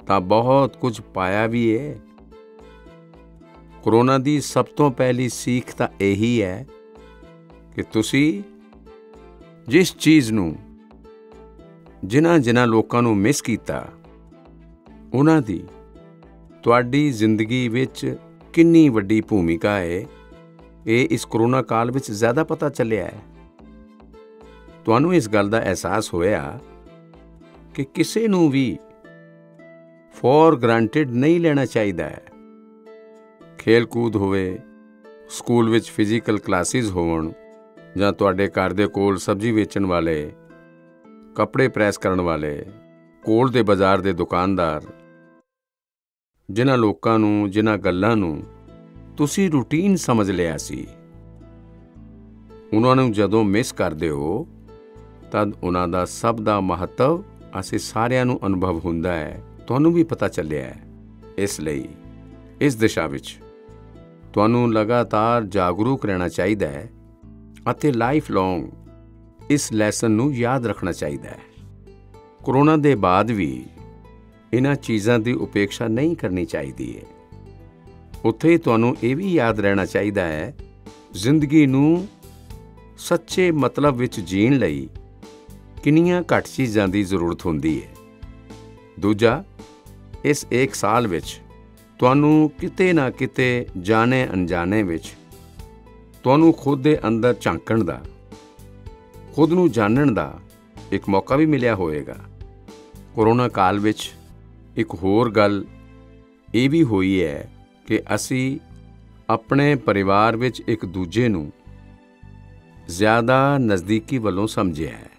ਤਾਂ ਬਹੁਤ ਕੁਝ ਪਾਇਆ ਵੀ ਹੈ। ਕੋਰੋਨਾ ਦੀ ਸਭ ਤੋਂ ਪਹਿਲੀ ਸੀਖ ਤਾਂ ਇਹੀ ਹੈ ਕਿ ਤੁਸੀਂ ਜਿਸ ਚੀਜ਼ ਨੂੰ ਜਿਨ੍ਹਾਂ ਲੋਕਾਂ ਨੂੰ ਮਿਸ ਕੀਤਾ, ਉਹਨਾਂ ਦੀ ਤੁਹਾਡੀ ਜ਼ਿੰਦਗੀ ਵਿੱਚ ਕਿੰਨੀ ਵੱਡੀ ਭੂਮਿਕਾ ਹੈ, ਇਹ ਇਸ ਕੋਰੋਨਾ ਕਾਲ ਵਿੱਚ ਜ਼ਿਆਦਾ ਪਤਾ ਚੱਲਿਆ ਹੈ। ਤੁਹਾਨੂੰ ਇਸ ਗੱਲ ਦਾ ਅਹਿਸਾਸ ਹੋਇਆ ਕਿ ਕਿਸੇ ਨੂੰ ਵੀ ਫੋਰ ਗ੍ਰਾਂਟਿਡ ਨਹੀਂ ਲੈਣਾ ਚਾਹੀਦਾ ਹੈ। ਖੇਲ ਕੂਦ ਹੋਵੇ, ਸਕੂਲ ਵਿੱਚ ਫਿਜ਼ੀਕਲ ਕਲਾਸਿਸ ਹੋਣ, ਜਾਂ ਤੁਹਾਡੇ ਘਰ ਦੇ ਕੋਲ ਸਬਜ਼ੀ ਵੇਚਣ ਵਾਲੇ, ਕੱਪੜੇ ਪ੍ਰੈਸ ਕਰਨ ਵਾਲੇ, ਕੋਲ ਦੇ ਬਾਜ਼ਾਰ ਦੇ ਦੁਕਾਨਦਾਰ, ਜਿਨ੍ਹਾਂ ਲੋਕਾਂ ਨੂੰ, ਜਿਨ੍ਹਾਂ ਗੱਲਾਂ ਨੂੰ ਤੁਸੀਂ ਰੂਟੀਨ ਸਮਝ ਲਿਆ ਸੀ, ਉਹਨਾਂ ਨੂੰ ਜਦੋਂ ਮਿਸ ਕਰਦੇ ਹੋ ਤਦ ਉਹਨਾਂ ਦਾ ਸਭ ਦਾ ਮਹੱਤਵ ਅਸੀਂ ਸਾਰਿਆਂ ਨੂੰ ਅਨੁਭਵ ਹੁੰਦਾ ਹੈ। ਤੁਹਾਨੂੰ ਵੀ ਪਤਾ ਚੱਲਿਆ ਹੈ। ਇਸ ਲਈ ਇਸ ਦਿਸ਼ਾ ਵਿੱਚ ਤੁਹਾਨੂੰ ਲਗਾਤਾਰ ਜਾਗਰੂਕ ਰਹਿਣਾ ਚਾਹੀਦਾ ਹੈ ਅਤੇ ਲਾਈਫ ਲੌਂਗ ਇਸ ਲੈਸਨ ਨੂੰ ਯਾਦ ਰੱਖਣਾ ਚਾਹੀਦਾ ਹੈ। ਕੋਰੋਨਾ ਦੇ ਬਾਅਦ ਵੀ ਇਹਨਾਂ ਚੀਜ਼ਾਂ ਦੀ ਉਪੇਖਿਆ ਨਹੀਂ ਕਰਨੀ ਚਾਹੀਦੀ ਹੈ। ਉੱਥੇ ਤੁਹਾਨੂੰ ਇਹ ਵੀ ਯਾਦ ਰਹਿਣਾ ਚਾਹੀਦਾ ਹੈ, ਜ਼ਿੰਦਗੀ ਨੂੰ ਸੱਚੇ ਮਤਲਬ ਵਿੱਚ ਜੀਣ ਲਈ ਕਿੰਨੀਆਂ ਘੱਟ ਚੀਜ਼ਾਂ ਦੀ ਜ਼ਰੂਰਤ ਹੁੰਦੀ ਹੈ। ਦੂਜਾ, ਇਸ 1 ਸਾਲ ਵਿੱਚ ਤੁਹਾਨੂੰ ਕਿਤੇ ਨਾ ਕਿਤੇ ਜਾਣੇ ਅਣਜਾਣੇ ਵਿੱਚ ਤੁਹਾਨੂੰ ਖੁਦ ਦੇ ਅੰਦਰ ਝਾਂਕਣ ਦਾ, ਖੁਦ ਨੂੰ ਜਾਣਨ ਦਾ ਇੱਕ ਮੌਕਾ ਵੀ ਮਿਲਿਆ ਹੋਵੇਗਾ। ਕੋਰੋਨਾ ਕਾਲ ਵਿੱਚ ਇੱਕ ਹੋਰ ਗੱਲ ਇਹ ਵੀ ਹੋਈ ਹੈ ਕਿ ਅਸੀਂ ਆਪਣੇ ਪਰਿਵਾਰ ਵਿੱਚ ਇੱਕ ਦੂਜੇ ਨੂੰ ਜ਼ਿਆਦਾ ਨਜ਼ਦੀਕੀ ਵੱਲੋਂ ਸਮਝਿਆ ਹੈ।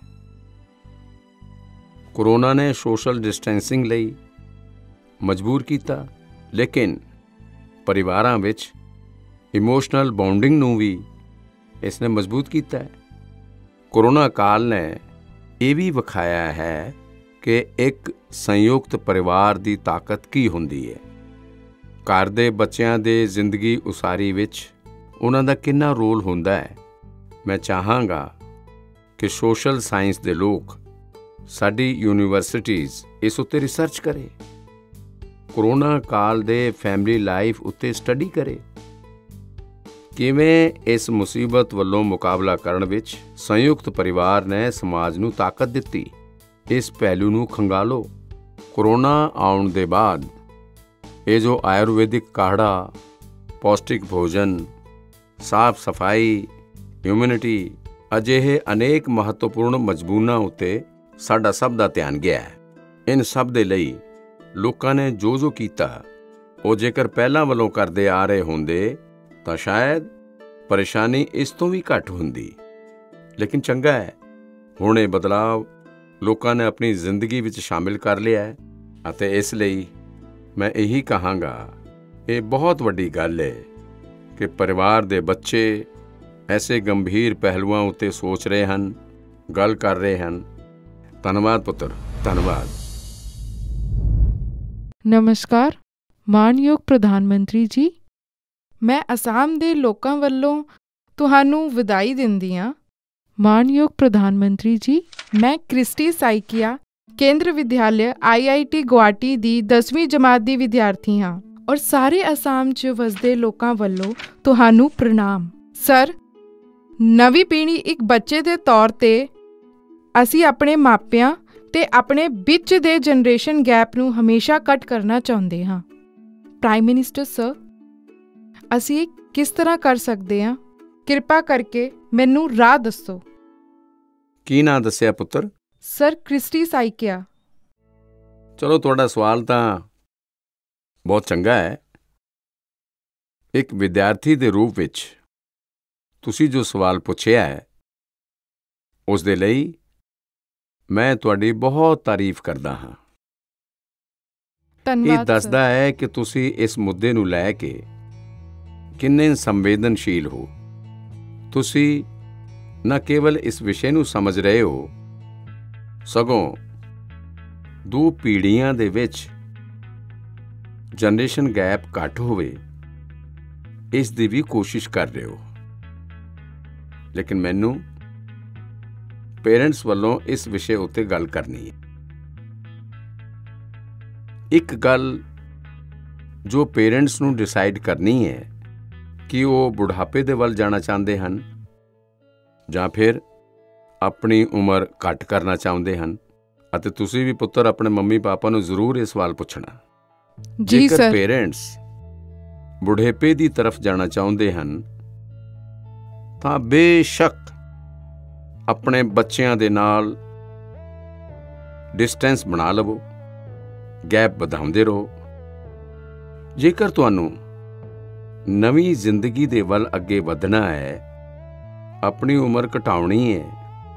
ਕੋਰੋਨਾ ਨੇ ਸੋਸ਼ਲ ਡਿਸਟੈਂਸਿੰਗ ਲਈ ਮਜਬੂਰ ਕੀਤਾ, ਲੇਕਿਨ ਪਰਿਵਾਰਾਂ ਵਿੱਚ ਇਮੋਸ਼ਨਲ ਬੌਂਡਿੰਗ ਨੂੰ ਵੀ ਇਸ ਨੇ ਮਜ਼ਬੂਤ ਕੀਤਾ ਹੈ। ਕੋਰੋਨਾ ਕਾਲ ਨੇ ਇਹ ਵੀ ਵਿਖਾਇਆ ਹੈ ਕਿ ਇੱਕ ਸੰਯੁਕਤ ਪਰਿਵਾਰ ਦੀ ਤਾਕਤ ਕੀ ਹੁੰਦੀ ਹੈ। ਘਰ ਦੇ ਬੱਚਿਆਂ ਦੇ ਜ਼ਿੰਦਗੀ ਉਸਾਰੀ ਵਿੱਚ ਉਹਨਾਂ ਦਾ ਕਿੰਨਾ ਰੋਲ ਹੁੰਦਾ ਹੈ। ਮੈਂ ਚਾਹਾਂਗਾ ਕਿ ਸੋਸ਼ਲ ਸਾਇੰਸ ਦੇ ਲੋਕ, ਸਾਡੀ ਯੂਨੀਵਰਸਿਟੀਜ਼ ਇਸ ਉੱਤੇ ਰਿਸਰਚ ਕਰੇ, ਕੋਰੋਨਾ ਕਾਲ ਦੇ ਫੈਮਿਲੀ ਲਾਈਫ ਉੱਤੇ ਸਟੱਡੀ ਕਰੇ। ਕਿਵੇਂ ਇਸ ਮੁਸੀਬਤ ਵੱਲੋਂ ਮੁਕਾਬਲਾ ਕਰਨ ਵਿੱਚ ਸੰਯੁਕਤ ਪਰਿਵਾਰ ਨੇ ਸਮਾਜ ਨੂੰ ਤਾਕਤ ਦਿੱਤੀ, ਇਸ ਪਹਿਲੂ ਨੂੰ ਖੰਗਾਲੋ। ਕੋਰੋਨਾ ਆਉਣ ਦੇ ਬਾਅਦ ਇਹ ਜੋ ਆਯੁਰਵੈਦਿਕ ਕਾढ़ा, ਪੌਸ਼ਟਿਕ ਭੋਜਨ, ਸਾਫ਼ ਸਫਾਈ, ਇਮਿਊਨਿਟੀ, ਅਜਿਹੇ ਅਨੇਕ ਮਹੱਤਵਪੂਰਨ ਮਜ਼ਮੂਨਾਂ ਉੱਤੇ ਸਾਡਾ ਸਭ ਦਾ ਧਿਆਨ ਗਿਆ ਹੈ। ਇਨ ਸਭ ਦੇ ਲਈ ਲੋਕਾਂ ਨੇ ਜੋ ਕੀਤਾ, ਉਹ ਜੇਕਰ ਪਹਿਲਾਂ ਵੱਲੋਂ ਕਰਦੇ ਆ ਰਹੇ ਹੁੰਦੇ ਤਾਂ ਸ਼ਾਇਦ ਪਰੇਸ਼ਾਨੀ ਇਸ ਤੋਂ ਵੀ ਘੱਟ ਹੁੰਦੀ। ਲੇਕਿਨ ਚੰਗਾ ਹੈ, ਹੁਣ ਇਹ ਬਦਲਾਅ ਲੋਕਾਂ ਨੇ ਆਪਣੀ ਜ਼ਿੰਦਗੀ ਵਿੱਚ ਸ਼ਾਮਿਲ ਕਰ ਲਿਆ ਹੈ ਅਤੇ ਇਸ ਲਈ ਮੈਂ ਇਹੀ ਕਹਾਂਗਾ, ਇਹ ਬਹੁਤ ਵੱਡੀ ਗੱਲ ਹੈ ਕਿ ਪਰਿਵਾਰ ਦੇ ਬੱਚੇ ਐਸੇ ਗੰਭੀਰ ਪਹਿਲੂਆਂ ਉੱਤੇ ਸੋਚ ਰਹੇ ਹਨ, ਗੱਲ ਕਰ ਰਹੇ ਹਨ। ਧੰਨਵਾਦ ਪੁੱਤਰ, ਧੰਨਵਾਦ। ਨਮਸਕਾਰ ਮਾਨਯੋਗ ਪ੍ਰਧਾਨ ਮੰਤਰੀ ਜੀ, ਮੈਂ ਅਸਾਮ ਦੇ ਲੋਕਾਂ ਵੱਲੋਂ ਤੁਹਾਨੂੰ ਵਧਾਈ ਦਿੰਦੀ ਹਾਂ। ਮਾਨਯੋਗ ਪ੍ਰਧਾਨ ਮੰਤਰੀ ਜੀ, ਮੈਂ ਕ੍ਰਿਸਟੀ ਸਾਈਕੀਆ ਕੇਂਦਰ ਵਿਦਿਆਲਿਆ IIT ਗੁਵਾਹਾਟੀ ਦੀ 10ਵੀਂ ਜਮਾਤ ਦੀ ਵਿਦਿਆਰਥੀ ਹਾਂ ਔਰ ਸਾਰੇ ਅਸਾਮ 'ਚ ਵਸਦੇ ਲੋਕਾਂ ਵੱਲੋਂ ਤੁਹਾਨੂੰ ਪ੍ਰਣਾਮ। ਸਰ, ਨਵੀਂ ਪੀੜ੍ਹੀ ਇੱਕ ਬੱਚੇ ਦੇ ਤੌਰ 'ਤੇ ਅਸੀਂ ਆਪਣੇ ਮਾਪਿਆਂ ਤੇ ਆਪਣੇ ਵਿੱਚ ਦੇ ਜਨਰੇਸ਼ਨ ਗੈਪ ਨੂੰ ਹਮੇਸ਼ਾ ਕੱਟ ਕਰਨਾ ਚਾਹੁੰਦੇ ਹਾਂ। ਪ੍ਰਾਈਮ ਮਿਨਿਸਟਰ ਸਰ, ਅਸੀਂ ਇਹ ਕਿਸ ਤਰ੍ਹਾਂ ਕਰ ਸਕਦੇ ਹਾਂ? ਕਿਰਪਾ ਕਰਕੇ ਮੈਨੂੰ ਰਾਹ ਦੱਸੋ। ਕੀ ਨਾਂ ਦੱਸਿਆ ਪੁੱਤਰ? ਸਰ, ਕ੍ਰਿਸਟੀ ਸਾਈਕੀਆ। ਚਲੋ, ਤੁਹਾਡਾ ਸਵਾਲ ਤਾਂ ਬਹੁਤ ਚੰਗਾ ਹੈ। ਇੱਕ ਵਿਦਿਆਰਥੀ ਦੇ ਰੂਪ ਵਿੱਚ ਤੁਸੀਂ ਜੋ ਸਵਾਲ ਪੁੱਛਿਆ ਹੈ, ਉਸ ਦੇ ਲਈ ਮੈਂ ਤੁਹਾਡੀ ਬਹੁਤ ਤਾਰੀਫ ਕਰਦਾ ਹਾਂ। ਧੰਨਵਾਦ। ਇਹ ਦੱਸਦਾ ਹੈ ਕਿ ਤੁਸੀਂ ਇਸ ਮੁੱਦੇ ਨੂੰ ਲੈ ਕੇ ਕਿੰਨੇ ਸੰਵੇਦਨਸ਼ੀਲ ਹੋ। ਤੁਸੀਂ ਨਾ ਕੇਵਲ ਇਸ ਵਿਸ਼ੇ ਨੂੰ ਸਮਝ ਰਹੇ ਹੋ, ਸਗੋਂ 2 ਪੀੜ੍ਹੀਆਂ ਦੇ ਵਿੱਚ ਜਨਰੇਸ਼ਨ ਗੈਪ ਘੱਟ ਹੋਵੇ, ਇਸ ਦੀ ਵੀ ਕੋਸ਼ਿਸ਼ ਕਰ ਰਹੇ ਹੋ। ਲੇਕਿਨ ਮੈਨੂੰ ਪੇਰੈਂਟਸ ਵੱਲੋਂ ਇਸ ਵਿਸ਼ੇ ਉੱਤੇ ਗੱਲ ਕਰਨੀ ਹੈ। ਇੱਕ ਗੱਲ ਜੋ ਪੇਰੈਂਟਸ ਨੂੰ ਡਿਸਾਈਡ ਕਰਨੀ ਹੈ ਕਿ ਉਹ ਬੁਢਾਪੇ ਦੇ ਵੱਲ ਜਾਣਾ ਚਾਹੁੰਦੇ ਹਨ ਜਾਂ ਫਿਰ ਆਪਣੀ ਉਮਰ ਘੱਟ ਕਰਨਾ ਚਾਹੁੰਦੇ ਹਨ। ਅਤੇ ਤੁਸੀਂ ਵੀ ਪੁੱਤਰ ਆਪਣੇ ਮੰਮੀ ਪਾਪਾ ਨੂੰ ਜ਼ਰੂਰ ਇਹ ਸਵਾਲ ਪੁੱਛਣਾ। ਜੀ ਜੇਕਰ ਸਰ। ਪੇਰੈਂਟਸ ਬੁਢੇਪੇ ਦੀ ਤਰਫ ਜਾਣਾ ਚਾਹੁੰਦੇ ਹਨ ਤਾਂ ਬੇਸ਼ੱਕ ਆਪਣੇ ਬੱਚਿਆਂ ਦੇ ਨਾਲ ਡਿਸਟੈਂਸ ਬਣਾ ਲਵੋ, ਗੈਪ ਵਧਾਉਂਦੇ ਰਹੋ। ਜੇਕਰ ਤੁਹਾਨੂੰ ਨਵੀਂ ਜ਼ਿੰਦਗੀ ਦੇ ਵੱਲ ਅੱਗੇ ਵਧਣਾ ਹੈ, ਆਪਣੀ ਉਮਰ ਘਟਾਉਣੀ ਹੈ,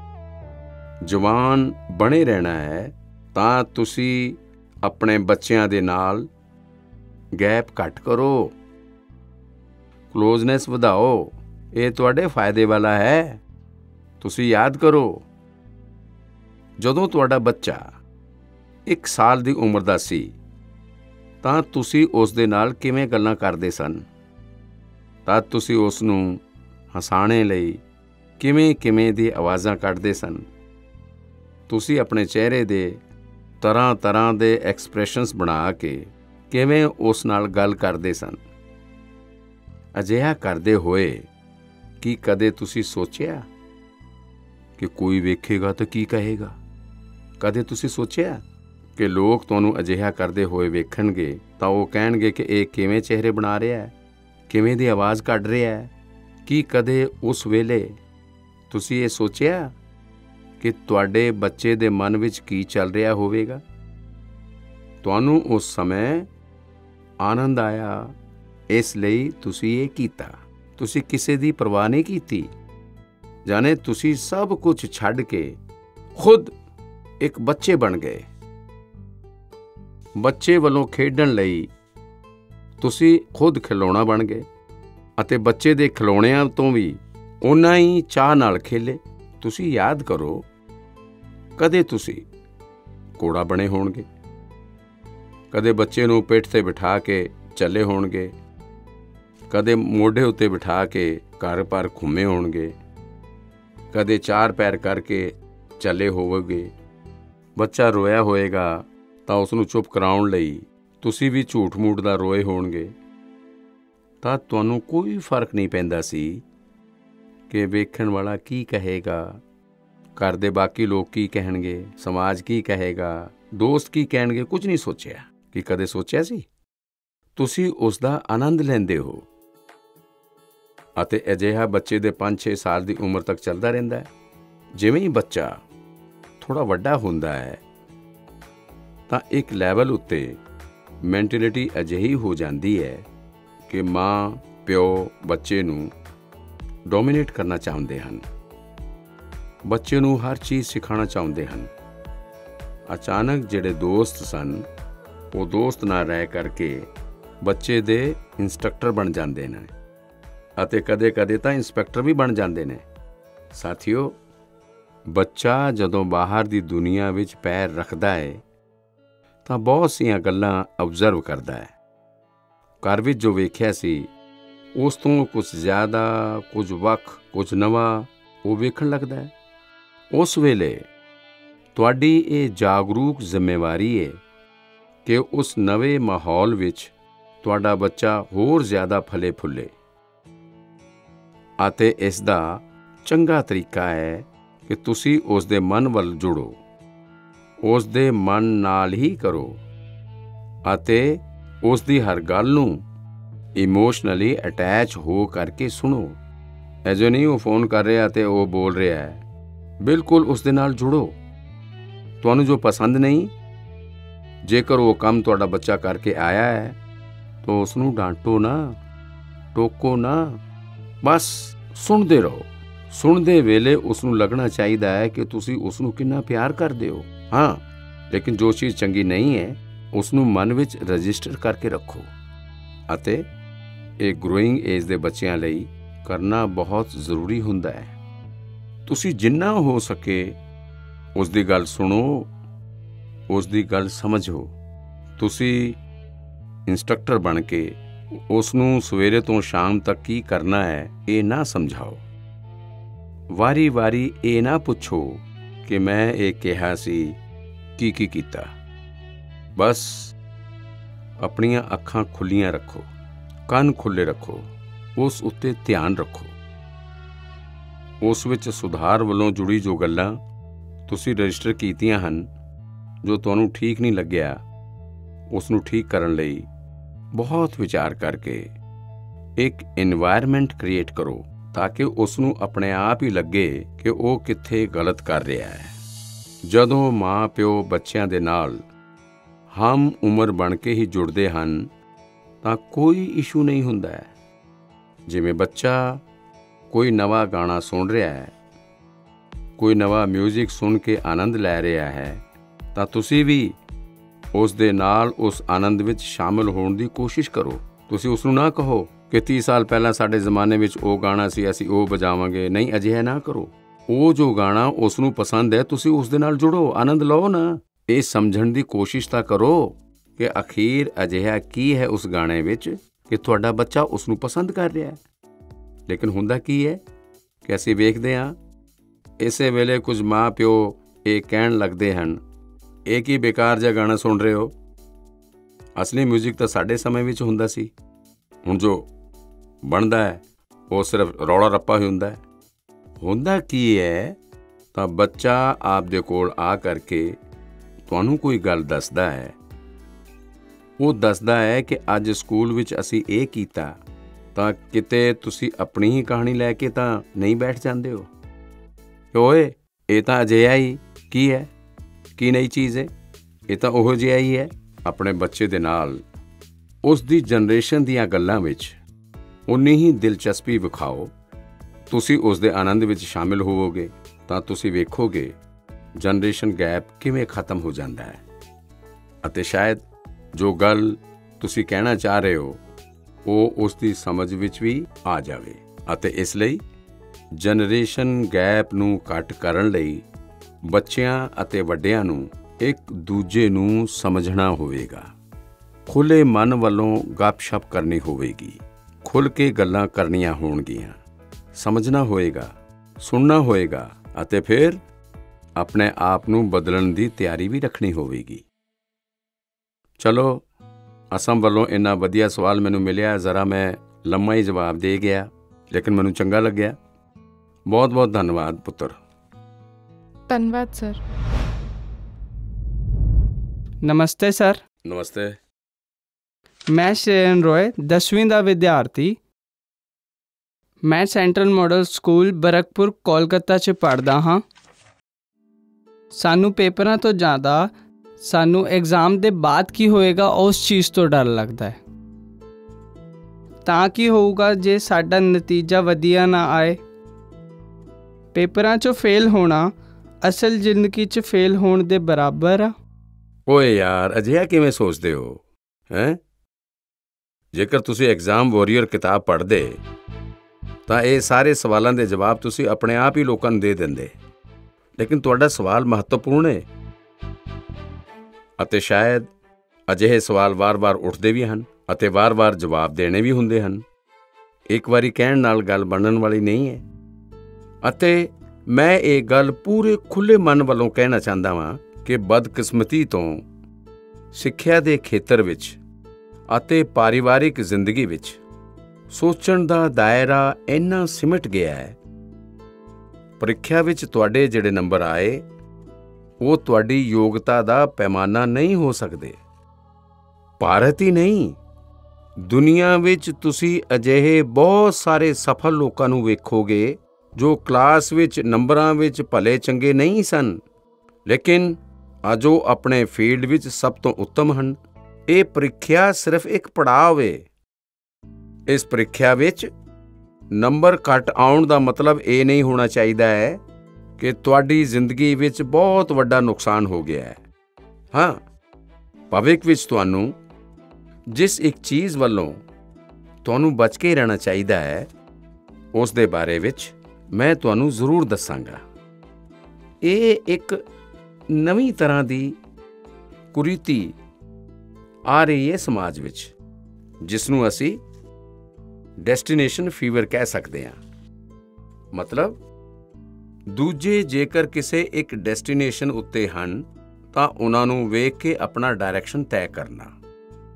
ਜਵਾਨ ਬਣੇ ਰਹਿਣਾ ਹੈ, ਤਾਂ ਤੁਸੀਂ ਆਪਣੇ ਬੱਚਿਆਂ ਦੇ ਨਾਲ ਗੈਪ ਘੱਟ ਕਰੋ, ਕਲੋਜ਼ਨੈਸ ਵਧਾਓ। ਇਹ ਤੁਹਾਡੇ ਫਾਇਦੇ ਵਾਲਾ ਹੈ। ਤੁਸੀਂ ਯਾਦ ਕਰੋ, ਜਦੋਂ ਤੁਹਾਡਾ ਬੱਚਾ 1 ਸਾਲ ਦੀ ਉਮਰ ਦਾ ਸੀ ਤਾਂ ਤੁਸੀਂ ਉਸ ਦੇ ਨਾਲ ਕਿਵੇਂ ਗੱਲਾਂ ਕਰਦੇ ਸਨ, ਤਾਂ ਤੁਸੀਂ ਉਸ ਨੂੰ ਹਸਾਣੇ ਲਈ ਕਿਵੇਂ ਦੀ ਆਵਾਜ਼ਾਂ ਕੱਢਦੇ ਸਨ। ਤੁਸੀਂ ਆਪਣੇ ਚਿਹਰੇ ਦੇ ਤਰ੍ਹਾਂ ਦੇ ਐਕਸਪ੍ਰੈਸ਼ਨਸ ਬਣਾ ਕੇ ਕਿਵੇਂ ਉਸ ਨਾਲ ਗੱਲ ਕਰਦੇ ਸਨ। ਅਜਿਹਾ ਕਰਦੇ ਹੋਏ ਕੀ ਕਦੇ ਤੁਸੀਂ ਸੋਚਿਆ ਕਿ ਕੋਈ ਵੇਖੇਗਾ ਤਾਂ ਕੀ ਕਹੇਗਾ? ਕਦੇ ਤੁਸੀਂ ਸੋਚਿਆ ਕਿ ਲੋਕ ਤੁਹਾਨੂੰ ਅਜਿਹਾ ਕਰਦੇ ਹੋਏ ਵੇਖਣਗੇ ਤਾਂ ਉਹ ਕਹਿਣਗੇ ਕਿ ਇਹ ਕਿਵੇਂ ਚਿਹਰੇ ਬਣਾ ਰਿਹਾ ਹੈ, ਕਿਵੇਂ ਦੀ ਆਵਾਜ਼ ਕੱਢ ਰਿਹਾ ਹੈ? ਕੀ ਕਦੇ ਉਸ ਵੇਲੇ ਤੁਸੀਂ ਇਹ ਸੋਚਿਆ ਕਿ ਤੁਹਾਡੇ ਬੱਚੇ ਦੇ ਮਨ ਵਿੱਚ ਕੀ ਚੱਲ ਰਿਹਾ ਹੋਵੇਗਾ? ਤੁਹਾਨੂੰ ਉਸ ਸਮੇਂ ਆਨੰਦ ਆਇਆ, ਇਸ ਲਈ ਤੁਸੀਂ ਇਹ ਕੀਤਾ। ਤੁਸੀਂ ਕਿਸੇ ਦੀ ਪਰਵਾਹ ਨਹੀਂ ਕੀਤੀ, ਜਾਣੇ ਤੁਸੀਂ ਸਭ ਕੁਝ ਛੱਡ ਕੇ ਖੁਦ ਇੱਕ ਬੱਚੇ ਬਣ ਗਏ। ਬੱਚੇ ਵੱਲੋਂ ਖੇਡਣ ਲਈ ਤੁਸੀਂ ਖੁਦ ਖਿਡੌਣਾ ਬਣ ਗਏ ਅਤੇ ਬੱਚੇ ਦੇ ਖਿਡੌਣਿਆਂ ਤੋਂ ਵੀ ਓਨਾ ਹੀ ਚਾਹ ਨਾਲ ਖੇਲੇ। ਤੁਸੀਂ ਯਾਦ ਕਰੋ, ਕਦੇ ਤੁਸੀਂ ਘੋੜਾ ਬਣੇ ਹੋਣਗੇ, ਕਦੇ ਬੱਚੇ ਨੂੰ ਪਿੱਠ ਤੇ ਬਿਠਾ ਕੇ ਚੱਲੇ ਹੋਣਗੇ, ਕਦੇ ਮੋਢੇ ਉੱਤੇ ਬਿਠਾ ਕੇ ਘਰ ਪਰ ਘੁੰਮੇ ਹੋਣਗੇ, ਕਦੇ 4 ਪੈਰ ਕਰਕੇ ਚੱਲੇ ਹੋਵੋਗੇ। ਬੱਚਾ ਰੋਇਆ ਹੋਏਗਾ ਤਾਂ ਉਸ ਨੂੰ ਚੁੱਪ ਕਰਾਉਣ ਲਈ ਤੁਸੀਂ ਵੀ ਝੂਠ ਮੂਠ ਦਾ ਰੋਏ ਹੋਣਗੇ। ਤਾਂ ਤੁਹਾਨੂੰ ਕੋਈ ਫਰਕ ਨਹੀਂ ਪੈਂਦਾ ਸੀ ਕਿ ਵੇਖਣ ਵਾਲਾ ਕੀ ਕਹੇਗਾ, ਘਰ ਦੇ ਬਾਕੀ ਲੋਕ ਕੀ ਕਹਿਣਗੇ, ਸਮਾਜ ਕੀ ਕਹੇਗਾ, ਦੋਸਤ ਕੀ ਕਹਿਣਗੇ। ਕੁਝ ਨਹੀਂ ਸੋਚਿਆ। ਕੀ ਕਦੇ ਸੋਚਿਆ ਸੀ? ਤੁਸੀਂ ਉਸ ਦਾ ਆਨੰਦ ਲੈਂਦੇ ਹੋ ਅਤੇ ਅਜਿਹਾ ਬੱਚੇ ਦੇ 5-6 ਸਾਲ ਦੀ ਉਮਰ ਤੱਕ ਚੱਲਦਾ ਰਹਿੰਦਾ ਹੈ। ਜਿਵੇਂ ਹੀ ਬੱਚਾ ਥੋੜਾ ਵੱਡਾ ਹੁੰਦਾ ਹੈ ਤਾਂ ਇੱਕ ਲੈਵਲ ਉੱਤੇ ਮੈਂਟੈਲਿਟੀ ਅਜਿਹੀ ਹੋ ਜਾਂਦੀ ਹੈ ਕਿ ਮਾਂ ਪਿਓ ਬੱਚੇ ਨੂੰ ਡੋਮੀਨੇਟ ਕਰਨਾ ਚਾਹੁੰਦੇ ਹਨ, ਬੱਚੇ ਨੂੰ ਹਰ ਚੀਜ਼ ਸਿਖਾਉਣਾ ਚਾਹੁੰਦੇ ਹਨ। ਅਚਾਨਕ ਜਿਹੜੇ ਦੋਸਤ ਸਨ ਉਹ ਦੋਸਤ ਨਾ ਰਹਿ ਕਰਕੇ ਬੱਚੇ ਦੇ ਇੰਸਟ੍ਰਕਟਰ ਬਣ ਜਾਂਦੇ ਨੇ ਅਤੇ ਕਦੇ-ਕਦੇ ਤਾਂ ਇੰਸਪੈਕਟਰ ਵੀ ਬਣ ਜਾਂਦੇ ਨੇ। ਸਾਥੀਓ, ਬੱਚਾ ਜਦੋਂ ਬਾਹਰ ਦੀ ਦੁਨੀਆ ਵਿੱਚ ਪੈਰ ਰੱਖਦਾ ਹੈ ਤਾਂ ਬਹੁਤ ਸੀਆਂ ਗੱਲਾਂ ਆਬਜ਼ਰਵ ਕਰਦਾ ਹੈ। ਘਰ ਵਿੱਚ ਜੋ ਵੇਖਿਆ ਸੀ ਉਸ ਤੋਂ ਕੁਝ ਜ਼ਿਆਦਾ, ਕੁਝ ਵੱਖ, ਕੁਝ ਨਵਾਂ ਉਹ ਵੇਖਣ ਲੱਗਦਾ ਹੈ। ਉਸ ਵੇਲੇ ਤੁਹਾਡੀ ਇਹ ਜਾਗਰੂਕ ਜ਼ਿੰਮੇਵਾਰੀ ਹੈ ਕਿ ਉਸ ਨਵੇਂ ਮਾਹੌਲ ਵਿੱਚ ਤੁਹਾਡਾ ਬੱਚਾ ਹੋਰ ਜ਼ਿਆਦਾ ਫਲੇ ਫੁੱਲੇ। ਅਤੇ ਇਸ ਦਾ ਚੰਗਾ ਤਰੀਕਾ ਹੈ ਕਿ ਤੁਸੀਂ ਉਸ ਦੇ ਮਨ ਵੱਲ ਜੁੜੋ, ਉਸ ਦੇ ਮਨ ਨਾਲ ਹੀ ਕਰੋ ਅਤੇ ਉਸ ਦੀ ਹਰ ਗੱਲ ਨੂੰ ਇਮੋਸ਼ਨਲੀ ਅਟੈਚ ਹੋ ਕਰਕੇ ਸੁਣੋ। ਐਜੋ ਨਹੀਂ ਉਹ ਫੋਨ ਕਰ ਰਿਹਾ ਤੇ ਉਹ ਬੋਲ ਰਿਹਾ ਹੈ, ਬਿਲਕੁਲ ਉਸ ਦੇ ਨਾਲ ਜੁੜੋ। ਤੁਹਾਨੂੰ ਜੋ ਪਸੰਦ ਨਹੀਂ, ਜੇਕਰ ਉਹ ਕੰਮ ਤੁਹਾਡਾ ਬੱਚਾ ਕਰਕੇ ਆਇਆ ਹੈ ਤਾਂ ਉਸ ਨੂੰ ਡਾਂਟੋ ਨਾ, ਟੋਕੋ ਨਾ, ਬਸ ਸੁਣਦੇ ਰਹੋ। ਸੁਣਦੇ ਵੇਲੇ ਉਸ ਨੂੰ ਲੱਗਣਾ ਚਾਹੀਦਾ ਹੈ ਕਿ ਤੁਸੀਂ ਉਸ ਨੂੰ ਕਿੰਨਾ ਪਿਆਰ ਕਰਦੇ ਹੋ। ਹਾਂ, ਲੇਕਿਨ ਜੋ ਚੀਜ਼ ਚੰਗੀ ਨਹੀਂ ਹੈ ਉਸ ਨੂੰ ਮਨ ਵਿੱਚ ਰਜਿਸਟਰ ਕਰਕੇ ਰੱਖੋ। ਅਤੇ ਇਹ ਗਰੋਇੰਗ ਏਜ ਦੇ ਬੱਚਿਆਂ ਲਈ ਕਰਨਾ ਬਹੁਤ ਜ਼ਰੂਰੀ ਹੁੰਦਾ ਹੈ। ਤੁਸੀਂ ਜਿੰਨਾ ਹੋ ਸਕੇ ਉਸ ਦੀ ਗੱਲ ਸੁਣੋ, ਉਸ ਦੀ ਗੱਲ ਸਮਝੋ। ਤੁਸੀਂ ਇੰਸਟ੍ਰਕਟਰ ਬਣ ਕੇ ਉਸ ਨੂੰ ਸਵੇਰੇ ਤੋਂ ਸ਼ਾਮ ਤੱਕ ਕੀ ਕਰਨਾ ਹੈ ਇਹ ਨਾ ਸਮਝਾਓ। ਵਾਰੀ-ਵਾਰੀ ਇਹ ਨਾ ਪੁੱਛੋ ਕਿ ਮੈਂ ਇਹ ਕਿਹਾ ਸੀ, ਕੀ ਕੀਤਾ। ਬਸ ਆਪਣੀਆਂ ਅੱਖਾਂ ਖੁੱਲੀਆਂ ਰੱਖੋ, ਕੰਨ ਖੁੱਲੇ ਰੱਖੋ, ਉਸ ਉੱਤੇ ਧਿਆਨ ਰੱਖੋ। ਉਸ ਵਿੱਚ ਸੁਧਾਰ ਵੱਲੋਂ ਜੁੜੀ ਜੋ ਗੱਲਾਂ ਤੁਸੀਂ ਰਜਿਸਟਰ ਕੀਤੀਆਂ ਹਨ, ਜੋ ਤੁਹਾਨੂੰ ਠੀਕ ਨਹੀਂ ਲੱਗਿਆ, ਉਸ ਨੂੰ ਠੀਕ ਕਰਨ ਲਈ ਬਹੁਤ ਵਿਚਾਰ ਕਰਕੇ ਇੱਕ ਇਨਵਾਇਰਨਮੈਂਟ ਕ੍ਰੀਏਟ ਕਰੋ, ਤਾਂ ਕਿ ਉਸ ਨੂੰ ਆਪਣੇ ਆਪ ਹੀ ਲੱਗੇ ਕਿ ਉਹ ਕਿੱਥੇ ਗਲਤ ਕਰ ਰਿਹਾ ਹੈ। ਜਦੋਂ ਮਾਂ ਪਿਓ ਬੱਚਿਆਂ ਦੇ ਨਾਲ ਹਮ ਉਮਰ ਬਣ ਕੇ ਹੀ ਜੁੜਦੇ ਹਨ ਤਾਂ ਕੋਈ ਇਸ਼ੂ ਨਹੀਂ ਹੁੰਦਾ ਹੈ। ਜਿਵੇਂ ਬੱਚਾ ਕੋਈ ਨਵਾਂ ਗਾਣਾ ਸੁਣ ਰਿਹਾ ਹੈ, ਕੋਈ ਨਵਾਂ ਮਿਊਜ਼ਿਕ ਸੁਣ ਕੇ ਆਨੰਦ ਲੈ ਰਿਹਾ ਹੈ, ਤਾਂ ਤੁਸੀਂ ਵੀ ਉਸ ਦੇ ਨਾਲ ਉਸ ਆਨੰਦ ਵਿੱਚ ਸ਼ਾਮਲ ਹੋਣ ਦੀ ਕੋਸ਼ਿਸ਼ ਕਰੋ। ਤੁਸੀਂ ਉਸ ਨੂੰ ਨਾ ਕਹੋ ਕਿ 30 ਸਾਲ ਪਹਿਲਾਂ ਸਾਡੇ ਜ਼ਮਾਨੇ ਵਿੱਚ ਉਹ ਗਾਣਾ ਸੀ, ਅਸੀਂ ਉਹ ਵਜਾਵਾਂਗੇ। ਨਹੀਂ, ਅਜਿਹਾ ਨਾ ਕਰੋ। ਉਹ ਜੋ ਗਾਣਾ ਉਸ ਨੂੰ ਪਸੰਦ ਹੈ, ਤੁਸੀਂ ਉਸ ਦੇ ਨਾਲ ਜੁੜੋ, ਆਨੰਦ ਲਓ ਨਾ। ਇਹ ਸਮਝਣ ਦੀ ਕੋਸ਼ਿਸ਼ ਤਾਂ ਕਰੋ ਕਿ ਅਖੀਰ ਅਜਿਹਾ ਕੀ ਹੈ ਉਸ ਗਾਣੇ ਵਿੱਚ ਕਿ ਤੁਹਾਡਾ ਬੱਚਾ ਉਸ ਨੂੰ ਪਸੰਦ ਕਰ ਰਿਹਾ ਹੈ। ਲੇਕਿਨ ਹੁੰਦਾ ਕੀ ਹੈ ਕਿ ਅਸੀਂ ਵੇਖਦੇ ਹਾਂ ਇਸੇ ਵੇਲੇ ਕੁਝ ਮਾਂ ਪਿਓ ਇਹ ਕਹਿਣ ਲੱਗਦੇ ਹਨ, ਇਹ ਕੀ ਬੇਕਾਰ ਜਿਹਾ ਗਾਣਾ ਸੁਣ ਰਹੇ ਹੋ, ਅਸਲੀ ਮਿਊਜ਼ਿਕ ਤਾਂ ਸਾਡੇ ਸਮੇਂ ਵਿੱਚ ਹੁੰਦਾ ਸੀ। ਹੁਣ ਜੋ ਬਣਦਾ ਹੈ ਉਹ ਸਿਰਫ ਰੌਲਾ ਰੱਪਾ ਹੀ ਹੁੰਦਾ ਹੈ। ਹੁੰਦਾ ਕੀ ਹੈ ਤਾਂ ਬੱਚਾ ਆਪਦੇ ਕੋਲ ਆ ਕਰਕੇ ਤੁਹਾਨੂੰ ਕੋਈ ਗੱਲ ਦੱਸਦਾ ਹੈ। ਉਹ ਦੱਸਦਾ ਹੈ ਕਿ ਅੱਜ ਸਕੂਲ ਵਿੱਚ ਅਸੀਂ ਇਹ ਕੀਤਾ, ਤਾਂ ਕਿਤੇ ਤੁਸੀਂ ਆਪਣੀ ਹੀ ਕਹਾਣੀ ਲੈ ਕੇ ਤਾਂ ਨਹੀਂ ਬੈਠ ਜਾਂਦੇ ਹੋ ਕਿ ਓਏ ਇਹ ਤਾਂ ਅਜਿਹਾ ਹੀ ਕੀ ਹੈ, ਕੀ ਨਈ ਚੀਜ਼ ਹੈ, ਇਹ ਤਾਂ ਉਹੋ ਜਿਹਾ ਹੀ ਹੈ। ਆਪਣੇ ਬੱਚੇ ਦੇ ਨਾਲ ਉਸ ਦੀ ਜਨਰੇਸ਼ਨ ਦੀਆਂ ਗੱਲਾਂ ਵਿੱਚ ਉਨੀ ਹੀ ਦਿਲਚਸਪੀ ਵਿਖਾਓ। ਤੁਸੀਂ ਉਸ ਦੇ ਆਨੰਦ ਵਿੱਚ ਸ਼ਾਮਿਲ ਹੋਵੋਗੇ ਤਾਂ ਤੁਸੀਂ ਵੇਖੋਗੇ ਜਨਰੇਸ਼ਨ ਗੈਪ ਕਿਵੇਂ ਖਤਮ ਹੋ ਜਾਂਦਾ ਹੈ, ਅਤੇ ਸ਼ਾਇਦ ਜੋ ਗੱਲ ਤੁਸੀਂ ਕਹਿਣਾ ਚਾਹ ਰਹੇ ਹੋ ਉਹ ਉਸ ਦੀ ਸਮਝ ਵਿੱਚ ਵੀ ਆ ਜਾਵੇ। ਅਤੇ ਇਸ ਲਈ ਜਨਰੇਸ਼ਨ ਗੈਪ ਨੂੰ ਘੱਟ ਕਰਨ ਲਈ ਬੱਚਿਆਂ ਅਤੇ ਵੱਡਿਆਂ ਨੂੰ ਇੱਕ ਦੂਜੇ ਨੂੰ ਸਮਝਣਾ ਹੋਵੇਗਾ। ਖੁੱਲ੍ਹੇ ਮਨ ਵੱਲੋਂ ਗੱਪ-ਸ਼ਪ ਕਰਨੀ ਹੋਵੇਗੀ, ਖੁੱਲ੍ਹ ਕੇ ਗੱਲਾਂ ਕਰਨੀਆਂ ਹੋਣਗੀਆਂ, ਸਮਝਣਾ ਹੋਏਗਾ, ਸੁਣਨਾ ਹੋਏਗਾ, ਅਤੇ ਫਿਰ ਆਪਣੇ ਆਪ ਨੂੰ ਬਦਲਣ ਦੀ ਤਿਆਰੀ ਵੀ ਰੱਖਣੀ ਹੋਵੇਗੀ। ਚਲੋ, ਅਸਮ ਵੱਲੋਂ ਇੰਨਾ ਵਧੀਆ ਸਵਾਲ ਮੈਨੂੰ ਮਿਲਿਆ, ਜ਼ਰਾ ਮੈਂ ਲੰਮਾ ਹੀ ਜਵਾਬ ਦੇ ਗਿਆ, ਲੇਕਿਨ ਮੈਨੂੰ ਚੰਗਾ ਲੱਗਿਆ। ਬਹੁਤ ਬਹੁਤ ਧੰਨਵਾਦ ਪੁੱਤਰ। ਧੰਨਵਾਦ ਸਰ। ਨਮਸਤੇ ਸਰ। ਨਮਸਤੇ। ਮੈਂ ਸ਼ਰਨ ਰੋਏ 10ਵੀਂ ਦਾ ਵਿਦਿਆਰਥੀ। ਮੈਂ central model school Barrackpore Kolkata 'ਚ ਪੜ੍ਹਦਾ ਹਾਂ। ਸਾਨੂੰ ਪੇਪਰਾਂ ਤੋਂ ਜ਼ਿਆਦਾ ਸਾਨੂੰ ਐਗਜ਼ਾਮ ਦੇ ਬਾਅਦ ਕੀ ਹੋਏਗਾ ਉਸ ਚੀਜ਼ ਤੋਂ ਡਰ ਲੱਗਦਾ ਹੈ। ਤਾਂ ਕੀ ਹੋਊਗਾ ਜੇ ਸਾਡਾ ਨਤੀਜਾ ਵਧੀਆ ਨਾ ਆਏ। ਪੇਪਰਾਂ 'ਚੋਂ ਫੇਲ ਹੋਣਾ ਅਸਲ ਜ਼ਿੰਦਗੀ 'ਚ ਫੇਲ ਹੋਣ ਦੇ ਬਰਾਬਰ ਆ। ਓਏ ਯਾਰ, ਅਜਿਹਾ ਕਿਵੇਂ ਸੋਚਦੇ ਹੋ ਹੈਂ? ਜੇਕਰ ਤੁਸੀਂ ਐਗਜ਼ਾਮ ਵਾਰੀਅਰ ਕਿਤਾਬ ਪੜ੍ਹਦੇ ਤਾਂ ਇਹ ਸਾਰੇ ਸਵਾਲਾਂ ਦੇ ਜਵਾਬ ਤੁਸੀਂ ਆਪਣੇ ਆਪ ਹੀ ਲੋਕਾਂ ਨੂੰ ਦੇ ਦਿੰਦੇ, ਲੇਕਿਨ ਤੁਹਾਡਾ ਸਵਾਲ ਮਹੱਤਵਪੂਰਨ ਹੈ ਅਤੇ ਸ਼ਾਇਦ ਅਜਿਹੇ ਸਵਾਲ ਵਾਰ-ਵਾਰ ਉੱਠਦੇ ਵੀ ਹਨ ਅਤੇ ਵਾਰ-ਵਾਰ ਜਵਾਬ ਦੇਣੇ ਵੀ ਹੁੰਦੇ ਹਨ। ਇੱਕ ਵਾਰੀ ਕਹਿਣ ਨਾਲ ਗੱਲ ਬਣਨ ਵਾਲੀ ਨਹੀਂ ਹੈ। ਅਤੇ ਮੈਂ ਇਹ ਗੱਲ ਪੂਰੇ ਖੁੱਲ੍ਹੇ ਮਨ ਵੱਲੋਂ ਕਹਿਣਾ ਚਾਹੁੰਦਾ ਹਾਂ ਕਿ ਬਦਕਿਸਮਤੀ ਤੋਂ ਸਿੱਖਿਆ ਦੇ ਖੇਤਰ ਵਿੱਚ ਅਤੇ ਪਰਿਵਾਰਿਕ ਜ਼ਿੰਦਗੀ ਵਿੱਚ ਸੋਚਣ ਦਾ ਦਾਇਰਾ ਇੰਨਾ ਸਿਮਟ ਗਿਆ ਹੈ। ਪ੍ਰੀਖਿਆ ਵਿੱਚ ਤੁਹਾਡੇ ਜਿਹੜੇ ਨੰਬਰ ਆਏ ਉਹ ਤੁਹਾਡੀ ਯੋਗਤਾ ਦਾ ਪੈਮਾਨਾ ਨਹੀਂ ਹੋ ਸਕਦੇ। ਭਾਰਤ ਹੀ ਨਹੀਂ, ਦੁਨੀਆ ਵਿੱਚ ਤੁਸੀਂ ਅਜਿਹੇ ਬਹੁਤ ਸਾਰੇ ਸਫਲ ਲੋਕਾਂ ਨੂੰ ਵੇਖੋਗੇ ਜੋ ਕਲਾਸ ਵਿੱਚ ਨੰਬਰਾਂ ਵਿੱਚ ਭਲੇ ਚੰਗੇ ਨਹੀਂ ਸਨ, ਲੇਕਿਨ ਅੱਜ ਉਹ ਆਪਣੇ ਫੀਲਡ ਵਿੱਚ ਸਭ ਤੋਂ ਉੱਤਮ ਹਨ। ਇਹ ਪ੍ਰੀਖਿਆ ਸਿਰਫ ਇੱਕ ਪੜਾਅ ਹੈ। ਇਸ ਪ੍ਰੀਖਿਆ ਵਿੱਚ ਨੰਬਰ ਘੱਟ ਆਉਣ ਦਾ ਮਤਲਬ ਇਹ ਨਹੀਂ ਹੋਣਾ ਚਾਹੀਦਾ ਹੈ ਕਿ ਤੁਹਾਡੀ ਜ਼ਿੰਦਗੀ ਵਿੱਚ ਬਹੁਤ ਵੱਡਾ ਨੁਕਸਾਨ ਹੋ ਗਿਆ ਹੈ। ਹਾਂ, ਭਵਿੱਖ ਵਿੱਚ ਤੁਹਾਨੂੰ ਜਿਸ ਇੱਕ ਚੀਜ਼ ਵੱਲੋਂ ਤੁਹਾਨੂੰ ਬਚ ਕੇ ਰਹਿਣਾ ਚਾਹੀਦਾ ਹੈ ਉਸ ਦੇ ਬਾਰੇ ਵਿੱਚ ਮੈਂ ਤੁਹਾਨੂੰ ਜ਼ਰੂਰ ਦੱਸਾਂਗਾ। ਇਹ ਇੱਕ ਨਵੀਂ ਤਰ੍ਹਾਂ ਦੀ ਕੁਰੀਤੀ ਆ ਰਹੀ ਹੈ ਸਮਾਜ ਵਿੱਚ, ਜਿਸ ਨੂੰ ਅਸੀਂ ਡੈਸਟੀਨੇਸ਼ਨ ਫੀਵਰ ਕਹਿ ਸਕਦੇ ਹਾਂ। ਮਤਲਬ ਦੂਜੇ ਜੇਕਰ ਕਿਸੇ ਇੱਕ ਡੈਸਟੀਨੇਸ਼ਨ ਉੱਤੇ ਹਨ ਤਾਂ ਉਹਨਾਂ ਨੂੰ ਵੇਖ ਕੇ ਆਪਣਾ ਡਾਇਰੈਕਸ਼ਨ ਤੈਅ ਕਰਨਾ।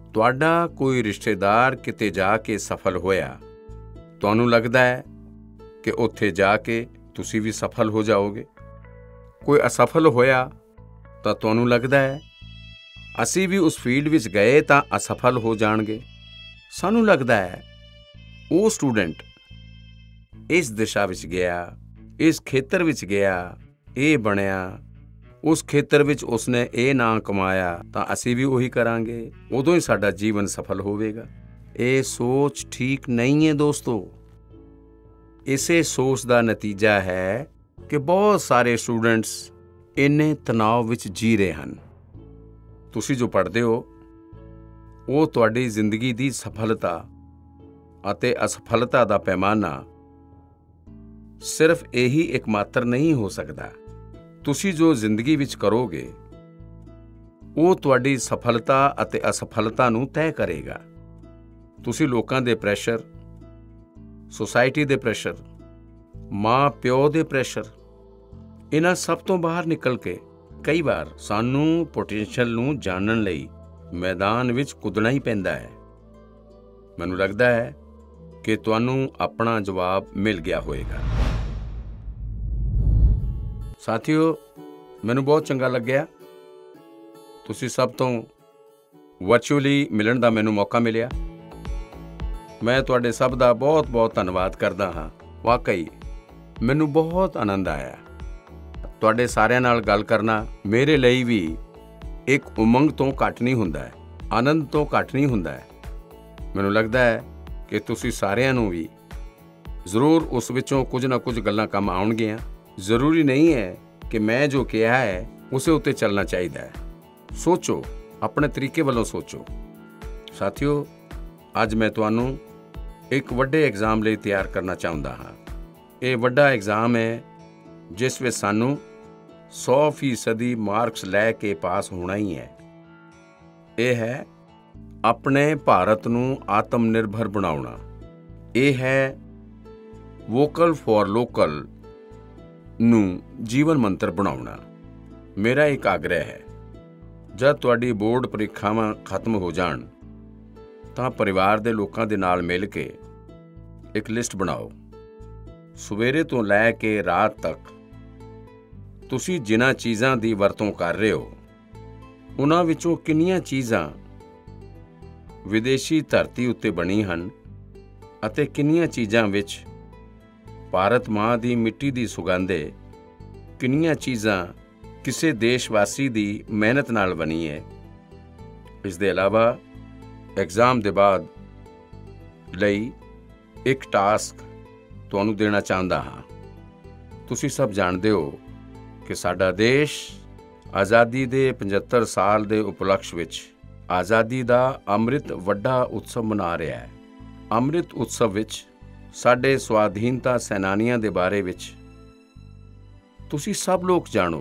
ਤੁਹਾਡਾ ਕੋਈ ਰਿਸ਼ਤੇਦਾਰ ਕਿਤੇ ਜਾ ਕੇ ਸਫਲ ਹੋਇਆ, ਤੁਹਾਨੂੰ ਲੱਗਦਾ ਹੈ ਕਿ ਉੱਥੇ ਜਾ ਕੇ ਤੁਸੀਂ ਵੀ ਸਫਲ ਹੋ ਜਾਓਗੇ। ਕੋਈ ਅਸਫਲ ਹੋਇਆ ਤਾਂ ਤੁਹਾਨੂੰ ਲੱਗਦਾ ਹੈ ਅਸੀਂ ਵੀ ਉਸ ਫੀਲਡ ਵਿੱਚ ਗਏ ਤਾਂ ਅਸਫਲ ਹੋ ਜਾਣਗੇ। ਸਾਨੂੰ ਲੱਗਦਾ ਹੈ ਉਹ ਸਟੂਡੈਂਟ ਇਸ ਦਿਸ਼ਾ ਵਿੱਚ ਗਿਆ, ਇਸ ਖੇਤਰ ਵਿੱਚ ਗਿਆ, ਇਹ ਬਣਿਆ, ਉਸ ਖੇਤਰ ਵਿੱਚ ਉਸਨੇ ਇਹ ਨਾਂ ਕਮਾਇਆ ਤਾਂ ਅਸੀਂ ਵੀ ਉਹੀ ਕਰਾਂਗੇ, ਉਦੋਂ ਹੀ ਸਾਡਾ ਜੀਵਨ ਸਫਲ ਹੋਵੇਗਾ। ਇਹ ਸੋਚ ਠੀਕ ਨਹੀਂ ਹੈ ਦੋਸਤੋ। ਇਸੇ ਸੋਚ ਦਾ ਨਤੀਜਾ ਹੈ ਕਿ ਬਹੁਤ ਸਾਰੇ ਸਟੂਡੈਂਟਸ ਇੰਨੇ ਤਣਾਅ ਵਿੱਚ ਜੀ ਰਹੇ ਹਨ। ਤੁਸੀਂ ਜੋ ਪੜ੍ਹਦੇ ਹੋ ਉਹ ਤੁਹਾਡੀ ਜ਼ਿੰਦਗੀ ਦੀ ਸਫਲਤਾ ਅਤੇ ਅਸਫਲਤਾ ਦਾ ਪੈਮਾਨਾ ਸਿਰਫ ਇਹੀ ਇੱਕਮਾਤਰ ਨਹੀਂ ਹੋ ਸਕਦਾ। ਤੁਸੀਂ ਜੋ ਜ਼ਿੰਦਗੀ ਵਿੱਚ ਕਰੋਗੇ ਉਹ ਤੁਹਾਡੀ ਸਫਲਤਾ ਅਤੇ ਅਸਫਲਤਾ ਨੂੰ ਤੈਅ ਕਰੇਗਾ। ਤੁਸੀਂ ਲੋਕਾਂ ਦੇ ਪ੍ਰੈਸ਼ਰ, ਸੋਸਾਇਟੀ ਦੇ ਪ੍ਰੈਸ਼ਰ, ਮਾਂ ਪਿਓ ਦੇ ਪ੍ਰੈਸ਼ਰ, ਇਹਨਾਂ ਸਭ ਤੋਂ ਬਾਹਰ ਨਿਕਲ ਕੇ ਕਈ ਵਾਰ ਸਾਨੂੰ ਪੋਟੈਂਸ਼ੀਅਲ ਨੂੰ ਜਾਣਨ ਲਈ ਮੈਦਾਨ ਵਿੱਚ ਕੁੱਦਣਾ ਹੀ ਪੈਂਦਾ ਹੈ। ਮੈਨੂੰ ਲੱਗਦਾ ਹੈ ਕਿ ਤੁਹਾਨੂੰ ਆਪਣਾ ਜਵਾਬ ਮਿਲ ਗਿਆ ਹੋਵੇਗਾ। ਸਾਥੀਓ, ਮੈਨੂੰ ਬਹੁਤ ਚੰਗਾ ਲੱਗਿਆ ਤੁਸੀਂ ਸਭ ਤੋਂ ਵਰਚੁਅਲੀ ਮਿਲਣ ਦਾ ਮੈਨੂੰ ਮੌਕਾ ਮਿਲਿਆ। ਮੈਂ ਤੁਹਾਡੇ ਸਭ ਦਾ ਬਹੁਤ-ਬਹੁਤ ਧੰਨਵਾਦ ਕਰਦਾ ਹਾਂ। ਵਾਕਈ ਮੈਨੂੰ ਬਹੁਤ ਆਨੰਦ ਆਇਆ। ਤੁਹਾਡੇ ਸਾਰਿਆਂ ਨਾਲ ਗੱਲ ਕਰਨਾ ਮੇਰੇ ਲਈ ਵੀ ਇੱਕ ਉਮੰਗ ਤੋਂ ਘੱਟ ਨਹੀਂ ਹੁੰਦਾ ਹੈ, ਆਨੰਦ ਤੋਂ ਘੱਟ ਨਹੀਂ ਹੁੰਦਾ ਹੈ। ਮੈਨੂੰ ਲੱਗਦਾ ਹੈ ਕਿ ਤੁਸੀਂ ਸਾਰਿਆਂ ਨੂੰ ਵੀ ਜ਼ਰੂਰ ਉਸ ਵਿੱਚੋਂ ਕੁਝ ਨਾ ਕੁਝ ਗੱਲਾਂ ਕੰਮ ਆਉਣਗੀਆਂ। ਜ਼ਰੂਰੀ ਨਹੀਂ ਹੈ ਕਿ ਮੈਂ ਜੋ ਕਿਹਾ ਹੈ ਉਸੇ ਉੱਤੇ ਚੱਲਣਾ ਚਾਹੀਦਾ ਹੈ। ਸੋਚੋ, ਆਪਣੇ ਤਰੀਕੇ ਵੱਲੋਂ ਸੋਚੋ। ਸਾਥੀਓ, ਅੱਜ ਮੈਂ ਤੁਹਾਨੂੰ ਇੱਕ ਵੱਡੇ ਐਗਜ਼ਾਮ ਲਈ ਤਿਆਰ ਕਰਨਾ ਚਾਹੁੰਦਾ ਹਾਂ। ਇਹ ਵੱਡਾ ਐਗਜ਼ਾਮ ਹੈ ਜਿਸ ਵਿੱਚ ਸਾਨੂੰ 100% ਮਾਰਕਸ ਲੈ ਕੇ ਪਾਸ ਹੋਣਾ ਹੀ ਹੈ। ਇਹ ਹੈ ਆਪਣੇ ਭਾਰਤ ਨੂੰ ਆਤਮ ਨਿਰਭਰ ਬਣਾਉਣਾ। ਇਹ ਹੈ ਵੋਕਲ ਫॉर ਲੋਕਲ ਨੂੰ ਜੀਵਨ ਮੰਤਰ ਬਣਾਉਣਾ। ਮੇਰਾ ਇੱਕ ਆਗ੍ਰਹਿ ਹੈ, ਜਦ ਤੁਹਾਡੀ ਬੋਰਡ ਪ੍ਰੀਖਿਆਵਾਂ ਖਤਮ ਹੋ ਜਾਣ ਤਾਂ ਪਰਿਵਾਰ ਦੇ ਲੋਕਾਂ ਦੇ ਨਾਲ ਮਿਲ ਕੇ ਇੱਕ ਲਿਸਟ ਬਣਾਓ। ਸਵੇਰੇ ਤੋਂ ਲੈ ਕੇ ਰਾਤ ਤੱਕ ਤੁਸੀਂ ਜਿਨ੍ਹਾਂ ਚੀਜ਼ਾਂ ਦੀ ਵਰਤੋਂ ਕਰ ਰਹੇ ਹੋ ਉਹਨਾਂ ਵਿੱਚੋਂ ਕਿੰਨੀਆਂ ਚੀਜ਼ਾਂ ਵਿਦੇਸ਼ੀ ਧਰਤੀ ਉੱਤੇ ਬਣੀ ਹਨ ਅਤੇ ਕਿੰਨੀਆਂ ਚੀਜ਼ਾਂ ਵਿੱਚ ਭਾਰਤ ਮਾਂ ਦੀ ਮਿੱਟੀ ਦੀ ਸੁਗੰਧ ਹੈ, ਕਿੰਨੀਆਂ ਚੀਜ਼ਾਂ ਕਿਸੇ ਦੇਸ਼ਵਾਸੀ ਦੀ ਮਿਹਨਤ ਨਾਲ ਬਣੀ ਹੈ। ਇਸ ਦੇ ਇਲਾਵਾ ਐਗਜ਼ਾਮ ਦੇ ਬਾਅਦ ਲਈ ਇੱਕ ਟਾਸਕ ਤੁਹਾਨੂੰ ਦੇਣਾ ਚਾਹੁੰਦਾ ਹਾਂ। ਤੁਸੀਂ ਸਭ ਜਾਣਦੇ ਹੋ ਕਿ ਸਾਡਾ ਦੇਸ਼ ਆਜ਼ਾਦੀ ਦੇ 75 ਸਾਲ ਦੇ ਉਪਲਕਸ਼ ਵਿੱਚ ਆਜ਼ਾਦੀ ਦਾ ਅੰਮ੍ਰਿਤ ਵੱਡਾ ਉਤਸਵ ਮਨਾ ਰਿਹਾ ਹੈ। ਅੰਮ੍ਰਿਤ ਉਤਸਵ ਵਿੱਚ ਸਾਡੇ ਸਵਾਧੀਨਤਾ ਸੈਨਾਨੀਆਂ ਦੇ ਬਾਰੇ ਵਿੱਚ ਤੁਸੀਂ ਸਭ ਲੋਕ ਜਾਣੋ,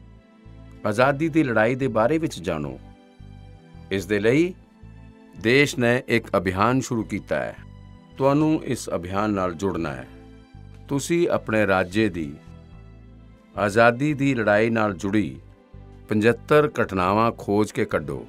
ਆਜ਼ਾਦੀ ਦੀ ਲੜਾਈ ਦੇ ਬਾਰੇ ਵਿੱਚ ਜਾਣੋ। ਇਸ ਦੇ ਲਈ ਦੇਸ਼ ਨੇ ਇੱਕ ਅਭਿਆਨ ਸ਼ੁਰੂ ਕੀਤਾ ਹੈ। ਤੁਹਾਨੂੰ ਇਸ ਅਭਿਆਨ ਨਾਲ ਜੁੜਨਾ ਹੈ। ਤੁਸੀਂ ਆਪਣੇ ਰਾਜ ਦੀ ਆਜ਼ਾਦੀ ਦੀ ਲੜਾਈ ਨਾਲ ਜੁੜੀ 75 ਘਟਨਾਵਾਂ ਖੋਜ ਕੇ ਕੱਢੋ।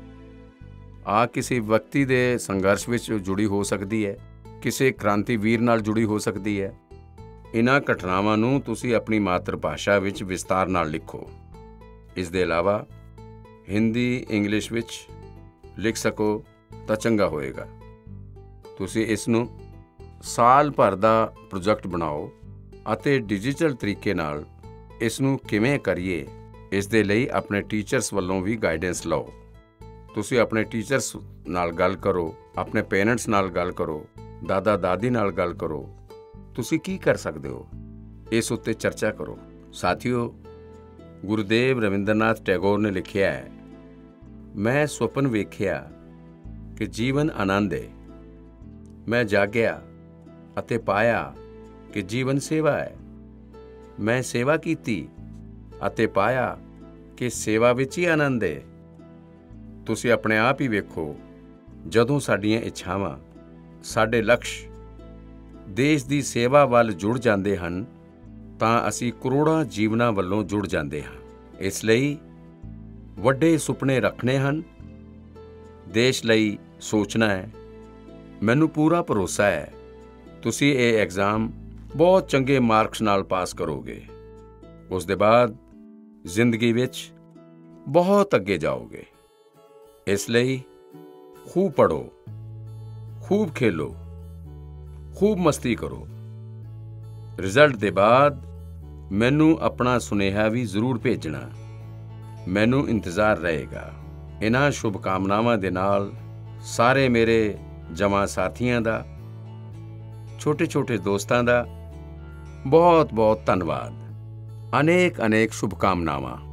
ਆ ਕਿਸੇ ਵਿਅਕਤੀ ਦੇ ਸੰਘਰਸ਼ ਵਿੱਚ ਜੁੜੀ ਹੋ ਸਕਦੀ ਹੈ, ਕਿਸੇ ਕ੍ਰਾਂਤੀਵੀਰ ਨਾਲ ਜੁੜੀ ਹੋ ਸਕਦੀ ਹੈ। ਇਹਨਾਂ ਘਟਨਾਵਾਂ ਨੂੰ ਤੁਸੀਂ ਆਪਣੀ ਮਾਤਰ ਭਾਸ਼ਾ ਵਿੱਚ ਵਿਸਤਾਰ ਨਾਲ ਲਿਖੋ। ਇਸ ਦੇ ਇਲਾਵਾ ਹਿੰਦੀ, ਇੰਗਲਿਸ਼ ਵਿੱਚ ਲਿਖ ਸਕੋ ਤਾਂ ਚੰਗਾ ਹੋਏਗਾ। ਤੁਸੀਂ ਇਸ ਨੂੰ ਸਾਲ ਭਰ ਦਾ ਪ੍ਰੋਜੈਕਟ ਬਣਾਓ ਅਤੇ ਡਿਜੀਟਲ ਤਰੀਕੇ ਨਾਲ ਇਸ ਨੂੰ ਕਿਵੇਂ ਕਰੀਏ, ਇਸ ਦੇ ਲਈ ਆਪਣੇ ਟੀਚਰਸ ਵੱਲੋਂ ਵੀ ਗਾਈਡੈਂਸ ਲਓ। ਤੁਸੀਂ ਆਪਣੇ ਟੀਚਰਸ ਨਾਲ ਗੱਲ ਕਰੋ, ਆਪਣੇ ਪੇਰੈਂਟਸ ਨਾਲ ਗੱਲ ਕਰੋ, ਦਾਦਾ ਦਾਦੀ ਨਾਲ ਗੱਲ ਕਰੋ। ਤੁਸੀਂ ਕੀ ਕਰ ਸਕਦੇ ਹੋ, ਇਸ ਉੱਤੇ ਚਰਚਾ ਕਰੋ। ਸਾਥੀਓ, ਗੁਰੂਦੇਵ ਰਵਿੰਦਰਨਾਥ ਟੈਗੋਰ ਨੇ ਲਿਖਿਆ ਹੈ, ਮੈਂ ਸੁਪਨ ਵੇਖਿਆ ਕਿ ਜੀਵਨ ਆਨੰਦ ਹੈ। ਮੈਂ ਜਾਗਿਆ ਅਤੇ ਪਾਇਆ ਕਿ ਜੀਵਨ ਸੇਵਾ ਹੈ। ਮੈਂ ਸੇਵਾ ਕੀਤੀ ਅਤੇ ਪਾਇਆ ਕਿ ਸੇਵਾ ਵਿੱਚ ਹੀ ਆਨੰਦ ਹੈ। ਤੁਸੀਂ ਆਪਣੇ ਆਪ ਹੀ ਵੇਖੋ, ਜਦੋਂ ਸਾਡੀਆਂ ਇੱਛਾਵਾਂ, ਸਾਡੇ ਲਕਸ਼ ਦੇਸ਼ ਦੀ ਸੇਵਾ ਵੱਲ ਜੁੜ ਜਾਂਦੇ ਹਨ ਤਾਂ ਅਸੀਂ ਕਰੋੜਾਂ ਜੀਵਨਾਂ ਵੱਲੋਂ ਜੁੜ ਜਾਂਦੇ ਹਾਂ। ਇਸ ਲਈ ਵੱਡੇ ਸੁਪਨੇ ਰੱਖਣੇ ਹਨ, ਦੇਸ਼ ਲਈ ਸੋਚਣਾ ਹੈ। ਮੈਨੂੰ ਪੂਰਾ ਭਰੋਸਾ ਹੈ ਤੁਸੀਂ ਇਹ ਐਗਜ਼ਾਮ ਬਹੁਤ ਚੰਗੇ ਮਾਰਕਸ ਨਾਲ ਪਾਸ ਕਰੋਗੇ। ਉਸ ਦੇ ਬਾਅਦ ਜ਼ਿੰਦਗੀ ਵਿੱਚ ਬਹੁਤ ਅੱਗੇ ਜਾਓਗੇ। ਇਸ ਲਈ खूब पढ़ो, खूब खेलो, खूब मस्ती करो। रिजल्ट दे बाद मैनू अपना सुनेहा भी जरूर भेजना। मैनू इंतज़ार रहेगा। इन्हां शुभकामनावां दे नाल सारे मेरे जमा साथियां दा, छोटे छोटे दोस्तां दा बहुत बहुत धन्नवाद। अनेक अनेक शुभकामनावां।